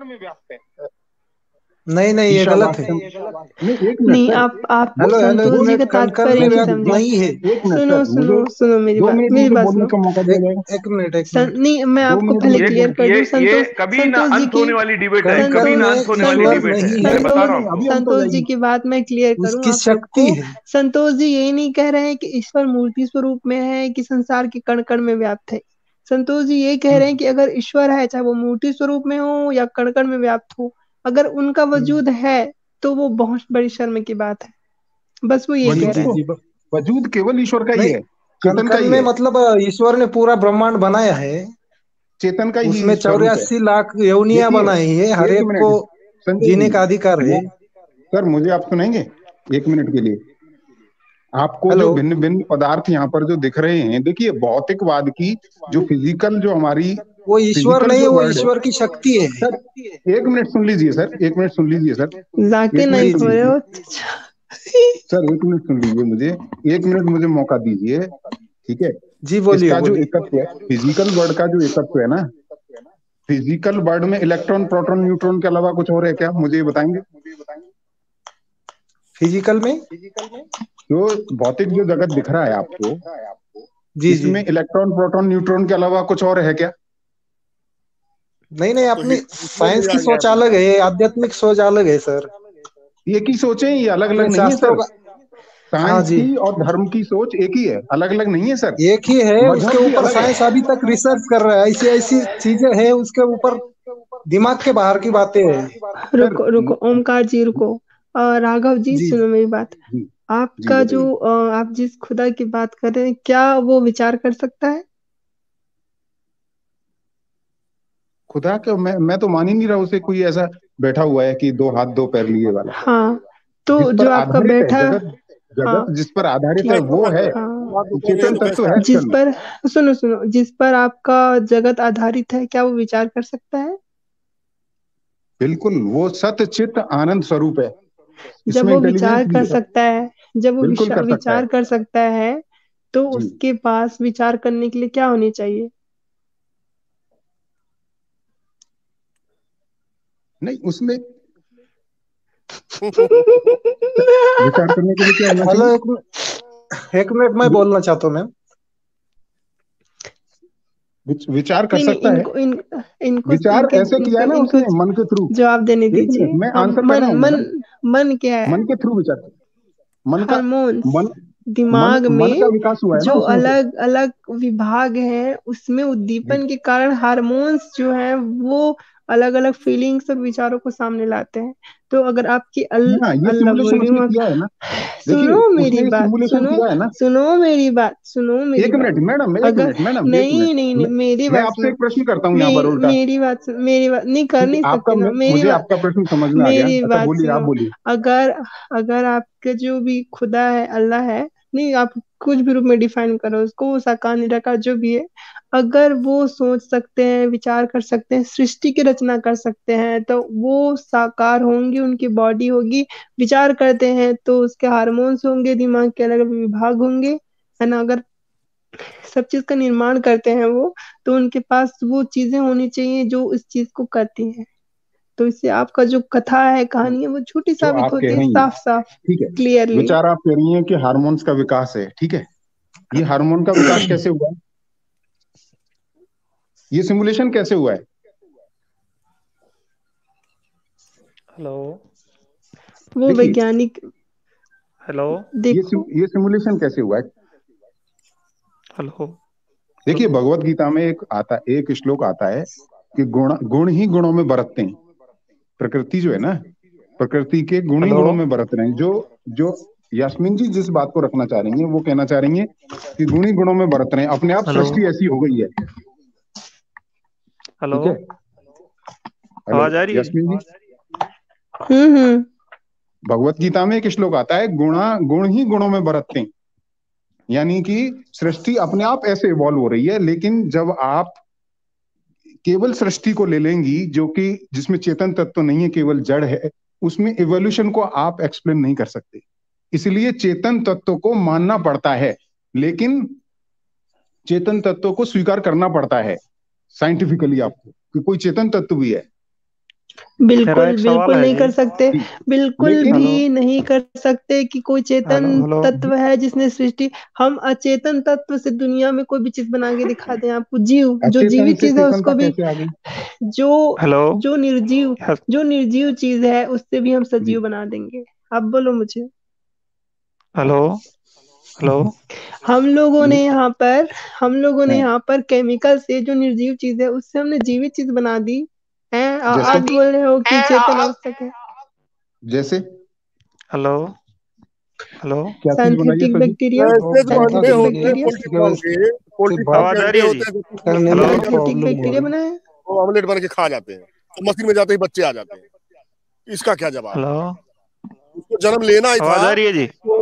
नहीं नहीं, ये गलत है।
नहीं, एक मिनट
नहीं
सर,
आप आप
हेलो हेलो, एक
संतोष जी
मिनट,
का
कण कण
तात्पर्य
में
नहीं
व्याप्त
समझे।
नहीं है।
एक मिनट
सुनो
सर,
सुनो
मुझे
सुनो मेरी
दो
बात
मिनट
मेरी
मुझे
बात
बोलने
सुनो।
का मौका दिया
एक
जाएगा।
एक मिनट एक
सं,
मिनट
नहीं मैं
दो
आपको
मिनट
पहले
ये
क्लियर कर
ये
दूं।
ये
संतोष
कभी ना
संतोष जी
अंत
की
होने वाली डिबेट है,
कण कण
कभी ना
में
अंत होने वाली
ईश्वर
डिबेट है,
नहीं
मैं
है,
बता रहा हूँ
संतोष
आपको।
अभी अंत हो
संतोष जी
जाएगी।
की बात मैं क्लियर करूं
उसकी
आप
शक्ति
सबको।
है।
संतोष जी यही नहीं कह रहे हैं कि ईश्वर मूर्ति स्वरूप में है कि संसार के कण कण में व्याप्त है। संतोष जी ये कह रहे हैं कि अगर ईश्वर है चाहे वो मूर्ति स्वरूप में हो या कण कण में व्याप्त हो, अगर उनका वजूद है तो वो बहुत बड़ी शर्म की बात है। बस वो ये
जी
कह
जी
रहे हैं।
जी।
वजूद केवल ईश्वर का ही
नहीं,
है,
कण
चेतन का
कण
ही
में
है,
मतलब ईश्वर ने पूरा ब्रह्मांड बनाया है,
चेतन का ही
उसमें
स्वरूप है।
चौरासी लाख योनियां
देखिए,
बनाई है, हर
एक
एक को
मिनट संजय
जीने
जी,
का अधिकार है।
मैं सर, मुझे आप सुनेंगे एक मिनट के लिए? आपको
हेलो,
जो भिन्न भिन्न पदार्थ यहाँ पर जो दिख रहे हैं, देखिए भौतिकवाद की जो फिजिकल जो हमारी
वो ईश्वर
फिजिकल
नहीं है,
जो
वो
वर्ल्ड है।
ईश्वर की शक्ति है।
सर एक मिनट सुन लीजिए, सर एक मिनट सुन लीजिए, सर
जाके
एक
नहीं
मिनट सुन
हो रहे
लीजिए,
हो।
सर एक मिनट सुन लीजिए, मुझे एक मिनट मुझे मौका दीजिए, ठीक है?
जी बोलिए
इसका जो
बोलिए।
एकत्व है, फिजिकल वर्ल्ड का जो एकत्व है ना, फिजिकल वर्ल्ड में इलेक्ट्रॉन प्रोटॉन न्यूट्रॉन के अलावा कुछ और है क्या, मुझे ये बताएंगे?
फिजिकल में
जो भौतिक जो जगत दिख रहा है आपको,
जी जी।
इसमें इलेक्ट्रॉन प्रोटॉन न्यूट्रॉन के अलावा कुछ और है क्या?
नहीं नहीं,
अब तो
अपनी
हिंदुत्व
साइंस
भी आ
की
गया
सोच
है।
अलग है, आध्यात्मिक सोच अलग है सर।
एक ही सोच है, ये अलग
अपने
अलग नहीं है
शास्त्रों
सर।
का। हाँ
साइंस
जी,
की और धर्म की सोच एक ही है, अलग अलग नहीं है सर।
एक ही है, उसके
मजहब भी
ऊपर
अलग है।
साइंस अभी तक रिसर्च कर रहा है, ऐसी ऐसी चीजें हैं उसके ऊपर, दिमाग के बाहर की बातें हैं।
सर
रुको रुको ओमकार जी रुको। अ, राघव जी
जी
सुनो मेरी बात।
जी जी
आपका जो
बताइए।
अ, आप जिस खुदा की बात कर रहे हैं क्या वो विचार कर सकता है?
खुदा के मैं मैं तो मान ही नहीं रहा उसे कोई ऐसा बैठा हुआ है कि दो हाथ दो पैर लिए वाला,
हाँ तो
जिस पर
जो आपका
आधारित है
बैठा
जगत,
हाँ
जगत जिस पर आधारित है
ठीक
वो है
हाँ
चेतन तत्व है
जिस
असल में।
पर सुनो सुनो जिस पर आपका जगत आधारित है क्या वो विचार कर सकता है?
बिल्कुल, वो सत चित आनंद स्वरूप है,
जब
इसमें
वो
इंटेलिजेंस
विचार
भी
कर
है।
सकता है जब वो
बिल्कुल
विशा-
कर सकता है
विचार कर सकता है तो
जी।
उसके पास विचार करने के लिए क्या होनी चाहिए?
नहीं, उसमें विचार करने के लिए क्या होना
हेलो,
चाहिए?
एक मिनट एक मिनट, मैं
वि-
बोलना चाहता हूँ मैम।
विच- विचार कर
नहीं नहीं
सकता है।
इनको इन इनको
विचार
इनके
ऐसे किया
इनको
है ना
इनको
उसने मन के थ्रू।
जवाब देने
एक
दीजिए।
मिनट, मैं
हम
आंसर कर
मन
रहा हूँ
मन
मैडम।
मन क्या है?
मन के थ्रू विचार, मन का
हार्मोन्स
मन मन
दिमाग
मन का
में
विकास हुआ है ना
जो
उसमें से
अलग अलग विभाग हैं उसमें
जी।
उद्दीपन के कारण हार्मोन्स जो हैं वो अलग अलग फीलिंग्स और विचारों को सामने लाते हैं। तो अगर आपकी अल,
हाँ, ये
अल्लाह बोल
सिमुलेशन
रही
उसने
हूँ
किया है ना। देखिए,
सुनो मेरी
उसने
बात
सिमुलेशन
सुनो
किया है ना।
सुनो मेरी बात सुनो मेरी
एक
बात
मिनट मैडम, एक
अगर
मिनट मैडम, एक मिनट,
नहीं नहीं नहीं
मैं,
मेरी
मैं
बात
आपसे
सुनो
एक प्रश्न करता हूँ
मे,
यहाँ पर उल्टा।
मेरी बात सुन- मेरी बात नहीं कर
ठीक
नहीं
है, आपका
सकती ना
मैं-
मेरी
मुझे
बात
आपका प्रश्न समझ में आ गया।
मेरी
अच्छा
बात
बोलिए, आप
सुनो।
बोलिए।
अगर अगर आपके जो भी खुदा है अल्लाह है नहीं आप कुछ भी रूप में डिफाइन करो उसको वो साकार निराकार जो भी है अगर वो सोच सकते हैं विचार कर सकते हैं सृष्टि की रचना कर सकते हैं तो वो साकार होंगे उनकी बॉडी होगी। विचार करते हैं तो उसके हार्मोन्स होंगे दिमाग के अलग अलग विभाग होंगे है ना। अगर सब चीज का निर्माण करते हैं वो तो उनके पास वो चीजें होनी चाहिए जो इस चीज को करती हैं। तो इससे आपका जो कथा है कहानी है वो झूठी
जो
साबित
आप कह
होती है
रही हैं,
साफ साफ
ठीक है,
क्लियरली।
विचार आप कह रही हैं कि हार्मोन्स का विकास है, ठीक है। ये हार्मोन का विकास कैसे हुआ है? ये सिमुलेशन कैसे हुआ है?
हेलो
वो
देखिए,
वैज्ञानिक
हेलो
ये
देखो
सिम, ये सिमुलेशन कैसे हुआ है?
हेलो
देखिए, भगवत गीता में एक आता एक श्लोक आता है कि गुण गुण ही गुणों में बरतते हैं। प्रकृति जो है ना, प्रकृति के गुणी
हेलो
गुणों में बरत रहे हैं। जो जो यास्मीन जी जिस बात को रखना चाह रही हैं वो कहना चाह रही हैं कि गुणी गुणों में बरत रहे हैं, अपने आप
हेलो
सृष्टि ऐसी हो गई है।
हेलो
ठीक है, हेलो
आवाज आ रही है?
यास्मीन जी,
हम्म हम्म
भगवत गीता में एक श्लोक आता है, गुणा गुण ही गुणों में बरतते हैं, यानी कि सृष्टि अपने आप ऐसे इवॉल्व हो रही है। लेकिन जब आप केवल सृष्टि को ले लेंगी जो कि जिसमें चेतन तत्व नहीं है, केवल जड़ है, उसमें इवोल्यूशन को आप एक्सप्लेन नहीं कर सकते। इसलिए चेतन तत्व को मानना पड़ता है, लेकिन चेतन तत्व को स्वीकार करना पड़ता है साइंटिफिकली आपको कि कोई चेतन तत्व भी है।
मेरा
बिल्कुल
एक सवाल
बिल्कुल
है
नहीं
जी।
कर सकते, बिल्कुल
लेकिन
हेलो
भी नहीं कर सकते कि कोई चेतन
हेलो हेलो
तत्व है जिसने सृष्टि। हम अचेतन तत्व से दुनिया में कोई भी चीज बना के दिखा दें आपको, जीव जो
अचेतन
जीवित
से
चीज है उसको
चेतनता
भी,
कैसे आ गई?
जो
हेलो
जो निर्जीव
यस
जो निर्जीव चीज है उससे भी हम
जी
सजीव बना देंगे। आप बोलो मुझे।
हेलो हेलो
हम लोगों ने
जी
यहाँ पर हम लोगों ने
हाँ,
यहाँ पर केमिकल से जो निर्जीव चीज है उससे हमने जीवित चीज बना दी है, और
जैसे
आप बोल रहे हो कि चेतन आवश्यक है।
जैसे
हेलो हेलो
क्या चीज बनाई है
सिंथेटिक
सर जी?
बैक्टीरिया,
ऐसे जो अंडे
सिंथेटिक
होते हैं
बैक्टीरिया,
पोल्ट्री फार्म के, पोल्ट्री फार्म के
आवाज आ
अंडे
रही है जी?
होते हैं जो कुछ लोग
हेलो
खाते हैं,
सिंथेटिक बैक्टीरिया बनाए हैं।
वो ऑमलेट बन के खा जाते हैं, तो मशीन में जाते ही बच्चे आ जाते हैं। इसका क्या जवाब?
हेलो
उसको जन्म लेना ही था
आवाज आ रही है जी?
तो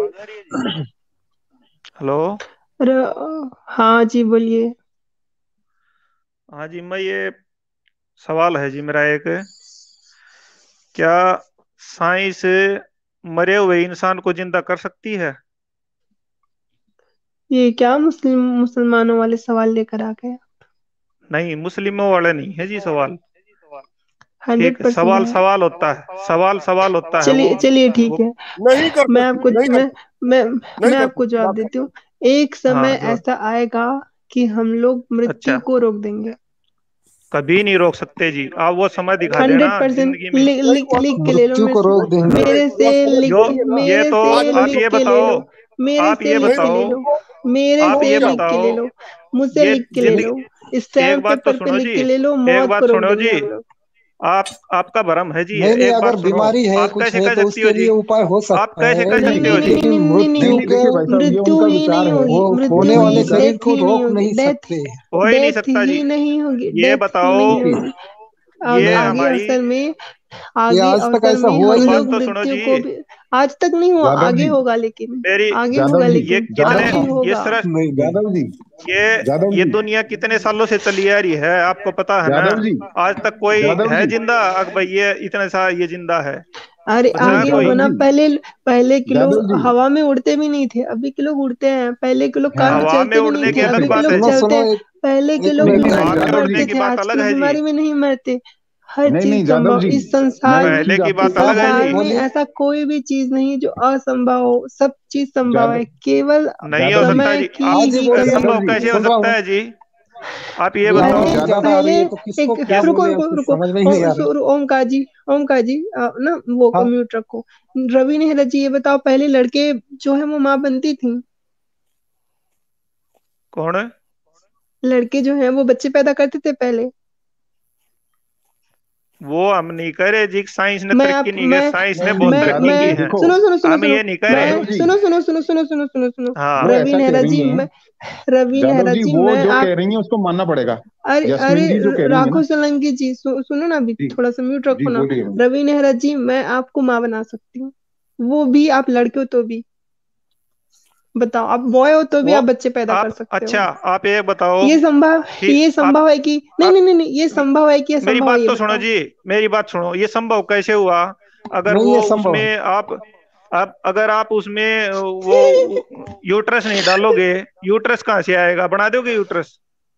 हेलो
र- हाँ जी बोलिए।
हाँ जी, मैं ये सवाल है जी मेरा एक, क्या साइंस मरे हुए इंसान को जिंदा कर सकती है?
ये क्या मुस्लिम मुसलमानों वाले सवाल लेकर आ गए?
नहीं, मुस्लिमों वाले नहीं है जी सवाल।
हंड्रेड
ठीक,
परसेंट
सवाल
है।
सवाल होता है, सवाल सवाल होता है वो
चलिए चलिए ठीक
वो
है,
नहीं कर
मैं
सकती,
आपको
नहीं कर
मैं
सकती,
मैं
नहीं
मैं
कर
आपको
सकती
जवाब
बात
देती
खत्म।
हूँ। एक समय
हाँ जो
ऐसा आएगा कि हम लोग
अच्छा,
मृत्यु को रोक देंगे।
कभी नहीं रोक सकते जी, आप वो समय दिखा देना
हंड्रेड परसेंट
जिंदगी में।
लिख
नहीं
लिख
पॉस-
लिख के ले लो
मृत्यु
मेरे
को
से,
रोक देंगे।
मेरे से लिख
जो
के
ये
मेरे
तो
से
आज
आप
लिख
ये
के ले
बताओ,
लो, मेरे
आप
से
ये
लिख के ले
बताओ,
लो, मेरे
आप
से
ये
लिख के ले
बताओ,
लो, मुझसे
ये
लिख के ले लो,
जिंदगी, एक
स्टैम्प
बात तो
पेपर पे
सुनो
लिख
जी,
के ले लो,
एक
मौत
बात
को रोक
सुनो
देंगे
जी,
हम लोग।
आप आपका भरम है जी,
नहीं नहीं,
एक
अगर
बात सुनो,
बीमारी है
आप
कुछ
कैसे
है
कह
तो
सकती हो
उसके लिए
जी?
उपाय हो
आप
सकता
कैसे
है,
कह
नहीं
सकते
नहीं
हो
नहीं
जी?
नहीं
लेकिन
नहीं नहीं
नहीं
मृत्यु
नहीं,
नहीं,
के
देखिए भाई साहब, ये
मृत्यु
उनका
ही
विचार
नहीं
है।
होगी,
वो
मृत्यु
खोने
यास्मीन
वाले
जी
ही,
जा-
शरीर
डेथ
को
ही नहीं
रोक
होगी,
नहीं
डेथ
सकते।
हो ही नहीं
डेथ
सकता जी।
ही नहीं होगी,
ये
डेथ ही
बताओ,
नहीं होगी। आग,
ये
नहीं,
आगे
हमारी,
अवसर में
ये
आगे
आज तक
अवसर
ऐसा
में
हुआ
हम
ही
बात
लोग
नहीं।
तो सुनो
मृत्यु
जी,
को भी, आज तक नहीं हुआ,
जादव
आगे
जी,
होगा, लेकिन
मेरी
आगे
जादव
होगा,
जी,
ये
लेकिन
जादव
कितने,
आज
जी,
नहीं
ये
होगा।
सर,
नहीं नहीं,
जादव जी,
ये
जादव
ये
जी,
दुनिया कितने सालों से चली आ रही है, आपको पता है ना?
जादव जी,
आज तक कोई
जादव
है
जी,
जिंदा? अगर भाई ये इतने साल ये जिंदा है,
अरे
बचा है
आगे
कोई?
होगा ना,
जादव जी,
पहले पहले के
जादव
लोग
जी,
हवा में उड़ते भी नहीं थे, अभी के लोग उड़ते हैं, पहले के लोग कार
हाँ,
में
हवा में
चलते भी नहीं
उड़ने की
थे,
अलग
अभी
देखिए,
के
बात
लोग
है
सुनो
जी,
चलते
सुनो,
हैं।
एक
पहले के
एक
लोग
नहीं
मिनट
नहीं
बीमारी
नहीं,
में
हवा में
जादव
उड़ने
मरते
जी,
की
थे,
बात
आज
अलग
के
है जी।
बीमारी में नहीं मरते। हर
नहीं
चीज
नहीं, जादव
संभव
जी,
इस संसार
मैं एक
पहले
चीज
की
आपको
बात
हाँ
अलग है
बोलिए
संसार
जी,
में
बोलिए।
ऐसा कोई भी चीज नहीं जो असंभव हो, सब चीज संभव
जादव
है, केवल
नहीं हो
जादव जी,
सकता
समय
जी।
की
आप
हाँ जी
ही
बोलिए,
कमी।
जादव
असंभव
जी,
कैसे हो
सुन रहा
सकता
हूँ।
है जी? आप ये
ये
बताओ।
आवाज
पहले
ज्यादा आ
पहले
रही है तो किसको
एक
क्या
रुको
बोले
रुको
कुछ
रुको,
समझ में ही
ओ,
नहीं आ रहा।
सो- ओमकार जी, ओमकार जी अ, ना वो
हाँ
म्यूट रखो। रवि नेहरा जी, ये बताओ, पहले लड़के जो है वो माँ बनती थी,
कौन है?
लड़के जो हैं वो बच्चे पैदा करते थे पहले।
वो हम नहीं कह रहे जी, साइंस ने
मैं
तरक्की
आप
नहीं की,
मैं
साइंस ने
नहीं
बहुत
नहीं,
मैं
तरक्की
जादव
की
जी
मैं
है।
देखो,
सुनो सुनो सुनो
हम
सुनो,
ये नहीं कह रहे।
जादव
मैं
जी,
सुनो सुनो सुनो सुनो सुनो सुनो सुनो,
वो
हाँ,
रवि
ऐसा कह
नेहरा
रही
जी,
हैं,
मैं रवि
जादव
नेहरा
जी
जी,
वो
मैं
जो कह
आप,
रही हैं उसको मानना पड़ेगा।
अरे अरे
यास्मीन जी जो कह रही है
राघव
ना,
सोलंकी जी, सु, सुनो ना, अभी
जी
थोड़ा सा म्यूट
जी
रखो ना।
बोलिए।
रवि नेहरा जी, मैं आपको माँ बना सकती हूँ, वो भी आप लड़के हो तो भी। बताओ, आप बॉय हो तो भी
वो
आप बच्चे पैदा कर
आप,
सकते हो।
अच्छा आप ये बताओ
ये संभव
कि
ये
आप,
संभव है कि नहीं नहीं
आप
नहीं नहीं, ये संभव है कि
मेरी
असंभव है,
बात
ये
तो सुनो
बताओ।
जी, मेरी बात सुनो, ये संभव कैसे हुआ? अगर
नहीं,
वो
ये संभव है।
उसमें आप, आप अगर आप उसमें वो यूट्रस नहीं डालोगे, यूट्रस कहाँ से आएगा? बना दोगे यूट्रस?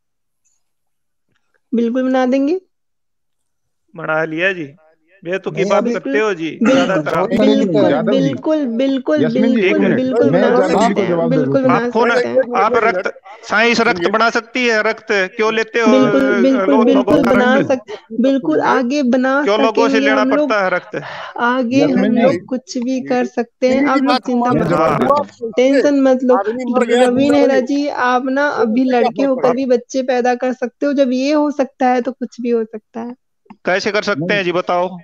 बिल्कुल बना देंगे।
बना लिया जी। बेतुकी
नहीं
बात
अभी
करते
बिल्कुल
हो जी
बिल्कुल
ज्यादातर
बहुत
आप।
नहीं नहीं,
तरीके
बिल्कुल
जादव जी,
बिल्कुल बिल्कुल
यास्मीन जी
एक
एक
बिल्कुल
मिनट,
मिनट,
बिल्कुल
मैं
बना
जादव जी
सकते
को
हाँ
हैं,
जवाब दे
बिल्कुल
देता हूँ।
बना
आप खून,
सकते हैं।
नहीं, एक
आप
मिनट, एक
रक्त,
मिनट,
साइंस रक्त
सुनिए,
बना सकती है? रक्त क्यों लेते हो
बिल्कुल
अ,
बिल्कुल
लो, लोगों
बिल्कुल
का
बना
रक्त?
सक
यास्मीन जी
बिल्कुल
सुनिए,
आगे बना
क्यों लोगों से
सकेंगे
लेना
हम लोग,
पड़ता है रक्त?
आगे हम
यास्मीन जी,
नहीं,
लोग कुछ भी कर
सुनिए,
सकते हैं,
इन्हीं
आप
की
लोग
बात को
चिंता
मैं
मत
मानना
जवाब
हाँ,
करो,
देता
हुआ,
हूँ।
पूछिए,
टेंशन मत लो।
आदमी मर गया
रवि
दुनिया
नेहरा
में,
जी, आप ना
तो
अभी
उससे क्या
लड़के
फर्क
होकर
पड़ता
भी
है?
बच्चे पैदा कर सकते हो, जब ये हो सकता है तो कुछ भी हो सकता है।
कैसे कर सकते
नहीं
हैं जी, बताओ?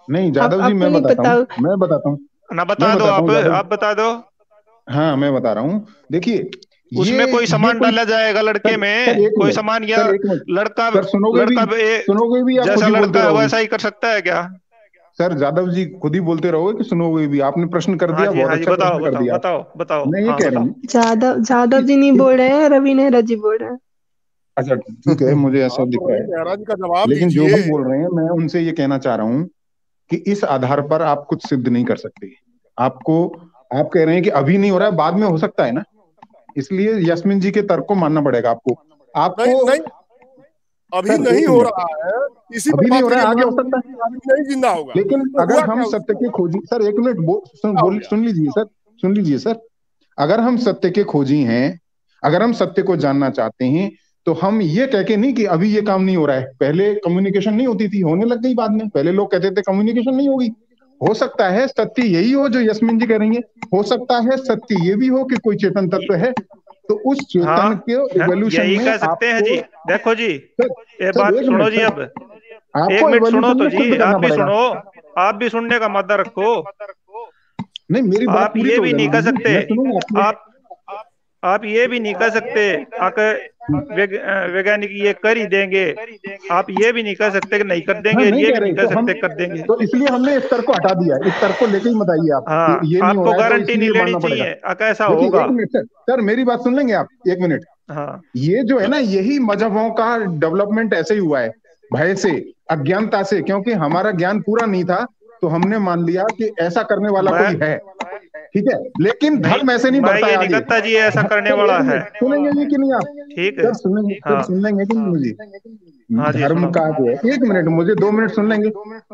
नहीं
आप
जादव जी,
आपको
मैं
नहीं
बताता
पता?
हूँ मैं बताता हूँ
ना
मैं
बता दो
बताता
आप
हूँ जादव
आप बता दो।
हाँ मैं बता रहा हूँ। देखिए ये
उसमें कोई
ये
सामान
कोई
डाला जाएगा लड़के
सर सर
में,
एक
कोई
मिनट
सामान, या
सर एक मिनट
लड़का
सर सुनोगे भी
लड़का ए,
सुनोगे भी आप खुद
जैसा
ही बोलते
लड़का है
रहोगे।
वैसा ही कर सकता है क्या?
सर जादव जी खुद ही बोलते रहोगे कि सुनोगे भी। आपने प्रश्न कर
हाँ
दिया,
जी
बहुत
हाँ जी,
अच्छा
बताओ
प्रश्न कर
बताओ
दिया।
बताओ बताओ,
मैं ये
हाँ
कह रहा
बताओ।
हूँ
जादव जादव
कि,
जी नहीं
कि
बोल रहे हैं, रवि नेहरा जी बोल रहे हैं।
अच्छा ठीक है, मुझे ऐसा
हाँ
दिख
तो
रहा
रवि
है,
मेहरा जी का जवाब
लेकिन जो
दीजिए।
भी बोल रहे हैं मैं उनसे ये कहना चाह रहा हूँ कि इस आधार पर आप कुछ सिद्ध नहीं कर सकते। आपको आप कह रहे हैं कि अभी नहीं हो रहा है, बाद में हो सकता है ना, इसलिए यास्मीन जी के तर्क को मानना पड़ेगा आपको।
नहीं
आपको
नहीं, अभी
सर
नहीं
एक
हो
मिनट,
रहा है, इसी पर
अभी नहीं
बात
हो रहा
करिए।
है, आगे
मान
हो सकता
लीजिए
है।
कि अभी नहीं जिंदा होगा,
लेकिन
तो
अगर
हुआ
हम
क्या
सत्य
उसको?
के खोजी सर एक मिनट बो, सुन
क्या हो
बोल
गया?
सुन लीजिए सर, सुन लीजिए सर। अगर हम सत्य के खोजी हैं, अगर हम सत्य को जानना चाहते हैं, तो हम ये कह के नहीं कि अभी ये काम नहीं हो रहा है। पहले कम्युनिकेशन नहीं होती थी, होने लग गई बाद में। पहले लोग कहते थे कम्युनिकेशन नहीं होगी। हो सकता है सत्य यही हो जो यस्मिन जी कह रही है, हो सकता है सत्य ये भी हो कि कोई चेतन तत्व है, तो उस चेतन
हाँ
के
हाँ,
इवोल्यूशन
यही
में
कह सकते हैं
आपको
जी। देखो जी,
सर
ये
सर
बात
एक
सुनो
मिनट
जी
सर,
अब। एक
आपको
मिनट सुनो
इवोल्यूशन
तो
में
जी,
सिद्ध
आप
करना
भी
पड़ेगा।
सुनो। आप भी सुनने का मादा रखो।
नहीं मेरी बात
आप
पूरी
ये
तो हो
भी
जाने
नहीं कह
दीजिए,
सकते,
मैं सुनूंगा आपकी।
आप आप ये भी नहीं कह सकते आकर वैग, वैज्ञानिक ये कर ही देंगे। आप ये भी नहीं कह सकते कि नहीं कर
हाँ
देंगे, और
नहीं
ये
कह
भी
रहे
नहीं कह
तो हम,
सकते कर देंगे।
तो इसलिए हमने इस तर्क को हटा दिया। इस तर्क को लेके ही मत आइए आप कि
हाँ,
ये नहीं हो
आपको
रहा है, तो
गारंटी नहीं
इसलिए
लेनी
मानना पड़ेगा।
चाहिए अगर ऐसा
देखिए
होगा।
एक मिनट सर, सर मेरी बात सुन लेंगे आप एक मिनट।
हाँ
ये जो है ना, यही मजहबों का डेवलपमेंट ऐसे ही हुआ है, भय से, अज्ञानता से। क्योंकि हमारा ज्ञान पूरा नहीं था, तो हमने मान लिया कि ऐसा करने वाला
मैं
कोई है, ठीक है। लेकिन
नहीं,
धर्म ऐसे नहीं
मैं
बढ़ता है
ये नहीं
आगे।
कहता जी ऐसा करने
सर
वाला
एक
है।
मिनट सुनेंगे जी कि नहीं आप?
ठीक है।
सर सुनेंगे, सर
हाँ
सुन लेंगे कि नहीं मुझे?
हाँ जी,
धर्म
सुनो।
का जो है, एक मिनट मुझे दो मिनट सुन लेंगे,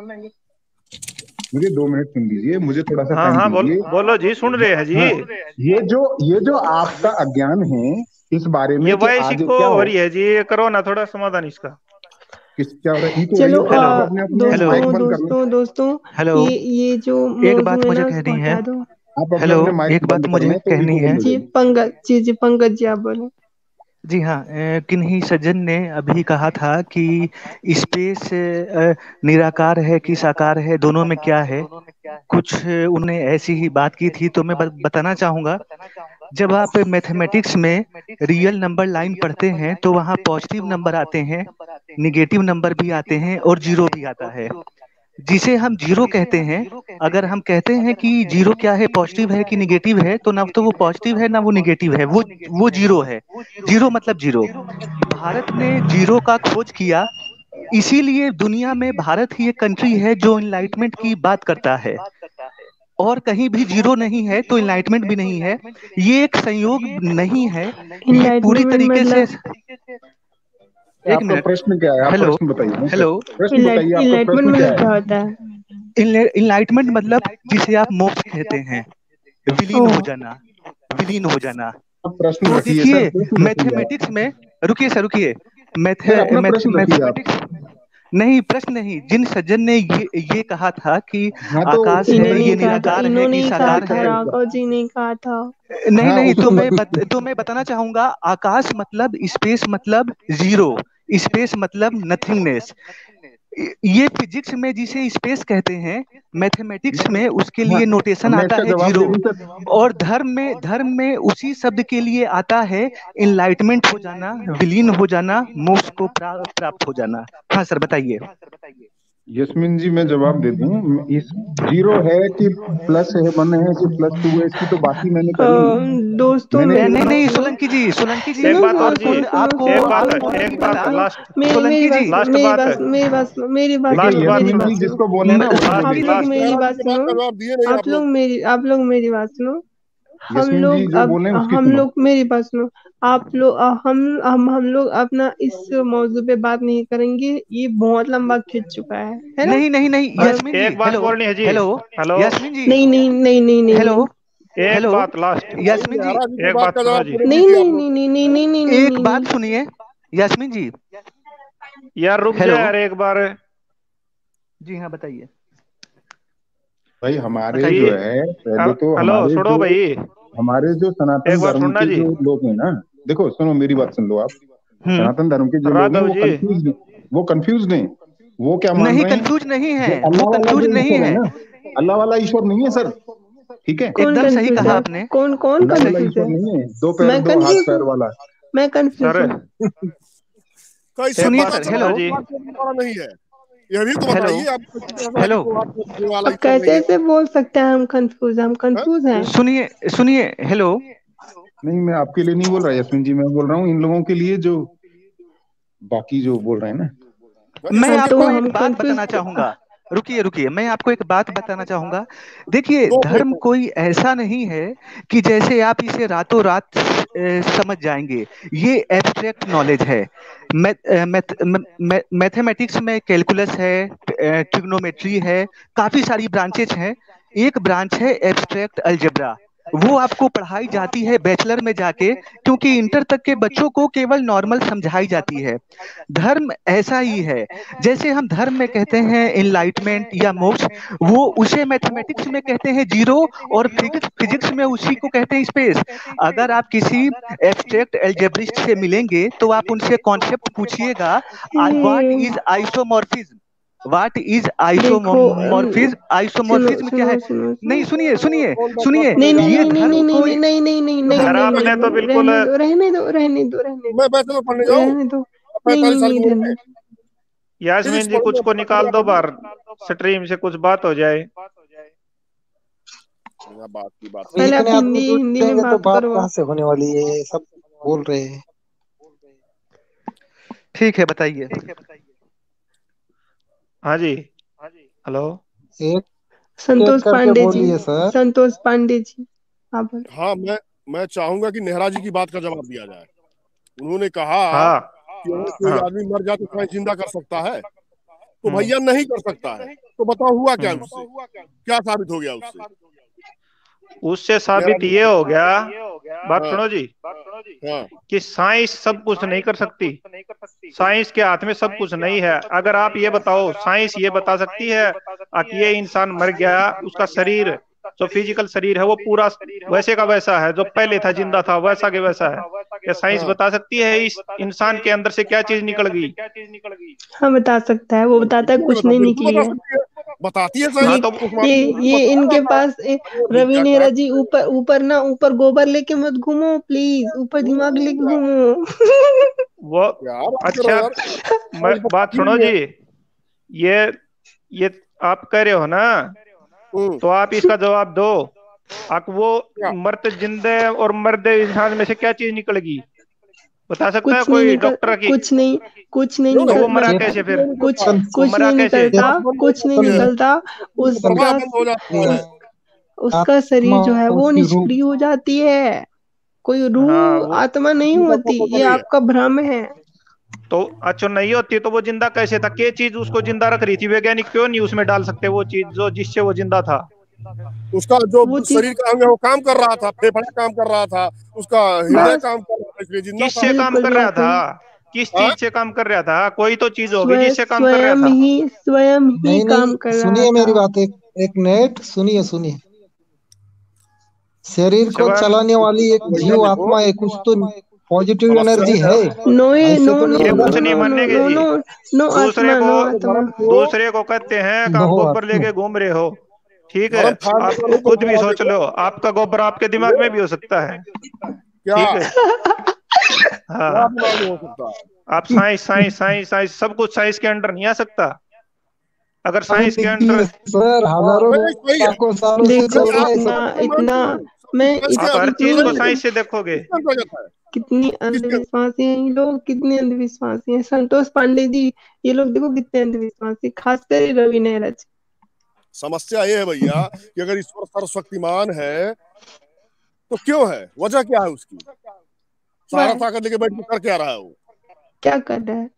मुझे दो मिनट सुन लीजिए, मुझे थोड़ा सा
हाँ
टाइम
हाँ, बोल
दीजिए।
बोलो जी, सुन रहे हैं जी।
हाँ, ये जो ये जो आपका अज्ञान है इस बारे
ये
में कि
वॉइस
आगे
इको
क्या
हो
हो,
रही है जी, ये करो ना थोड़ा समाधान इसका।
किस क्या हो रहा है, इनको हो रही
चलो
हो तो
हेलो
आप
आ,
अपने अपने
हेलो
माइक
दोस्तों
बंद कर लो।
दोस्तों दोस्तों,
हेलो
ये ये जो
एक
मौजू
बात
है
मुझे
ना उसको
कहनी है।
हटा दो।
आप अपने
हेलो
अपने माइक
एक बात
बंद कर
मुझे
लें तो
कहनी
इको
है।
बंद हो
जी
जाएगी।
पंकज जी जी पंकज जी आप बोले।
जी हाँ, अ, किन्हीं सज्जन ने अभी कहा था कि स्पेस अ, निराकार है कि साकार है, दोनों में क्या है। कुछ अ, उन्होंने ऐसी ही बात की थी, तो मैं ब- बताना चाहूंगा। जब आप मैथमेटिक्स में रियल नंबर लाइन पढ़ते हैं तो वहाँ पॉजिटिव नंबर आते हैं, निगेटिव नंबर भी आते हैं और जीरो भी आता है, जिसे हम जीरो कहते हैं। अगर हम कहते हैं कि जीरो क्या है, पॉजिटिव है कि निगेटिव है, तो ना तो वो पॉजिटिव है ना वो निगेटिव है, वो वो जीरो है। जीरो मतलब जीरो। भारत ने जीरो का खोज किया, इसीलिए दुनिया में भारत ही एक कंट्री है जो इनलाइटमेंट की बात करता है। और कहीं भी जीरो नहीं है तो इनलाइटमेंट भी नहीं है। ये एक संयोग नहीं है, ये पूरी
इनलाइटमेंट
तरीके से।
मतलब
एक
आपका
मिनट।
प्रश्न क्या है? आप
हेलो
प्रश्न बताइए ना,
हेलो
प्रश्न बताइए, आपका
इनलाइटमेंट
प्रश्न क्या
मतलब
है?
क्या होता है?
इनलाइटमेंट मतलब जिसे आप मोक्ष कहते हैं, विलीन हो
ओह
जाना, विलीन हो जाना।
आप प्रश्न
तो
रखिए सर,
देखिए,
प्रश्न रखिए आप।
मैथमेटिक्स में, रुकिए सर रुकिए, मैथ
सर अपना
मैथ
प्रश्न रखिए आप।
मैथमेटिक्स नहीं, प्रश्न नहीं, जिन सज्जन ने ये ये कहा था कि
हाँ तो
आकाश
उसको
है,
इन्होंने
पहले
ही
ये
कहा था,
निराकार है
इन्होंने
कि
ही कहा
पहले
साकार
था,
है।
पहले
राघव जी ने कहा था।
नहीं
हाँ
नहीं, तो
उसको
मैं
मत,
बत, तो मैं बताना चाहूंगा, आकाश मतलब स्पेस मतलब जीरो, स्पेस मतलब नथिंगनेस। ये फिजिक्स में जिसे स्पेस कहते हैं, मैथमेटिक्स में उसके
हाँ
लिए नोटेशन
मैं
आता
इसका
है
जवाब
जीरो।
दे दूं सर?
और धर्म में धर्म में उसी शब्द के लिए आता है इनलाइटमेंट हो जाना, विलीन हो जाना, मोक्ष को प्रा, प्राप्त हो जाना। हाँ सर बताइए।
यस्मिन जी मैं जवाब दे दूं, इस जीरो है कि प्लस है, वन है कि प्लस टू है, इसकी तो बात ही मैंने करी नहीं।
अ, दोस्तों
मैंने
ए,
मेरी
नहीं
बात
नहीं
सुनो।
सोलंकी जी, सोलंकी जी,
एक
सुनो
बात और
सुनो
जी,
आपको
सुनो सुनो
आपको
एक
सुनो
बात
सुनो
आपको
सुनो
नहीं
एक बात
पता।
सुनो।
लास्ट
मेरी मेरी
सोलंकी
बात
जी,
सुनो,
लास्ट
मेरी
बात
बात
है,
सुनो, मेरी बात सुनो, मेरी बात
देखिए
लास्ट
सुनो,
बात
मेरी
यस्मिन
सुनो,
बात
जी
सुनो।
जिसको बोले ना
मैं
उसको
लास्ट
आप
बोलिए।
लोग
लास्ट
मेरी
महाराज
बात
जी की बात
सुनो।
का जवाब दिए नहीं
आप
आप
लोग
लोग।
मेरी आप लोग मेरी बात सुनो। हम
यस्मिन जी
लोग
जो
अब
बोले उसकी
हम
सुनो।
लोग मेरी बात सुनो। आप लोग अ, हम हम हम लोग अपना इस मौजू पे बात नहीं करेंगे, ये बहुत लंबा खिंच चुका है है ना?
नहीं नहीं नहीं,
और
यास्मीन जी
एक बात
हेलो,
बोलनी है जी।
हेलो
हेलो,
यास्मीन जी,
नहीं नहीं नहीं नहीं नहीं
हेलो
नहीं
एक
हेलो
बात लास्ट,
भाई
यास्मीन जी,
महाराज जी की
एक
बात
बात
का
सुनो
जवाब
जी।
पूरे
नहीं
दीजिए
नहीं
आप लोग।
नहीं नहीं नहीं नहीं नहीं नहीं
एक
नहीं
बात
नहीं।
सुनिए यास्मीन जी।
यार रुक जा
हेलो
यार एक बार।
जी हाँ बताइए
भाई हमारे
जी,
जो है, पहले
ह-
तो
हेलो
हमारे
सुनो
जो
भाई,
हमारे जो
एक
सनातन
बार
धर्म
सुनना
के
जी।
जो लोग हैं ना, देखो सुनो मेरी बात सुन लो आप।
हम्म
सनातन धर्म के जो लोग हैं
राघव
वो
जी,
कंफ्यूज वो कंफ्यूज हैं वो क्या मान
नहीं,
रहे हैं?
कंफ्यूज नहीं है,
वो अल्लाह
वो
वाला
कंफ्यूज
जो
नहीं
ईश्वर है
है।
ना, अल्लाह वाला ईश्वर नहीं है सर, ठीक है?
कौन
एकदम सही
कंफ्यूज
कहा
है?
आपने।
कौन कौन
अल्लाह वाला
कंफ्यूज
ईश्वर
है?
नहीं है, दो पैर
मैं
दो हाथ
कंफ्यूज
पैर
हूँ,
वाला।
मैं कंफ्यूज
सर
हूँ।
कैसे
सुनिए
पता
सर,
चला
हेलो
कि बात हमारा नहीं है? यह भी तो
हेलो
बताइए, आपको कैसे पता चला कि
हेलो
वो बात करने वाला
अब
ईश्वर
कैसे
नहीं है?
ऐसे बोल सकते हैं हम कंफ्यूज? हम
हाँ?
कंफ्यूज हैं।
सुनिए सुनिए, हेलो।
नहीं, मैं आपके लिए नहीं बोल रहा यशविन जी, मैं बोल रहा हूँ इन लोगों के लिए जो बाकी जो बोल रहे हैं ना।
मैं
हाँ तो
आपको एक
हम
बात
कंफ्यूज।
बताना चाहूंगा, रुकिए रुकिए, मैं आपको एक बात बताना चाहूंगा। देखिए,
दो
धर्म
मिनट
कोई ऐसा नहीं है कि जैसे आप इसे रातों रात अ, समझ जाएंगे। ये एब्स्ट्रैक्ट नॉलेज है। मैथमेटिक्स में कैलकुलस है, ट्रिग्नोमेट्री है, काफी सारी ब्रांचेज हैं। एक ब्रांच है एब्स्ट्रैक्ट अलजेब्रा, वो आपको पढ़ाई जाती है बैचलर में जाके, क्योंकि इंटर तक के बच्चों को केवल नॉर्मल समझाई जाती है। धर्म ऐसा ही है। जैसे हम धर्म में कहते हैं एनलाइटमेंट या मोक्ष, वो उसे मैथमेटिक्स में कहते हैं जीरो, और फिजिक्स फिजिक्स में उसी को कहते हैं स्पेस। अगर आप किसी एब्स्ट्रैक्ट एल्जेब्रिस्ट से मिलेंगे तो आप उनसे कॉन्सेप्ट पूछिएगा, व्हाट
ये
इज आइसोमॉर्फिज्म, व्हाट इज
देखो अम,
आइसोमॉर्फिज्म,
सुनो
आइसोमॉर्फिज्म क्या
सुनो
है।
सुनो
नहीं,
सुनो।
सुनिए सुनिए
कौन बात
सुनिए,
करने
नहीं
जा
नहीं
रहा
ये
नहीं
है?
नहीं
धर्म
नहीं नहीं
कोई
नहीं नहीं नहीं नहीं
सर
नहीं
आपने
नहीं
तो
नहीं
बिल्कुल
रहने दो रहने दो रहने दो रहने दो
मैं बैचलर पढ़ने जाऊँ?
रहने दो। नहीं
पैंतालीस
नहीं
साल
नहीं
की उम्र
रहने
में
दो।
यास्मीन
फिजिक्स
जी कुछ
पढ़ूंगा,
को निकाल
फार्मूला
दो बाहर,
पढ़ूंगा।
स्ट्रीम से कुछ बात हो जाए।
बिना बात की बात
अभी
पहले
करते
आप
इतने
हैं।
आदमी
हिंदी हिंदी में
जुड़ेंगे तो
बात
बात
करो
कहाँ
आप।
से होने वाली है? ये सब बोल रहे हैं।
ठीक है, बताइए।
हाँ जी, हेलो।
एक एक
संतोष
करके
पांडे जी,
बोलिए सर।
संतोष पांडे जी आप।
हाँ, मैं मैं चाहूंगा कि नेहरा जी की बात का जवाब दिया जाए। उन्होंने कहा
हाँ
कि अगर कोई
हाँ।
आदमी मर जाए तो साइंस जिंदा कर सकता है, तो
हम्म
भैया नहीं कर सकता है। तो बताओ हुआ क्या
हम्म।
उससे? क्या साबित हो गया उससे?
उससे
नेहरा
साबित
जी
ये हो गया, बात
हाँ
सुनो जी,
हाँ
कि साइंस सब कुछ नहीं कर सकती। साइंस के हाथ में सब कुछ नहीं है। अगर आप ये बताओ, साइंस ये बता सकती है कि ये इंसान मर गया, उसका शरीर जो फिजिकल शरीर है वो पूरा वैसे का वैसा है, जो पहले था जिंदा था वैसा के वैसा है। क्या साइंस
हाँ
बता सकती है इस इंसान के अंदर से क्या चीज निकल गई?
हाँ बता सकता है, वो बताता है
बिल्कुल
कुछ
बता
नहीं
बिल्कुल
निकली
बता
है।
सकती है, बताती है
ये
हाँ
साइंस।
तो
ये
पोस्टमार्टम रिपोर्ट
ये
बताया
इनके
जाता है
पास ए,
अरे
रवि
क्या क्या।
नेहरा जी, ऊपर ऊपर ना ऊपर गोबर लेके मत घूमो प्लीज, ऊपर दिमाग लेके
क्या
घूमो।
वो
क्या बात कर रहे
अच्छा,
हो यार?
मैं
साइंस
बात
बताती
सुनो
नहीं है।
जी, ये ये आप कह रहे हो ना,
हम्म,
तो आप इसका जवाब दो। आप वो
क्या
मरते जिंदे और मर्दे इंसान में से क्या चीज निकलेगी? बता सकता है
कुछ नहीं
कोई
निकल
डॉक्टर की?
कुछ नहीं कुछ नहीं
क्यों
तो
नहीं?
वो
निकल
मरा
मैं
कैसे
क्यों
फिर?
नहीं
कुछ
निकलता?
वो
कुछ
मरा
नहीं
कैसे?
निकलता,
पेट बंद हो
कुछ नहीं
जाती है,
निकलता।
तो प्रवाह
उसका
बंद हो जाता है।
उस, उसका शरीर
आत्मा
जो है वो
उसकी रूह।
निष्क्रिय हो जाती है। कोई
हाँ
रूह
वो
आत्मा नहीं
उनका
होती,
फोटो
ये
नहीं है।
आपका भ्रम है।
तो अच्छा नहीं होती तो वो जिंदा कैसे था? क्या चीज उसको जिंदा रख रही थी? वैज्ञानिक क्यों नहीं उसमें डाल सकते वो चीज जो जिससे वो जिंदा था?
उसका जो
वो चीज
शरीर का अंग है वो काम कर रहा था, फेफड़ा काम कर रहा था, उसका हृदय
बस
काम कर रहा था, इसलिए जिंदा था।
किससे काम
बिल्कुल
कर रहा था?
बिल्कुल
किस
हाँ?
चीज से काम कर रहा था? कोई तो चीज होगी
स्वयं
जिससे काम कर रहा
स्वयं
था।
ही स्वयं ही
नहीं नहीं,
काम कर रहा
सुनिए
था।
मेरी बात। एक एक मिनट सुनिए सुनिए। शरीर को
स्वयं
चलाने वाली एक जीव
वैज्ञानिक हो,
आत्मा है, कुछ तो पॉजिटिव
समस्या
एनर्जी
है।
है।
नो ए
ऐसे
नो
तो
नो
नहीं
ये
होगा
नो
कुछ नहीं
नो नो
मानेंगे
नो
जी।
नो नो
दूसरे
आत्मा
को
नो आत्मा।
धर्म को
दूसरे को कहते हैं कि आप
नो
गोबर
आत्मा।
लेके घूम रहे हो, ठीक है?
धर्म फाड़ने
आप
वालों को
खुद भी
नारा
सोच लो,
देखो।
आपका गोबर आपके दिमाग में भी हो सकता है,
क्या
ठीक है?
क्या
हाँ,
दिमाग में हो सकता है?
आप साइंस साइंस साइंस साइंस सब कुछ साइंस के अंडर नहीं आ सकता। अगर
अभी
साइंस के
निकली है
अंडर
सर,
हाँ
हजारों
नहीं सही है।
लाखों सालों से
देखो
चल
नहीं
रहा
आप
है
इतना
सब।
मैं
इतना
मानता हूँ कि
मैं
साइंस के
इत,
आप हर
अंदर
चीज को
नहीं है,
इतनी
साइंस से देखोगे।
किसके अंदर जाता है?
कितनी
किसके
अंधविश्वासी हैं ये लोग, कितने अंधविश्वासी हैं संतोष पांडे जी। ये लोग देखो कितने अंधविश्वासी, खासकर ये रवि नेहरा जी।
समस्या ये है भैया कि अगर ईश्वर सर्वशक्तिमान है तो क्यों है? वजह क्या है उसकी? सारा
वह
ताकत लेके बैठ के कर क्या रहा है वो?
क्या कर रहा है?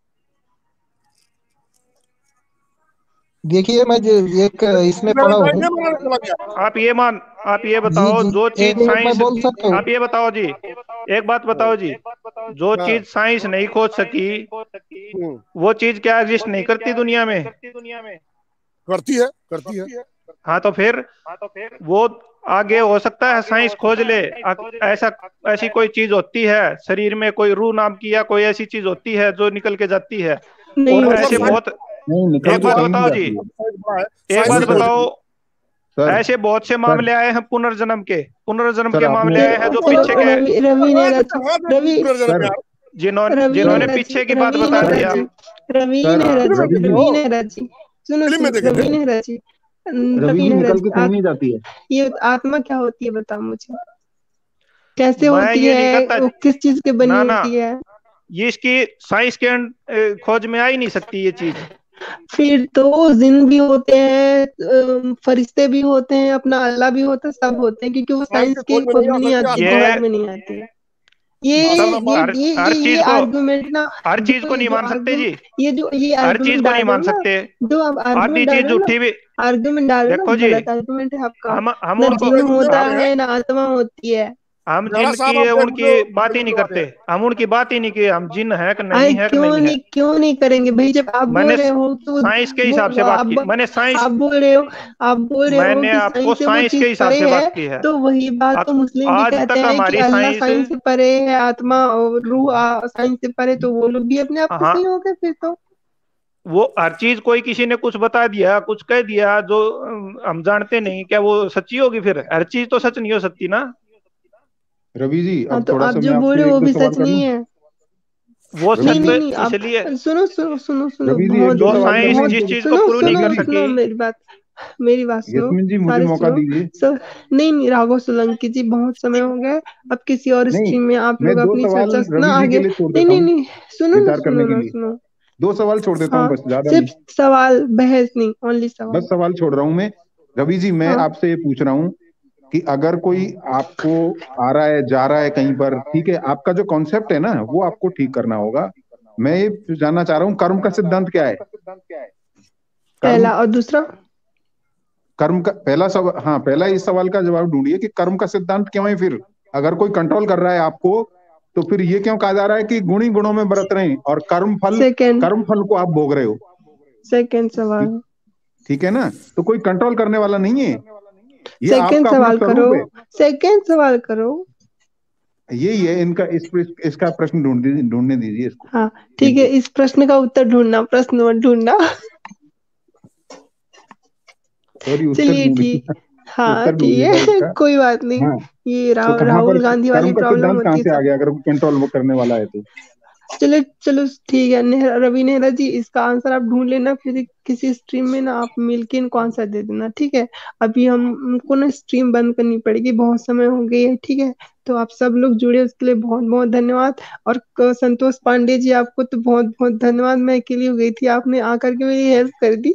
देखिए, मैं जो एक इसमें पढ़ा हूँ।
पैराडाइम बनाने चला गया।
आप ये मान आप ये
जी
बताओ,
जी,
जो
एक
चीज
मिनट मैं
साइंस,
बोल सकता हूँ।
आप ये बताओ जी, एक बात बताओ जी, जो
हाँ
चीज साइंस नहीं खोज सकी
हम्म,
वो चीज क्या एग्जिस्ट नहीं करती दुनिया में?
करती है करती है।
हाँ तो फिर वो आगे हो सकता है साइंस खोज ले, आ- ऐसा ऐसी कोई चीज होती है शरीर में, कोई रूह नाम की या कोई ऐसी चीज होती है जो निकल के जाती है,
नहीं
और
मतलब
ऐसे
होती है।
साइंस
बहुत
नहीं निकल
एक
के
बात
कहीं नहीं
बताओ जी,
जाती है
एक बात
सर
बताओ,
सर
ऐसे बहुत से
सर
मामले आए हैं पुनर्जन्म के, पुनर्जन्म
सर
के
आपने
मामले आए हैं जो
चलो
पीछे के,
रवि रवि नेहरा जी, रवि
सर
जिन्होंने
रवि
जिन्होंने
नेहरा
पीछे
जी,
की बात
रवि
बता
नेहरा
दिया।
जी, रवि
सर
नेहरा जी,
रवि जी
रवि नेहरा जी, सुनो
फिल्म में
सुनो,
देखे
रवि
थे।
नेहरा जी,
रवि
रवि
जी
नेहरा
निकल
जी,
के कहीं
आत,
नहीं जाती है
ये आत्मा क्या होती है बताओ मुझे, कैसे
मैं
होती
ये नहीं
है,
कहता,
वो किस चीज के बनी
ना ना,
होती है?
ये इसकी साइंस के अं- खोज में आ ही नहीं सकती ये चीज।
फिर तो जिन भी होते हैं, अ, फरिश्ते भी होते हैं, अपना अल्लाह भी होता है, सब होते हैं, क्योंकि वो
साइंस
साइंस
के
के
खोज में
खोज
नहीं
में
आ
नहीं
सकती
आती,
आत्मा
ये
दिमाग में नहीं आती है। ये
सब
ये
हर
ये
हर
ये ये
चीज को
आर्गुमेंट ना,
हर चीज
जो
को
ये
नहीं
जो
मान सकते जी,
आर्गुमेंट ये जो ये
हर चीज
आर्गुमेंट
को
डाल
नहीं
रहे
मान
हो ना,
सकते।
जो आप
आधी
आर्गुमेंट डाल
चीज
रहे हो ना,
झूठी भी,
आर्गुमेंट डाल रहे हो
देखो
ना,
जी,
गलत आर्गुमेंट है आपका।
हम हम
ना
उनको
जिन
हिंदू
होता
वाले हैं।
है ना आत्मा होती है।
हम
राणा
जिन
साहब
की
आप देख
उनकी
लो
बात ही नहीं
हिंदू वाले
करते,
हैं।
हम उनकी बात ही नहीं की, हम जिन है कि
आए
नहीं है कि
क्यों
नहीं है।
नहीं क्यों नहीं करेंगे भाई, जब आप बोल
मैंने
रहे हो तो
साइंस के
वो
हिसाब से बात की,
आप
मैंने साइंस
आप बोल रहे हो आप बोल रहे हो
मैंने
कि
आपको
साइंस से वो
साइंस के
चीज
हिसाब
परे
से
है,
बात की है।
तो वही बात तो
आ-
मुस्लिम भी
आज
कहते
तक
हैं कि
हमारी
अल्लाह
साइंस,
साइंस से परे है, आत्मा और रूह आ- साइंस से परे, तो वो लोग भी अपने आप में
हाँ,
सही हो गए फिर तो।
वो हर चीज कोई किसी ने कुछ बता दिया, कुछ कह दिया जो अम, हम जानते नहीं, क्या वो सच्ची होगी? फिर हर चीज तो सच नहीं हो सकती ना।
रवि जी
हाँ
अब
तो
थोड़ा
आप
सा
जो
मैं
बोल
आपसे
रहे हो
एक
वो
दो
भी
सवाल
सच
कर लूं
नहीं है।
वो
रवि
नहीं
सच
जी
नहीं
तो
नहीं, आप
इसलिए,
सुनो सुनो सुनो सुनो,
रवि जी एक
बहुत
दो
जो
सवाल कर
साइंस
लूं
बहुत
जिस चीज को
सुनो
प्रूव नहीं
सुनो
कर
रवि जी
सुनो,
सकी।
मेरी बात मेरी बात सुनो,
यस्मिन जी मुझे
सारे
मौका
सुनो।
दीजिए
सब नहीं नहीं, राघव सोलंकी जी, बहुत समय हो गया, अब किसी और
नहीं
स्ट्रीम में आप
मैं
लोग
दो
अपनी
सवाल
चर्चा ना
रवि जी के
आगे।
लिए छोड़
नहीं
देता
नहीं
हूँ
नहीं, सुनो ना
विचार करने
सुनो
के
ना
लिए
सुनो।
दो सवाल छोड़ देता हूँ
हाँ,
बस ज्यादा
सिर्फ
नहीं
सवाल, बहस नहीं, ओनली
बस
सवाल।
सवाल छोड़ रहा हूँ मैं रवि जी मैं
हाँ
आपसे ये पूछ रहा हूँ कि अगर कोई आपको आ रहा है जा रहा है कहीं पर ठीक है आपका जो कॉन्सेप्ट है ना वो आपको ठीक करना होगा मैं ये जानना चाह रहा हूँ कर्म का सिद्धांत क्या है कर्म
पहला, और दूसरा?
कर्म का पहला सवाल हाँ पहला इस सवाल का जवाब ढूंढिए कि कर्म का सिद्धांत क्यों है फिर अगर कोई कंट्रोल कर रहा है आपको तो फिर ये क्यों कहा जा रहा है कि गुणी गुणों में बरत रहे हैं और कर्म फल
सेकंड
कर्म फल को आप भोग रहे हो
सेकंड
ठीक
सवाल,
ठीक है ना तो कोई कंट्रोल करने वाला नहीं है ये
सेकंड
आपका अपना
सवाल करो,
स्वरूप है
सेकंड सवाल करो।
यही है इनका इस इसका प्रश्न ढूंढ दीजिए ढूंढने दीजिए इसको
हाँ ठीक है,
इनको
इस प्रश्न का उत्तर ढूंढना, प्रश्न मत ढूंढना।
सॉरी उत्तर
चलिए ठीक,
ढूंढिएगा
हाँ
उत्तर
ठीक
ढूंढिएगा
है।
इसका
कोई बात नहीं,
हाँ
ये
तो
रा,
कहाँ पर
राहुल गांधी वाली
कर्म का
प्रॉब्लम
सिद्धांत कहाँ
होती है
से आ
सब।
गया अगर कंट्रोल वो करने वाला है तो
चलो चलो ठीक है, नेहरा रवि नेहरा जी, इसका आंसर आप ढूंढ लेना, फिर किसी स्ट्रीम में ना आप मिलके इनको आंसर दे देना, ठीक है? अभी हम हमको ना स्ट्रीम बंद करनी पड़ेगी, बहुत समय हो गई है, ठीक है? तो आप सब लोग जुड़े उसके लिए बहुत बहुत धन्यवाद। और क- संतोष पांडे जी, आपको तो बहुत बहुत धन्यवाद, मैं अकेली हो गई थी, आपने आकर के मेरी हेल्प कर दी।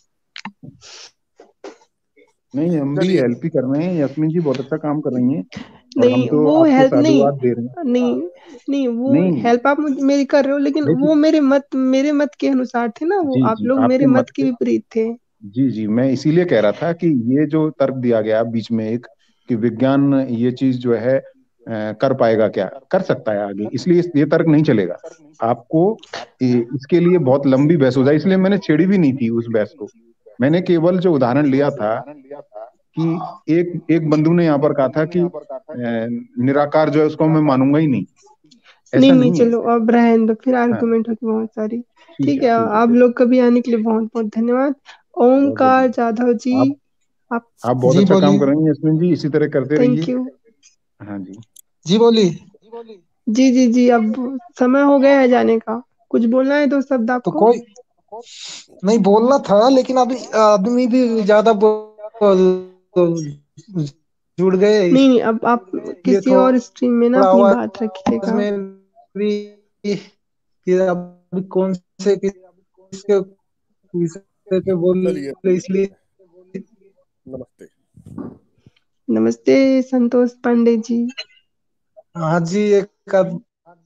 नहीं हम भी
चलिए
हेल्प ही कर रहे हैं यस्मिन जी बहुत अच्छा काम कर रही हैं और हम
नहीं
तो
वो
आपको
हेल्प नहीं,
साधुवाद दे रहे हैं
नहीं नहीं, वो
नहीं
हेल्प आप मुझ- मेरी कर रहे हो, लेकिन वो
देखिए
मेरे मत मेरे मत के अनुसार थे ना, वो
जी
आप
जी
लोग
आपके
मेरे
मत
मत के
से
विपरीत थे।
जी जी मैं इसीलिए कह रहा था कि ये जो तर्क दिया गया बीच में एक कि विज्ञान ये चीज जो है अ, कर पाएगा क्या कर सकता है आगे इसलिए इस- ये तर्क नहीं चलेगा आपको ये- इसके लिए बहुत लंबी बहस हो जाए इसलिए मैंने छेड़ी भी नहीं थी उस बहस को मैंने केवल जो उदाहरण लिया था कि एक एक बंधु ने यहाँ पर कहा था कि अ, निराकार जो है उसको मैं मानूंगा ही नहीं
नहीं
ऐसा
नहीं,
नहीं है
चलो अब रहने दो, फिर
हाँ
आर्गुमेंट होती बहुत सारी।
ठीक
ठीक
है
है,
ठीक है
आप
ठीक
लोग कभी आने के लिए बहुत बहुत धन्यवाद।
बहुत बहुत
ओमकार
धन्यवाद
जाधव जी,
आप
आप,
आप बहुत
जी
अच्छा काम
बोलिए।
कर रही हैं यस्मिन जी इसी तरह करते रहिए
थैंक यू।
हाँ जी
जी बोलिए।
जी जी जी, अब समय हो गया है जाने का, कुछ बोलना है दो शब्द
तो
आपको?
कोई नहीं बोलना था, लेकिन अभी आदमी भी ज्यादा बोल जुड़ गए,
नहीं नहीं, अब आप
इसलिए
किसी और स्ट्रीम में ना
थोड़ा
अपनी
आवाज
बात रखिएगा।
में भी कि अभी कौन से किसके विषय पे बोल
चलिए
इसलिए।
नमस्ते
नमस्ते संतोष पांडे जी।
हाँ जी एक आध-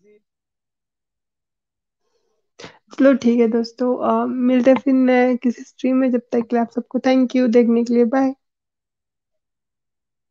चलो ठीक है दोस्तों, अ, मिलते हैं फिर नए किसी स्ट्रीम में, जब तक के लिए आप सबको थैंक यू देखने के लिए, बाय।